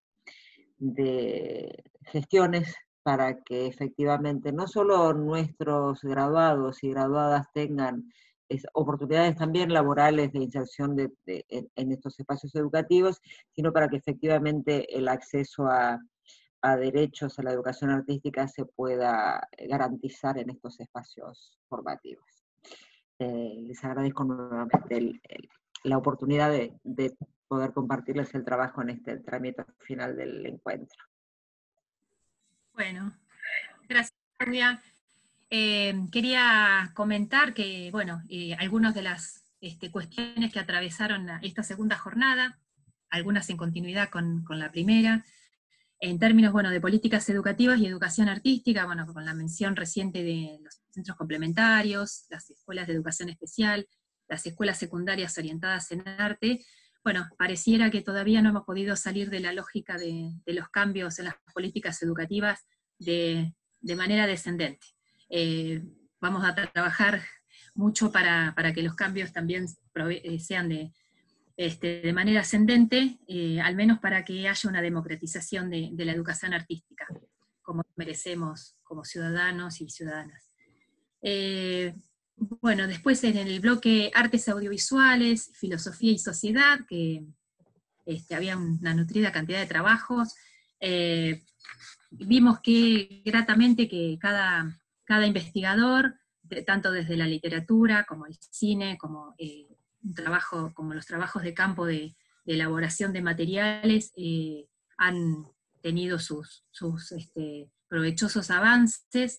gestiones para que efectivamente no solo nuestros graduados y graduadas tengan oportunidades también laborales de inserción en estos espacios educativos, sino para que efectivamente el acceso a derechos a la educación artística se pueda garantizar en estos espacios formativos. Les agradezco nuevamente la oportunidad de poder compartirles el trabajo en este trámite final del encuentro. Bueno, gracias, Claudia. Quería comentar que, bueno, algunas de las cuestiones que atravesaron esta segunda jornada, algunas en continuidad con la primera, en términos, bueno, de políticas educativas y educación artística, bueno, con la mención reciente de los centros complementarios, las escuelas de educación especial, las escuelas secundarias orientadas en arte. Bueno, pareciera que todavía no hemos podido salir de la lógica de los cambios en las políticas educativas de manera descendente. Vamos a trabajar mucho para que los cambios también sean de manera ascendente, al menos para que haya una democratización de la educación artística, como merecemos como ciudadanos y ciudadanas. Bueno, después en el bloque Artes Audiovisuales, Filosofía y Sociedad, que había una nutrida cantidad de trabajos, vimos que gratamente que cada investigador, tanto desde la literatura como el cine, como como los trabajos de campo de elaboración de materiales, han tenido sus provechosos avances.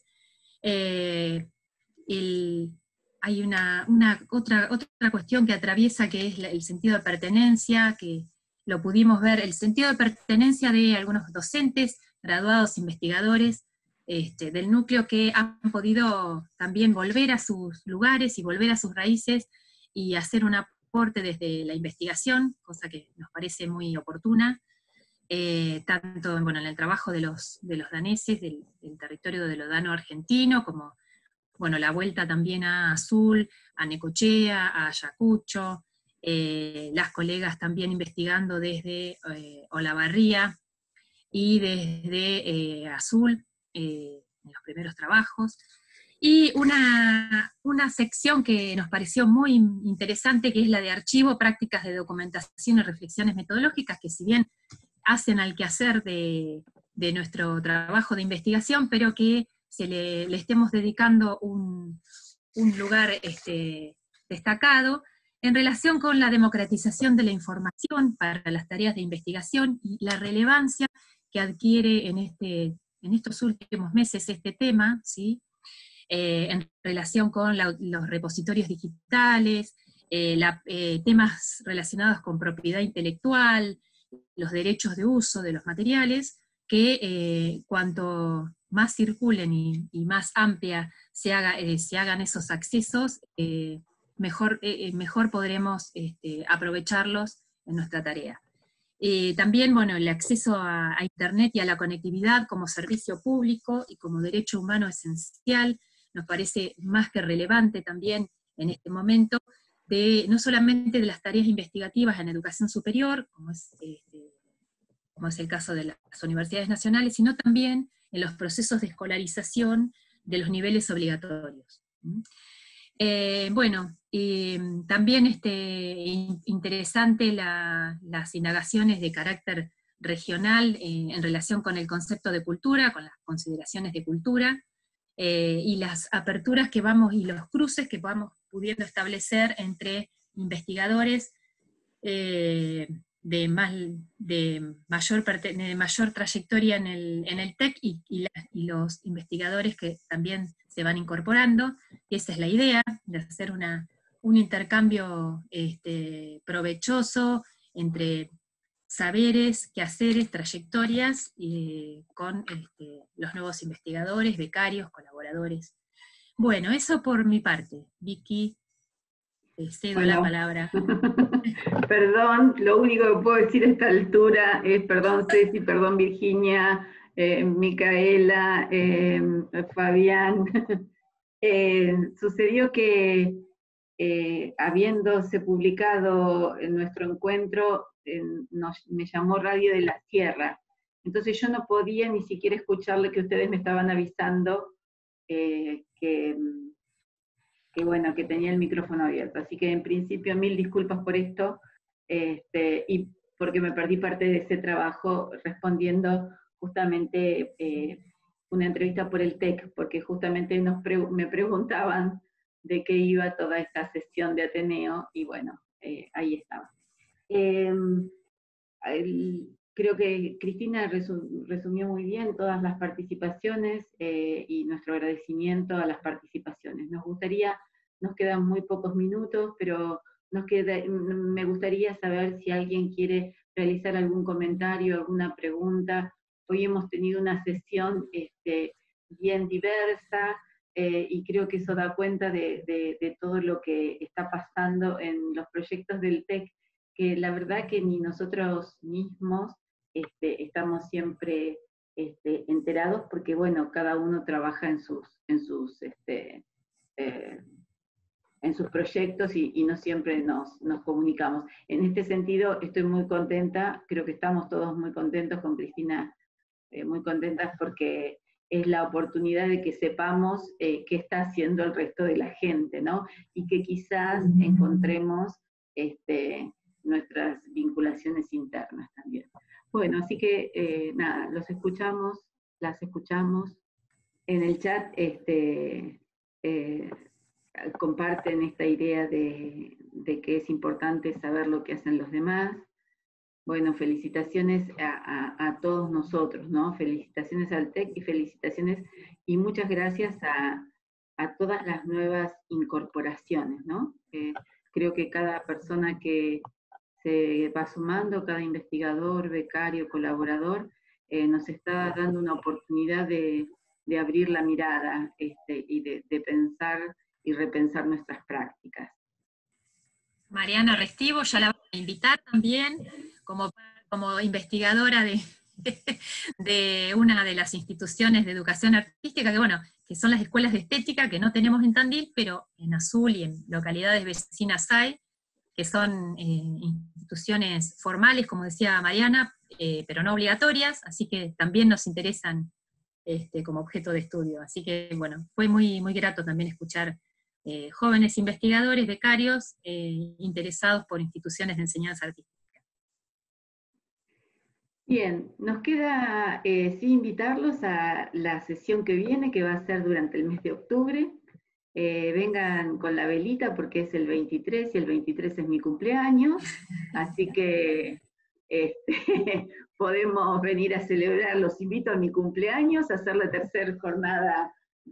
Hay otra cuestión que atraviesa, que es el sentido de pertenencia, que lo pudimos ver, el sentido de pertenencia de algunos docentes, graduados, investigadores, del núcleo, que han podido también volver a sus lugares y volver a sus raíces y hacer un aporte desde la investigación, cosa que nos parece muy oportuna, tanto en el trabajo de los daneses, del territorio de lo dano argentino, como bueno, la vuelta también a Azul, a Necochea, a Ayacucho, las colegas también investigando desde Olavarría y desde Azul, en los primeros trabajos. Y una sección que nos pareció muy interesante, que es la de archivo, prácticas de documentación y reflexiones metodológicas, que si bien hacen al quehacer de nuestro trabajo de investigación, pero que le estemos dedicando un lugar destacado en relación con la democratización de la información para las tareas de investigación y la relevancia que adquiere en estos últimos meses este tema, ¿sí? En relación con los repositorios digitales, temas relacionados con propiedad intelectual, los derechos de uso de los materiales, que cuanto más circulen y más amplia se hagan esos accesos, mejor podremos aprovecharlos en nuestra tarea. También, bueno, el acceso a Internet y a la conectividad como servicio público y como derecho humano esencial, nos parece más que relevante también en este momento, no solamente de las tareas investigativas en educación superior, como es el caso de las universidades nacionales, sino también en los procesos de escolarización de los niveles obligatorios. También interesante las indagaciones de carácter regional en relación con el concepto de cultura, con las consideraciones de cultura, y las aperturas que vamos, y los cruces que vamos pudiendo establecer entre investigadores de mayor trayectoria en el TEC y los investigadores que también se van incorporando, y esa es la idea, de hacer un intercambio provechoso entre saberes, quehaceres, trayectorias, con los nuevos investigadores, becarios, colaboradores. Bueno, eso por mi parte. Vicky, te cedo la palabra. Perdón, lo único que puedo decir a esta altura es perdón Ceci, perdón Virginia, Micaela, Fabián. Sucedió que habiéndose publicado en nuestro encuentro, me llamó Radio de la Sierra, entonces yo no podía ni siquiera escucharle que ustedes me estaban avisando que tenía el micrófono abierto, así que en principio 1000 disculpas por esto, y porque me perdí parte de ese trabajo respondiendo justamente una entrevista por el TEC, porque justamente me preguntaban de qué iba toda esta sesión de Ateneo, y bueno, ahí estaba. creo que Cristina resumió muy bien todas las participaciones y nuestro agradecimiento a las participaciones. Nos quedan muy pocos minutos, pero me gustaría saber si alguien quiere realizar algún comentario, alguna pregunta. Hoy hemos tenido una sesión bien diversa, y creo que eso da cuenta de todo lo que está pasando en los proyectos del TEC, que la verdad que ni nosotros mismos estamos siempre enterados, porque bueno, cada uno trabaja en sus proyectos y no siempre nos comunicamos. En este sentido, estoy muy contenta, creo que estamos todos muy contentos con Cristina, muy contentas porque es la oportunidad de que sepamos qué está haciendo el resto de la gente, ¿no? Y que quizás encontremos nuestras vinculaciones internas también. Bueno, así que nada, las escuchamos. En el chat comparten esta idea de que es importante saber lo que hacen los demás. Bueno, felicitaciones a todos nosotros, ¿no? Felicitaciones al TEC y felicitaciones y muchas gracias a todas las nuevas incorporaciones, ¿no? Creo que cada persona que se va sumando, cada investigador, becario, colaborador, nos está dando una oportunidad de abrir la mirada y de pensar y repensar nuestras prácticas. Mariana Restivo, ya la vamos a invitar también como investigadora de una de las instituciones de educación artística, que son las escuelas de estética, que no tenemos en Tandil, pero en Azul y en localidades vecinas hay, que son instituciones formales, como decía Mariana, pero no obligatorias, así que también nos interesan como objeto de estudio. Así que, bueno, fue muy, muy grato también escuchar jóvenes investigadores, becarios, interesados por instituciones de enseñanza artística. Bien, nos queda sí invitarlos a la sesión que viene, que va a ser durante el mes de octubre. Vengan con la velita porque es el 23 y el 23 es mi cumpleaños, así que podemos venir a celebrar, los invito a mi cumpleaños, a hacer la tercera jornada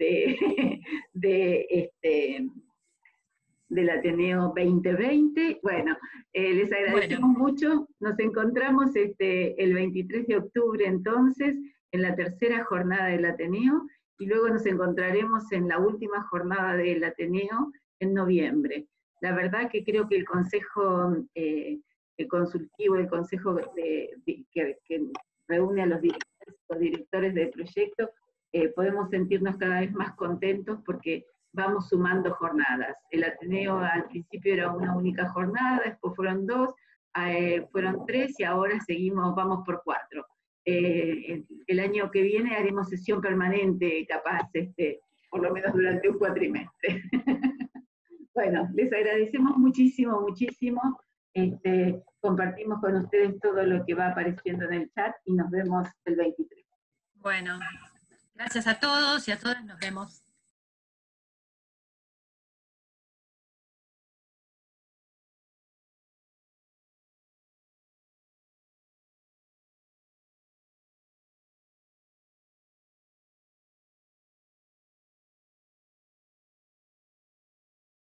del Ateneo 2020. Bueno, les agradecemos mucho, nos encontramos el 23 de octubre entonces, en la tercera jornada del Ateneo, y luego nos encontraremos en la última jornada del Ateneo en noviembre. La verdad que creo que el Consejo Consultivo, el Consejo que reúne a los directores del proyecto, podemos sentirnos cada vez más contentos porque vamos sumando jornadas. El Ateneo al principio era una única jornada, después fueron 2, fueron 3 y ahora vamos por 4. El año que viene haremos sesión permanente, capaz, por lo menos durante un cuatrimestre. Bueno, les agradecemos muchísimo, muchísimo. Compartimos con ustedes todo lo que va apareciendo en el chat y nos vemos el 23. Bueno, gracias a todos y a todas, nos vemos.